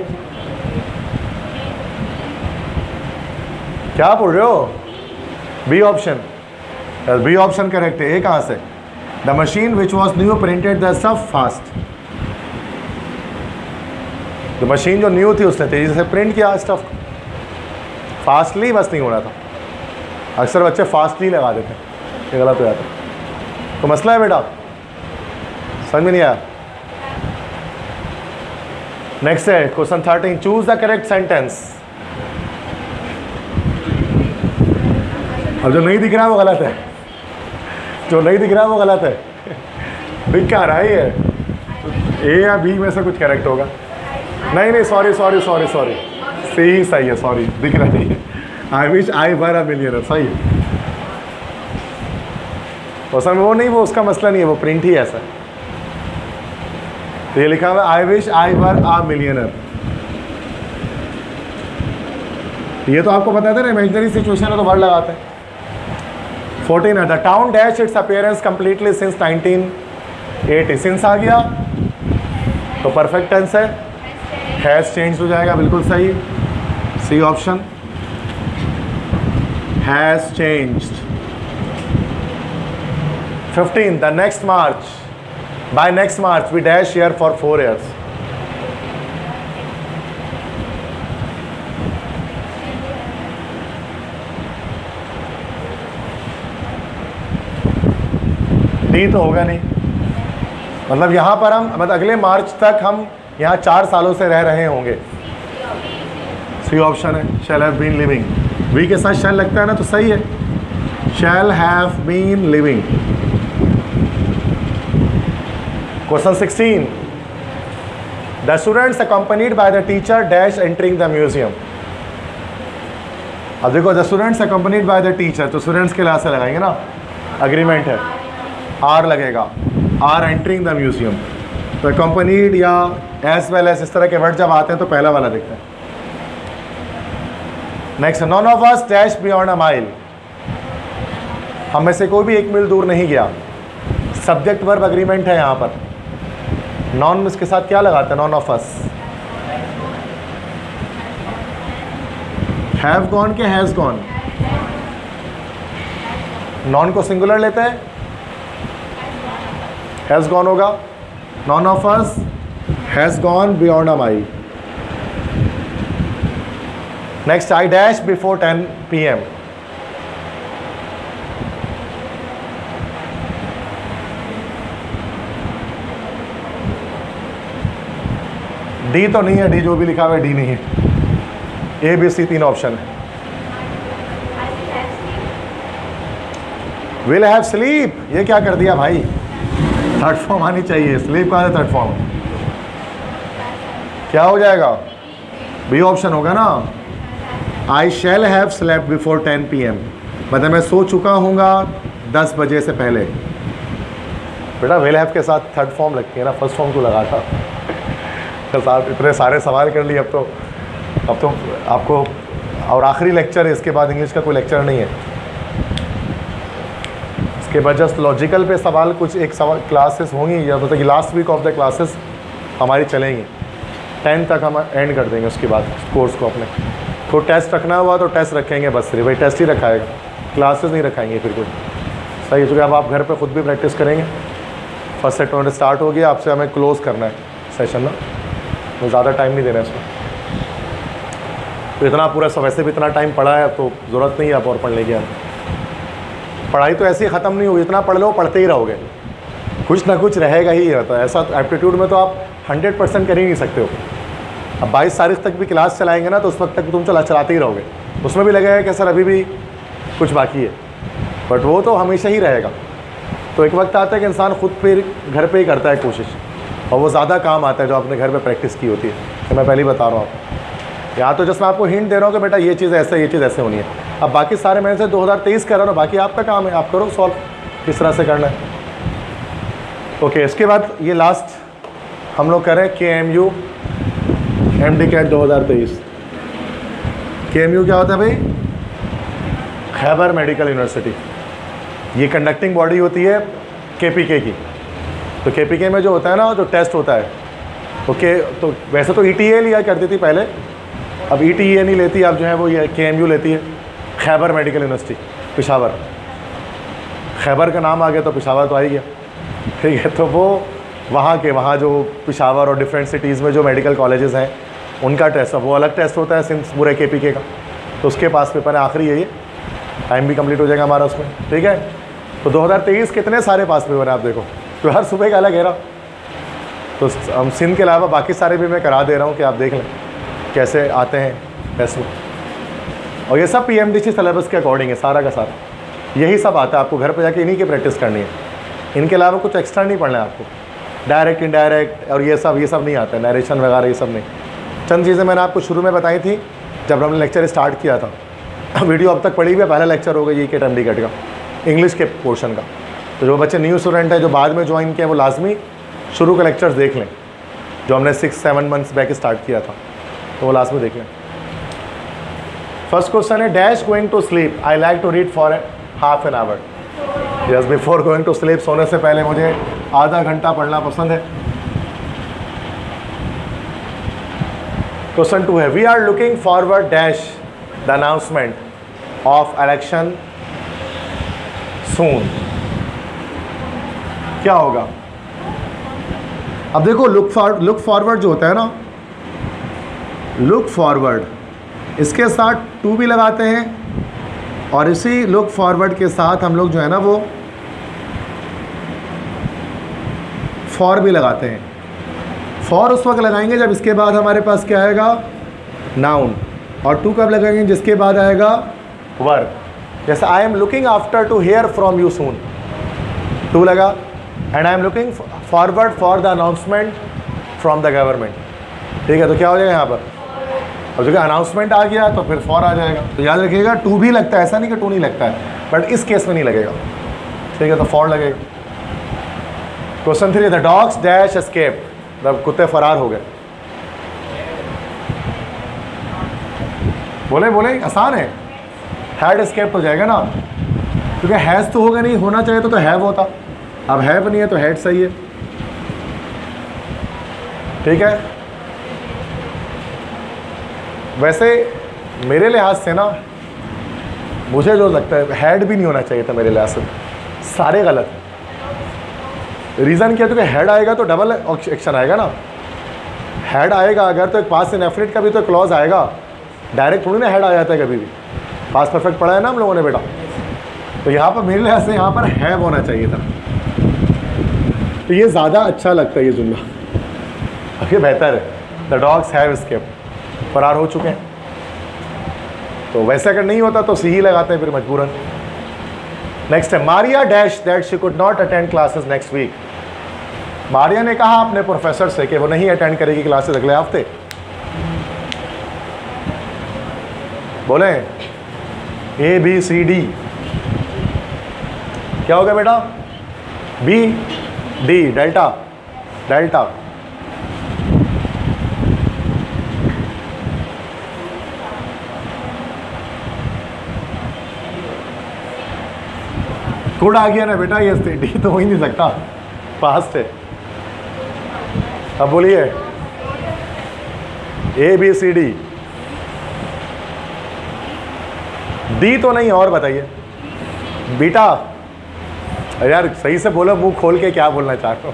क्या बोल रहे हो? B option, B option correct है। ए कहाँ से? The machine which was new printed the stuff fast. The machine जो न्यू थी उसने तेज़ी से प्रिंट किया स्टफ। फास्टली बस नहीं होना था। अक्सर बच्चे फास्टली लगा देते हैं, ये गलत हो जाता है। तो मसला है बेटा, समझ में नहीं आया? नेक्स्ट है question thirteen, choose the correct sentence. अब जो नहीं दिख रहा है वो गलत है, जो नहीं दिख रहा है वो गलत है। दिख क्या रहा है ये, ए या बी में से कुछ करेक्ट होगा। नहीं नहीं sorry sorry sorry sorry C सही है, सॉरी दिख रहा नहीं है। I wish I were a millionaire, सही है। क्वेश्चन वो नहीं, वो उसका मसला नहीं है, वो प्रिंट ही ऐसा है। तो ये लिखा हुआ I wish I were a millionaire. ये तो आपको पता था ना, इमेजिनरी सिचुएशन है तो वर्ड लगाते हैं। फोर्टीन है the town dash its appearance completely since nineteen eighty. Since आ गया तो परफेक्ट टेंस है, हैज चेंज हो जाएगा, बिल्कुल सही, C option, has changed. Fifteen the next March, by next March we dash year for four years. D तो होगा नहीं, मतलब यहाँ पर हम मतलब अगले मार्च तक हम यहाँ चार सालों से रह रहे होंगे। सी ऑप्शन है, shall have been living. We के साथ शैल लगता है ना तो सही है, shall have been living. Question sixteen the students accompanied by the teacher dash entering the museum. अब देखो the students accompanied by the teacher, तो स्टूडेंट्स के लास्ट से लगाएंगे ना, अग्रीमेंट है, आर लगेगा, आर एंटरिंग द म्यूजियम। तो अकम्पनीड या एज वेल एज इस तरह के वर्ड जब आते हैं तो पहला वाला देखते हैं। Next, none of us dash beyond a mile. हम में से कोई भी एक मील दूर नहीं गया। सब्जेक्ट वर्ब अग्रीमेंट है यहाँ पर। नॉन इसके साथ क्या लगाते हैं, none of us. Have gone के हैज़ गॉन, नॉन को सिंगुलर लेते हैं, हैज़ गॉन होगा। None of us has gone beyond a mile. Next, I dash before ten P M. D तो नहीं है, डी जो भी लिखा हुआ है डी नहीं है। ए बी सी तीन ऑप्शन है। विल हैव स्लीप, ये क्या कर दिया भाई, थर्ड फॉर्म आनी चाहिए, स्लीप का है थर्ड फॉर्म, क्या हो जाएगा, बी ऑप्शन होगा ना। I shall have slept before ten P M, मतलब मैं सो चुका हूँगा दस बजे से पहले। बेटा विल हैव के साथ थर्ड फॉर्म लगती है ना, फर्स्ट फॉर्म को लगा था। तो साथ इतने सारे सवाल कर लिए, अब तो अब तो आपको, और आखिरी लेक्चर है, इसके बाद इंग्लिश का कोई लेक्चर नहीं है। इसके बाद जस्ट लॉजिकल पे सवाल कुछ एक सवाल क्लासेस होंगी, या मतलब कि last week of the classes हमारी चलेंगी, टेन तक हम एंड कर देंगे उसके बाद कोर्स को अपने। तो टेस्ट रखना हुआ तो टेस्ट रखेंगे, बस सिर्फ भाई टेस्ट ही रखाएगा, क्लासेस नहीं रखाएंगे फिर कुछ। सही है, क्योंकि अब आप घर पे खुद भी प्रैक्टिस करेंगे। फर्स्ट सेट टोन स्टार्ट हो गया, आपसे हमें क्लोज करना है सेशन ना, तो ज़्यादा टाइम नहीं देना है इसमें। तो इतना पूरा सब वैसे भी इतना टाइम पढ़ा है, तो ज़रूरत नहीं है आप और पढ़ने की। पढ़ाई तो ऐसे ही ख़त्म नहीं होगी, इतना पढ़ लो पढ़ते ही रहोगे, कुछ ना कुछ रहेगा ही रहता है। ऐसा एप्टीट्यूड में तो आप हंड्रेड परसेंट कर ही नहीं सकते हो। अब बाईस तारीख तक भी क्लास चलाएंगे ना, तो उस वक्त तक तुम चला चलाते ही रहोगे, उसमें भी लगेगा कि सर अभी भी कुछ बाकी है, बट वो तो हमेशा ही रहेगा। तो एक वक्त आता है कि इंसान खुद पे घर पे ही करता है कोशिश, और वो ज़्यादा काम आता है जो आपने घर पे प्रैक्टिस की होती है। तो मैं पहले ही बता रहा हूँ आपको, यहाँ तो जस्ट मैं आपको हिंट दे रहा हूँ कि बेटा ये चीज़ ऐसे, ये चीज़ ऐसे होनी है। अब बाकी सारे मैंने से दो हज़ार तेईस कर रहा हूँ, बाकी आपका काम है, आप करो सॉल्व किस तरह से करना है। ओके, इसके बाद ये लास्ट हम लोग करें के M U M D CAT दो हज़ार तेईस। के एम यू क्या होता है भाई, खैबर मेडिकल यूनिवर्सिटी। ये कंडक्टिंग बॉडी होती है के पी के की। तो के पी के में जो होता है ना, जो टेस्ट होता है, तो के तो वैसे तो ई टी ए लिया करती थी पहले, अब ई टी ए नहीं लेती, अब जो है वो ये के एम यू लेती है, खैबर मेडिकल यूनिवर्सिटी पेशावर। खैबर का नाम आ गया तो पेशावर तो आ ही गया, ठीक है। तो वो वहाँ के वहाँ जो पेशावर और डिफरेंट सिटीज़ में जो मेडिकल कॉलेजेस हैं उनका टेस्ट, अब वो अलग टेस्ट होता है सिंस पूरे के पी के का। तो उसके पास पेपर है, आखिरी है ये, टाइम भी कंप्लीट हो जाएगा हमारा उसमें, ठीक है। तो दो हज़ार तेईस कितने सारे पास पेपर हैं आप देखो, तो हर सुबह का अलग है ना। तो हम सिंध के अलावा बाकी सारे भी मैं करा दे रहा हूँ कि आप देख लें कैसे आते हैं टेस्ट में। और ये सब पीएमडीसी सिलेबस के अकॉर्डिंग है, सारा का सारा यही सब आता है। आपको घर पे जाके इन्हीं की प्रैक्टिस करनी है, इनके अलावा कुछ एक्स्ट्रा नहीं पढ़ना है आपको। डायरेक्ट इनडायरेक्ट और ये सब ये सब नहीं आता है, नरेशन वगैरह ये सब नहीं। चंद चीज़ें मैंने आपको शुरू में बताई थी जब हमने लेक्चर स्टार्ट किया था। वीडियो अब तक पड़ी हुई है, पहला लेक्चर होगा ये के एमडीकेट का, इंग्लिश के पोर्शन का। तो जो बच्चे न्यू स्टूडेंट है जो बाद में ज्वाइन किए वो लाजमी शुरू के लेक्चर्स देख लें, जो हमने six seven months back start किया था, तो वो लाजमी देख लें। फर्स्ट क्वेश्चन है dash going to sleep I like to read for half an hour. Yes, before going to sleep, सोने से पहले मुझे आधा घंटा पढ़ना पसंद है। क्वेश्चन टू है we are looking forward dash the announcement of election soon. क्या होगा? अब देखो लुक फॉर लुक फॉरवर्ड जो होता है ना, लुक फॉरवर्ड इसके साथ टू भी लगाते हैं और इसी लुक फॉरवर्ड के साथ हम लोग जो है ना वो फॉर भी लगाते हैं। फॉर उस वक्त लगाएंगे जब इसके बाद हमारे पास क्या आएगा, नाउन, और टू कब लगाएंगे जिसके बाद आएगा वर्ब। जैसे I am looking after to hear from you soon, to लगा, and I am looking forward for the announcement from the government. ठीक है, तो क्या हो जाएगा यहाँ पर, अब जो अनाउंसमेंट आ गया तो फिर फॉर आ जाएगा। तो याद रखिएगा टू भी लगता है, ऐसा नहीं कि टू नहीं लगता है, बट इस केस में नहीं लगेगा। ठीक है, तो फॉर लगेगा। Question three the dogs dash escape, मतलब कुत्ते फरार हो गए। बोले बोले आसान है, हैड एस्केप हो जाएगा ना, क्योंकि हैज़ तो होगा नहीं, होना चाहिए तो तो हैव होता, अब हैव नहीं है तो हैड सही है। ठीक है, वैसे मेरे लिहाज से ना मुझे जो लगता है हैड भी नहीं होना चाहिए था मेरे लिहाज से, सारे गलत है। रीज़न क्या है, क्योंकि हैड आएगा तो डबल एक्शन आएगा ना, हैड आएगा अगर तो एक पास इनडेफिनिट का भी तो क्लॉज आएगा, डायरेक्ट थोड़ी ना हेड आ जाता है कभी भी। पास परफेक्ट पढ़ा है ना हम लोगों ने बेटा, तो यहाँ पर मेरे लिहाज से यहाँ पर हैव होना चाहिए था। तो ये ज़्यादा अच्छा लगता है ये जुमला, ये बेहतर है। द डॉग्स हैव एस्केप्ड, फरार हो चुके हैं। तो वैसे अगर नहीं होता तो सी ही लगाते हैं फिर मजबूरन। नेक्स्ट है Maria dash that she could not attend classes next week. Maria ने कहा अपने प्रोफेसर से कि वो नहीं अटेंड करेगी क्लासेस अगले हफ्ते। बोले ए बी सी डी, क्या होगा बेटा, B D, delta delta. Code आ गया ना बेटा, ये डी तो हो ही नहीं सकता, पास्ट है। अब बोलिए A B C D, D तो नहीं, और बताइए बीटा। यार सही से बोलो, मुंह खोल के क्या बोलना चाह रहे हो।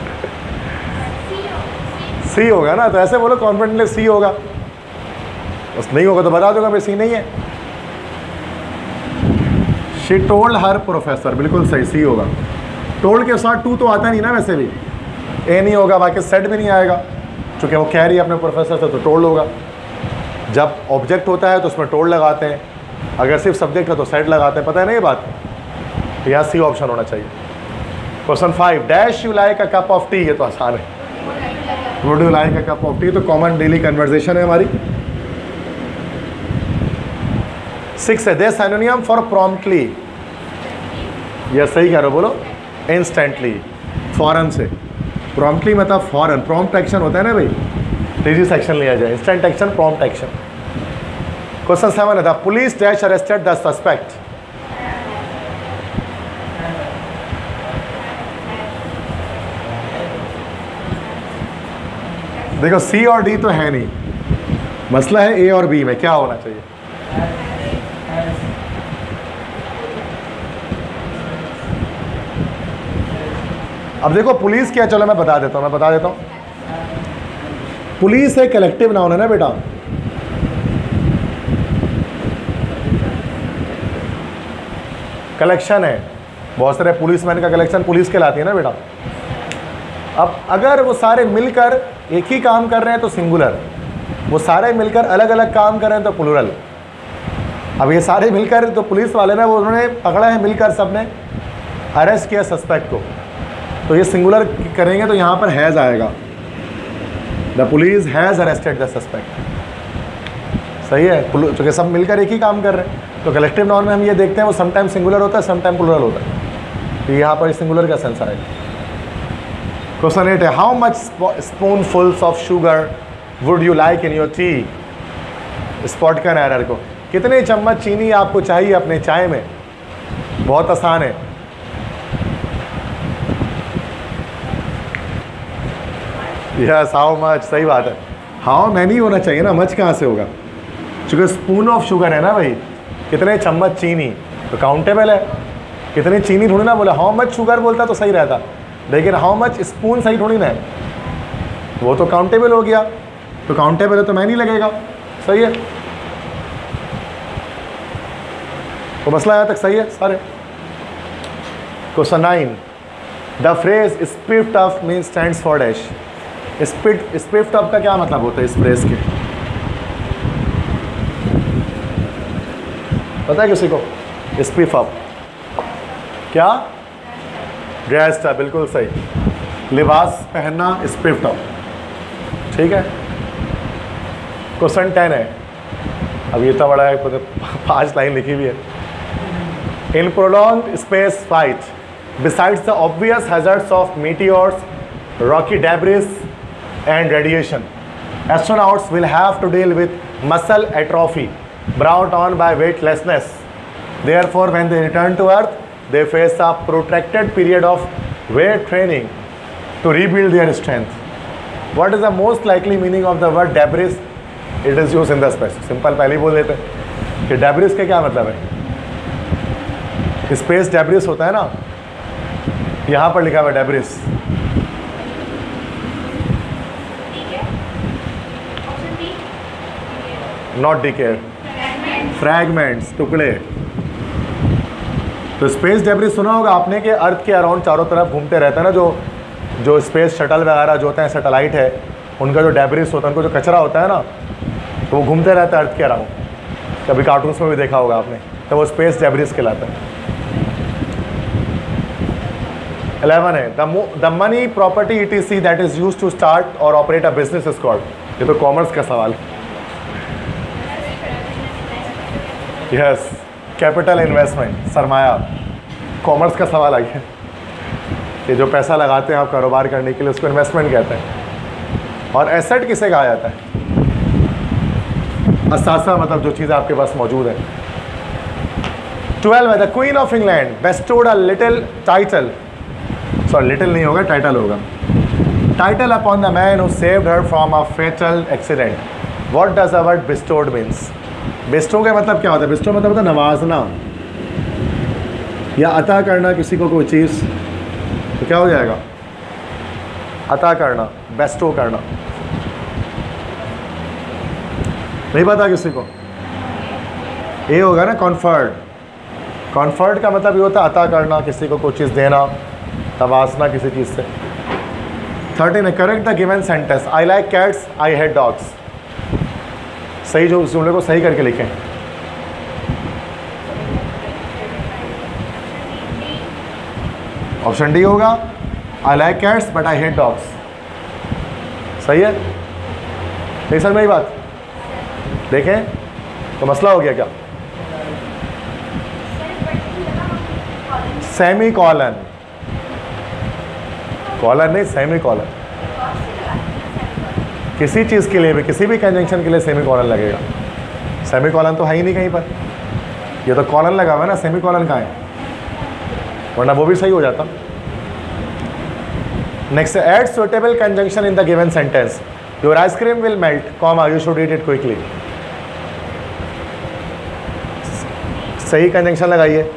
सी होगा ना, तो ऐसे बोलो कॉन्फिडेंटली सी होगा, बस नहीं होगा तो बता दूंगा मैं सी नहीं है। शी टोल्ड हर प्रोफेसर, बिल्कुल सही, सी होगा। टोल्ड के साथ टू तो आता नहीं ना, वैसे भी ए नहीं होगा, बाकी सेट भी नहीं आएगा, चूँकि वो कह रही है अपने प्रोफेसर से तो टोल्ड होगा। जब ऑब्जेक्ट होता है तो उसमें टोल्ड लगाते हैं, अगर सिर्फ सब्जेक्ट है तो सेट लगाते हैं, पता है ना ये बात। यहाँ सी ऑप्शन होना चाहिए। Question five dash you like a cup of tea, ये तो आसान है। Would you like a cup of tea तो कॉमन डेली कन्वर्सेशन है हमारी। सिक्स है दे सिनोनिम फॉर प्रॉम्प्टली, ये सही कह रहे हो, बोलो इंस्टेंटली, फौरन से। प्रॉम्प्टली मतलब फौरन, प्रॉम्प्ट एक्शन होता है ना भाई, तेजी से एक्शन लिया जाए, instant action, prompt action. Question seven है the police dash arrested the suspect. देखो सी और डी तो है नहीं, मसला है ए और बी में, क्या होना चाहिए। अब देखो पुलिस क्या, चलो मैं बता देता हूँ मैं बता देता हूँ पुलिस एक कलेक्टिव नाउन है ना बेटा। कलेक्शन है, बहुत सारे पुलिसमैन का कलेक्शन पुलिस कहलाती है ना बेटा। अब अगर वो सारे मिलकर एक ही काम कर रहे हैं तो सिंगुलर, वो सारे मिलकर अलग अलग काम कर रहे हैं तो प्लूरल। अब ये सारे मिलकर, तो पुलिस वाले ने वो उन्होंने पकड़ा है मिलकर, सब ने अरेस्ट किया सस्पेक्ट को, तो ये सिंगुलर करेंगे तो यहाँ पर हैज़ आएगा, the police has arrested the suspect. सही है, क्योंकि सब मिलकर एक ही काम कर रहे हैं। तो कलेक्टिव नाउन में हम ये देखते हैं वो समटाइम सिंगुलर होता है, समटाइम प्लूरल होता है, तो यहाँ पर सिंगुलर का सेंस आएगा। क्वेश्चन एट है, how much spoonfuls of sugar would you like in your tea? Spot का एरर को, कितने चम्मच चीनी आपको चाहिए अपने चाय में? बहुत आसान है, यस हाउ मच, सही बात है। हाउ मैनी होना चाहिए ना, मच कहाँ से होगा, क्योंकि स्पून ऑफ शुगर है ना भाई, कितने चम्मच चीनी, तो काउंटेबल है, कितनी चीनी थोड़ी ना बोला। हाउ मच शुगर बोलता तो सही रहता, लेकिन हाउ मच स्पून सही थोड़ी ना है, वो तो काउंटेबल हो गया, तो काउंटेबल है तो मैनी लगेगा। सही है, तो मसला यहाँ तक सही है सारे। Question nine, the phrase spiffed off mean stands for dash. Spiffed spiffed off का क्या मतलब होता है इस फ्रेज के, पता है किसी को? स्पिफ अप क्या? ड्रेस्ड अप, बिल्कुल सही, लिबास पहनना स्पिफ्ट अप। ठीक है, क्वेश्चन टेन है, अब ये तो बड़ा है, पांच लाइन लिखी हुई है। In prolonged space flight, besides the obvious hazards of meteors, rocky debris and radiation, astronauts will have to deal with muscle atrophy brought on by weightlessness. Therefore, when they return to Earth, they face a protracted period of weight training to rebuild their strength. What is the most likely meaning of the word debris? It is used in the space. Simple, पहले ही बोल देते हैं कि debris का क्या मतलब है। Space debris होता है ना, यहाँ पर लिखा हुआ debris। नॉट डीके, फ्रैगमेंट्स, टुकड़े। तो स्पेस डेब्रिस सुना होगा आपने कि अर्थ के अराउंड चारों तरफ घूमते रहते हैं ना, जो जो स्पेस शटल वगैरह जो होते हैं, सैटेलाइट है, उनका जो डेब्रिस होता है, उनको जो कचरा होता है ना, तो वो घूमते रहता है अर्थ के अराउंड। कभी कार्टून्स में भी देखा होगा आपने, तो वो स्पेस डेब्रिस कहलाता है। इलेवन है, the money property E T C that is use to start और operate a business is called. ये तो कॉमर्स का सवाल है। यस, कैपिटल इन्वेस्टमेंट, सरमाया, कॉमर्स का सवाल आ गया कि जो पैसा लगाते हैं आप कारोबार करने के लिए, उसको इन्वेस्टमेंट कहते हैं। और एसेट किसे कहा जाता है? असासा, मतलब जो चीज़ आपके पास मौजूद है। ट्वेल्व है, the queen of England bestowed a little title, sorry little नहीं होगा, टाइटल होगा, title upon the man who saved her from a fatal accident. What does the word bestowed means? Bestow का मतलब क्या होता है? बेस्टो मतलब होता है नवाजना या अता करना किसी को कोई चीज़, तो क्या हो जाएगा? अता करना, बेस्टो करना। नहीं पता किसी को? ये होगा ना कॉन्फर्ड। कॉन्फर्ड का मतलब ये होता है अता करना, किसी को कोई चीज़ देना, तवासना किसी चीज़ से। थर्टीन है, correct the given sentence, I like cats I hate dogs. सही जो जुमले को सही करके लिखें। ऑप्शन डी होगा, I like cats but I hate dogs. सही है, नहीं समझ में ये बात? देखें तो मसला हो गया क्या? सेमी कॉलन, कॉलन नहीं, सेमी कॉलन। किसी चीज़ के लिए भी, किसी भी कंजंक्शन के लिए सेमी कॉलन लगेगा। सेमी कॉलन तो है ही नहीं कहीं पर, ये तो कॉलन लगा हुआ है ना, सेमी कॉलन कहाँ है? वरना वो भी सही हो जाता। Next, add suitable conjunction in the given sentence, your ice cream will melt, comma you should eat it quickly. सही कंजंक्शन लगाइए।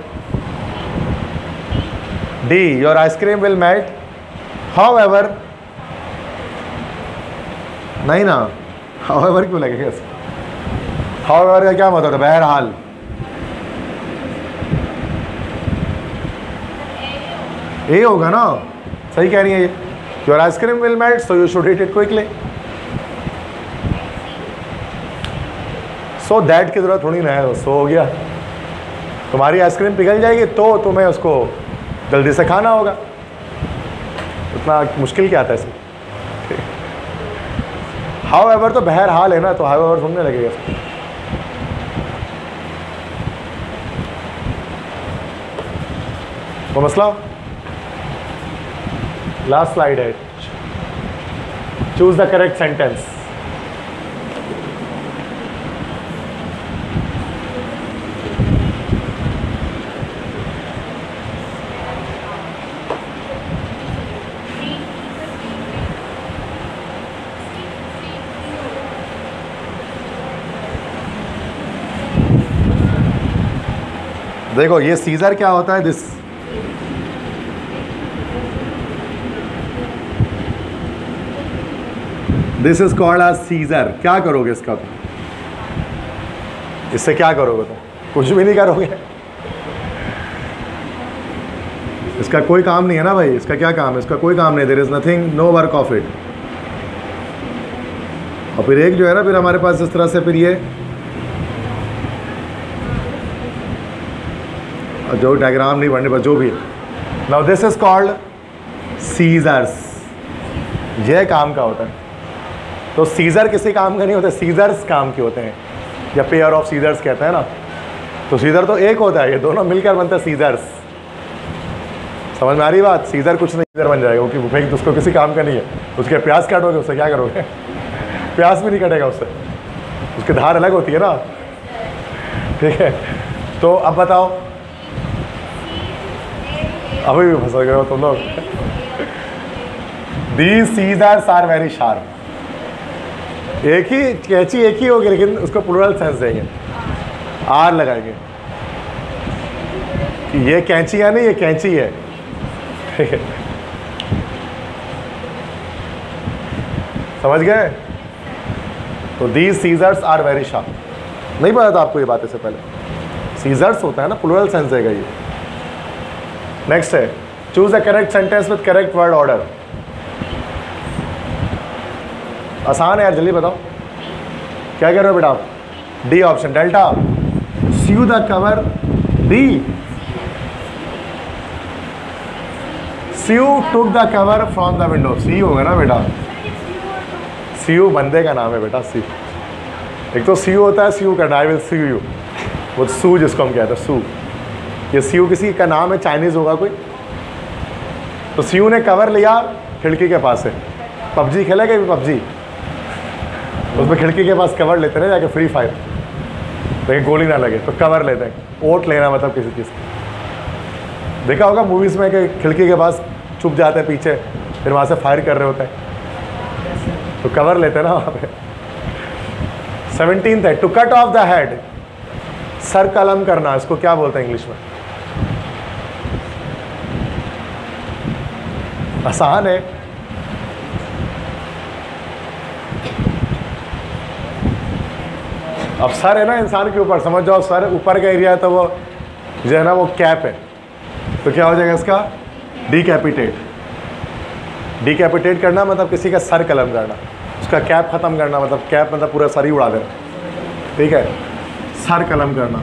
D, your ice cream will melt, however, नहीं ना, हाउएवर क्यों लगेगा इसको? हाउएवर का क्या मतलब है? बहरहाल। ये होगा ना, सही कह रही है ये। Your ice cream will melt so you should eat it quickly. So that की जरूरत थोड़ी ना है, सो हो गया तुम्हारी आइसक्रीम पिघल जाएगी तो तुम्हें उसको जल्दी से खाना होगा, इतना मुश्किल क्या आता है इसमें। हाउ एवर तो बहरहाल है ना, तो हाउ एवर सुनने लगेगा। तो मसला लास्ट स्लाइड है, चूज द करेक्ट सेंटेंस। देखो ये सीजर क्या होता है, this this is called as scissor. क्या करोगे इसका, तुम इससे क्या करोगे? तुम कुछ भी नहीं करोगे, इसका कोई काम नहीं है ना भाई। इसका क्या काम है? इसका कोई काम नहीं, there is nothing, no work of it. और फिर एक जो है ना, फिर हमारे पास इस तरह से फिर ये जो डायग्राम नहीं बनने पर जो भी, now this is called scissors. यह काम का होता है। तो सीजर किसी काम का नहीं होता, सीजर्स काम के होते हैं, या पेयर ऑफ सीजर्स कहते हैं ना। तो सीजर तो एक होता है, ये दोनों मिलकर बनता है सीजर्स। समझ में आ रही बात? सीजर कुछ नहीं सीजर बन जाएगा, क्योंकि भाई उसको किसी काम का नहीं है। उसके प्याज काटोगे, उससे क्या करोगे? प्याज भी नहीं कटेगा उससे, उसकी धार अलग होती है ना। ठीक है, तो अब बताओ, अभी भी फंस गए हो तुम लोग। These scissors are very sharp. एक ही कैंची एक ही होगी, लेकिन उसको प्लूरल सेंस देंगे, आर लगाएंगे कि ये कैंची है नहीं, ये कैंची है। ठीक है, समझ गए? तो these scissors are very sharp. नहीं पता था आपको ये बात इससे पहले? सीजर्स होता है ना, प्लूरल सेंस देगा ये। नेक्स्ट है, choose the correct sentence with correct word order. आसान है यार, जल्दी बताओ क्या कह रहे हो बेटा आप? D option, delta Sue the cover. D, Sue took the cover from the window. C होगा ना बेटा, सीयू बंदे का नाम है बेटा। सी, एक तो सीयू होता है, सीयू का आई विल सी यू, वो सू जिसको हम कहते हैं सू। ये सीयू किसी का नाम है, चाइनीज होगा कोई। तो सीयू ने कवर लिया खिड़की के पास से, पबजी खेलेगा भी पबजी, उसमें खिड़की के पास कवर लेते हैं जाके फ्री फायर, लेकिन गोली ना लगे तो कवर लेते हैं। ओट लेना मतलब किसी चीज़ का, देखा होगा मूवीज़ में कि खिड़की के पास छुप जाते हैं पीछे, फिर वहाँ से फायर कर रहे होते हैं, तो कवर लेते हैं ना वहाँ पे। सेवनटीन्थ है, to cut off the head. सर कलम करना, इसको क्या बोलते हैं इंग्लिश में? आसान है। अब सर है ना इंसान के ऊपर, समझ जाओ सर ऊपर का एरिया है, तो वो जो है ना वो कैप है, तो क्या हो जाएगा इसका? डीकैपिटेट। डीकैपिटेट करना मतलब किसी का सर कलम करना, उसका कैप ख़त्म करना, मतलब कैप मतलब पूरा सर ही उड़ा देना। ठीक है, सर कलम करना।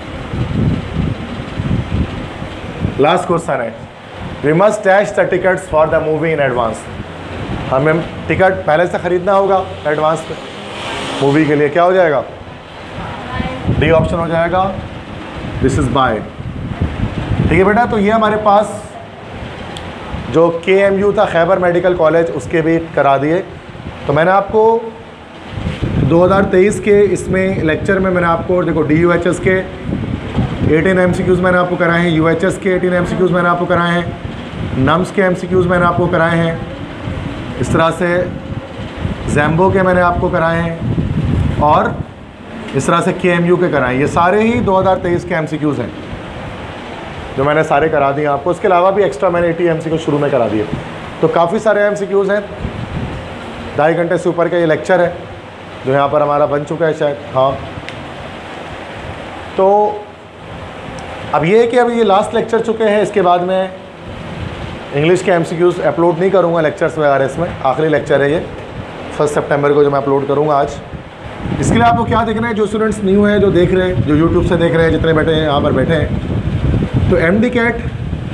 लास्ट क्वेश्चन है, we must dash the tickets for the movie in advance. हमें टिकट पहले से ख़रीदना होगा एडवांस में मूवी के लिए। क्या हो जाएगा? डी ऑप्शन हो जाएगा, दिस इज़ बाय। ठीक है बेटा, तो ये हमारे पास जो के एम यू था, खैबर मेडिकल कॉलेज, उसके भी करा दिए। तो मैंने आपको दो हज़ार तेईस के इसमें लेक्चर में मैंने आपको देखो D U H S K eighteen M C Qs मैंने आपको कराए हैं, U H S K eighteen M C Qs मैंने आपको कराए हैं, नम्स के एम सी क्यूज़ मैंने आपको कराए हैं, इस तरह से जैम्बो के मैंने आपको कराए हैं, और इस तरह से के एम यू के कराए। ये सारे ही दो हज़ार तेईस के एम सी क्यूज़ हैं जो मैंने सारे करा दिए आपको। इसके अलावा भी एक्स्ट्रा मैंने एटी एम सी क्यू शुरू में करा दिए। तो काफ़ी सारे एम सी क्यूज़ हैं, ढाई घंटे से ऊपर का ये लेक्चर है जो यहाँ पर हमारा बन चुका है शायद। हाँ, तो अब ये है कि अब ये लास्ट लेक्चर चुके हैं, इसके बाद में इंग्लिश के एमसीक्यूज अपलोड नहीं करूँगा लेक्चर्स वगैरह, इसमें आखिरी लेक्चर है ये फर्स्ट सितंबर को जो मैं अपलोड करूँगा आज। इसके लिए आपको क्या देखना है, जो स्टूडेंट्स न्यू हैं, जो देख रहे हैं, जो यूट्यूब से देख रहे हैं, जितने बैठे हैं यहाँ पर बैठे हैं, तो M D CAT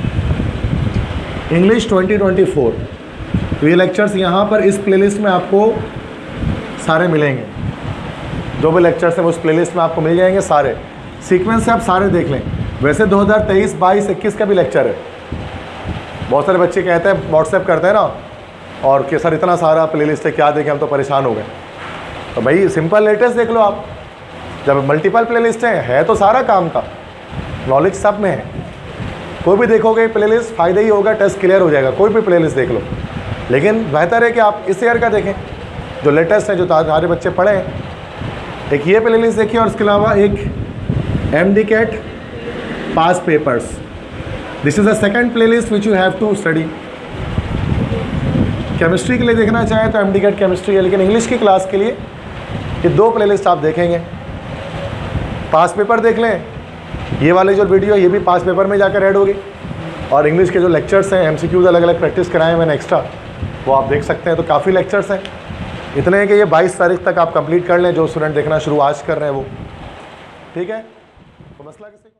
English twenty twenty four, तो ये लेक्चर्स यहाँ पर इस प्लेलिस्ट में आपको सारे मिलेंगे। जो भी लेक्चर्स हैं वो उस प्लेलिस्ट में आपको मिल जाएंगे सारे, सीक्वेंस से आप सारे देख लें। वैसे दो हज़ार तेईस, बाईस, इक्कीस का भी लेक्चर है। बहुत सारे बच्चे कहते हैं, व्हाट्सएप करते हैं ना, और कि सर इतना सारा प्लेलिस्ट है, क्या देखें, हम तो परेशान हो गए। तो भाई सिंपल लेटेस्ट देख लो आप। जब मल्टीपल प्लेलिस्ट हैं, है तो सारा काम का, नॉलेज सब में है। कोई भी देखोगे प्लेलिस्ट फ़ायदा ही होगा, टेस्ट क्लियर हो जाएगा। कोई भी प्लेलिस्ट देख लो, लेकिन बेहतर है कि आप इस ईयर का देखें जो लेटेस्ट है, जो सारे बच्चे पढ़े हैं। एक ये प्लेलिस्ट देखिए, और इसके अलावा एक M D CAT past papers, this is the second playlist which you have to study. Chemistry के लिए देखना चाहें तो एम डी कैट केमिस्ट्री है, लेकिन इंग्लिश की क्लास के लिए ये दो प्लेलिस्ट आप देखेंगे। पास पेपर देख लें, ये वाले जो वीडियो है ये भी पास पेपर में जाकर ऐड होगी, और इंग्लिश के जो लेक्चर्स हैं, एमसीक्यूज अलग अलग प्रैक्टिस कराए हैं मैंने एक्स्ट्रा, वो आप देख सकते हैं। तो काफ़ी लेक्चर्स हैं, इतने हैं कि ये बाईस तारीख तक आप कंप्लीट कर लें, जो स्टूडेंट देखना शुरू आज कर रहे हैं वो। ठीक है, तो मसला किसी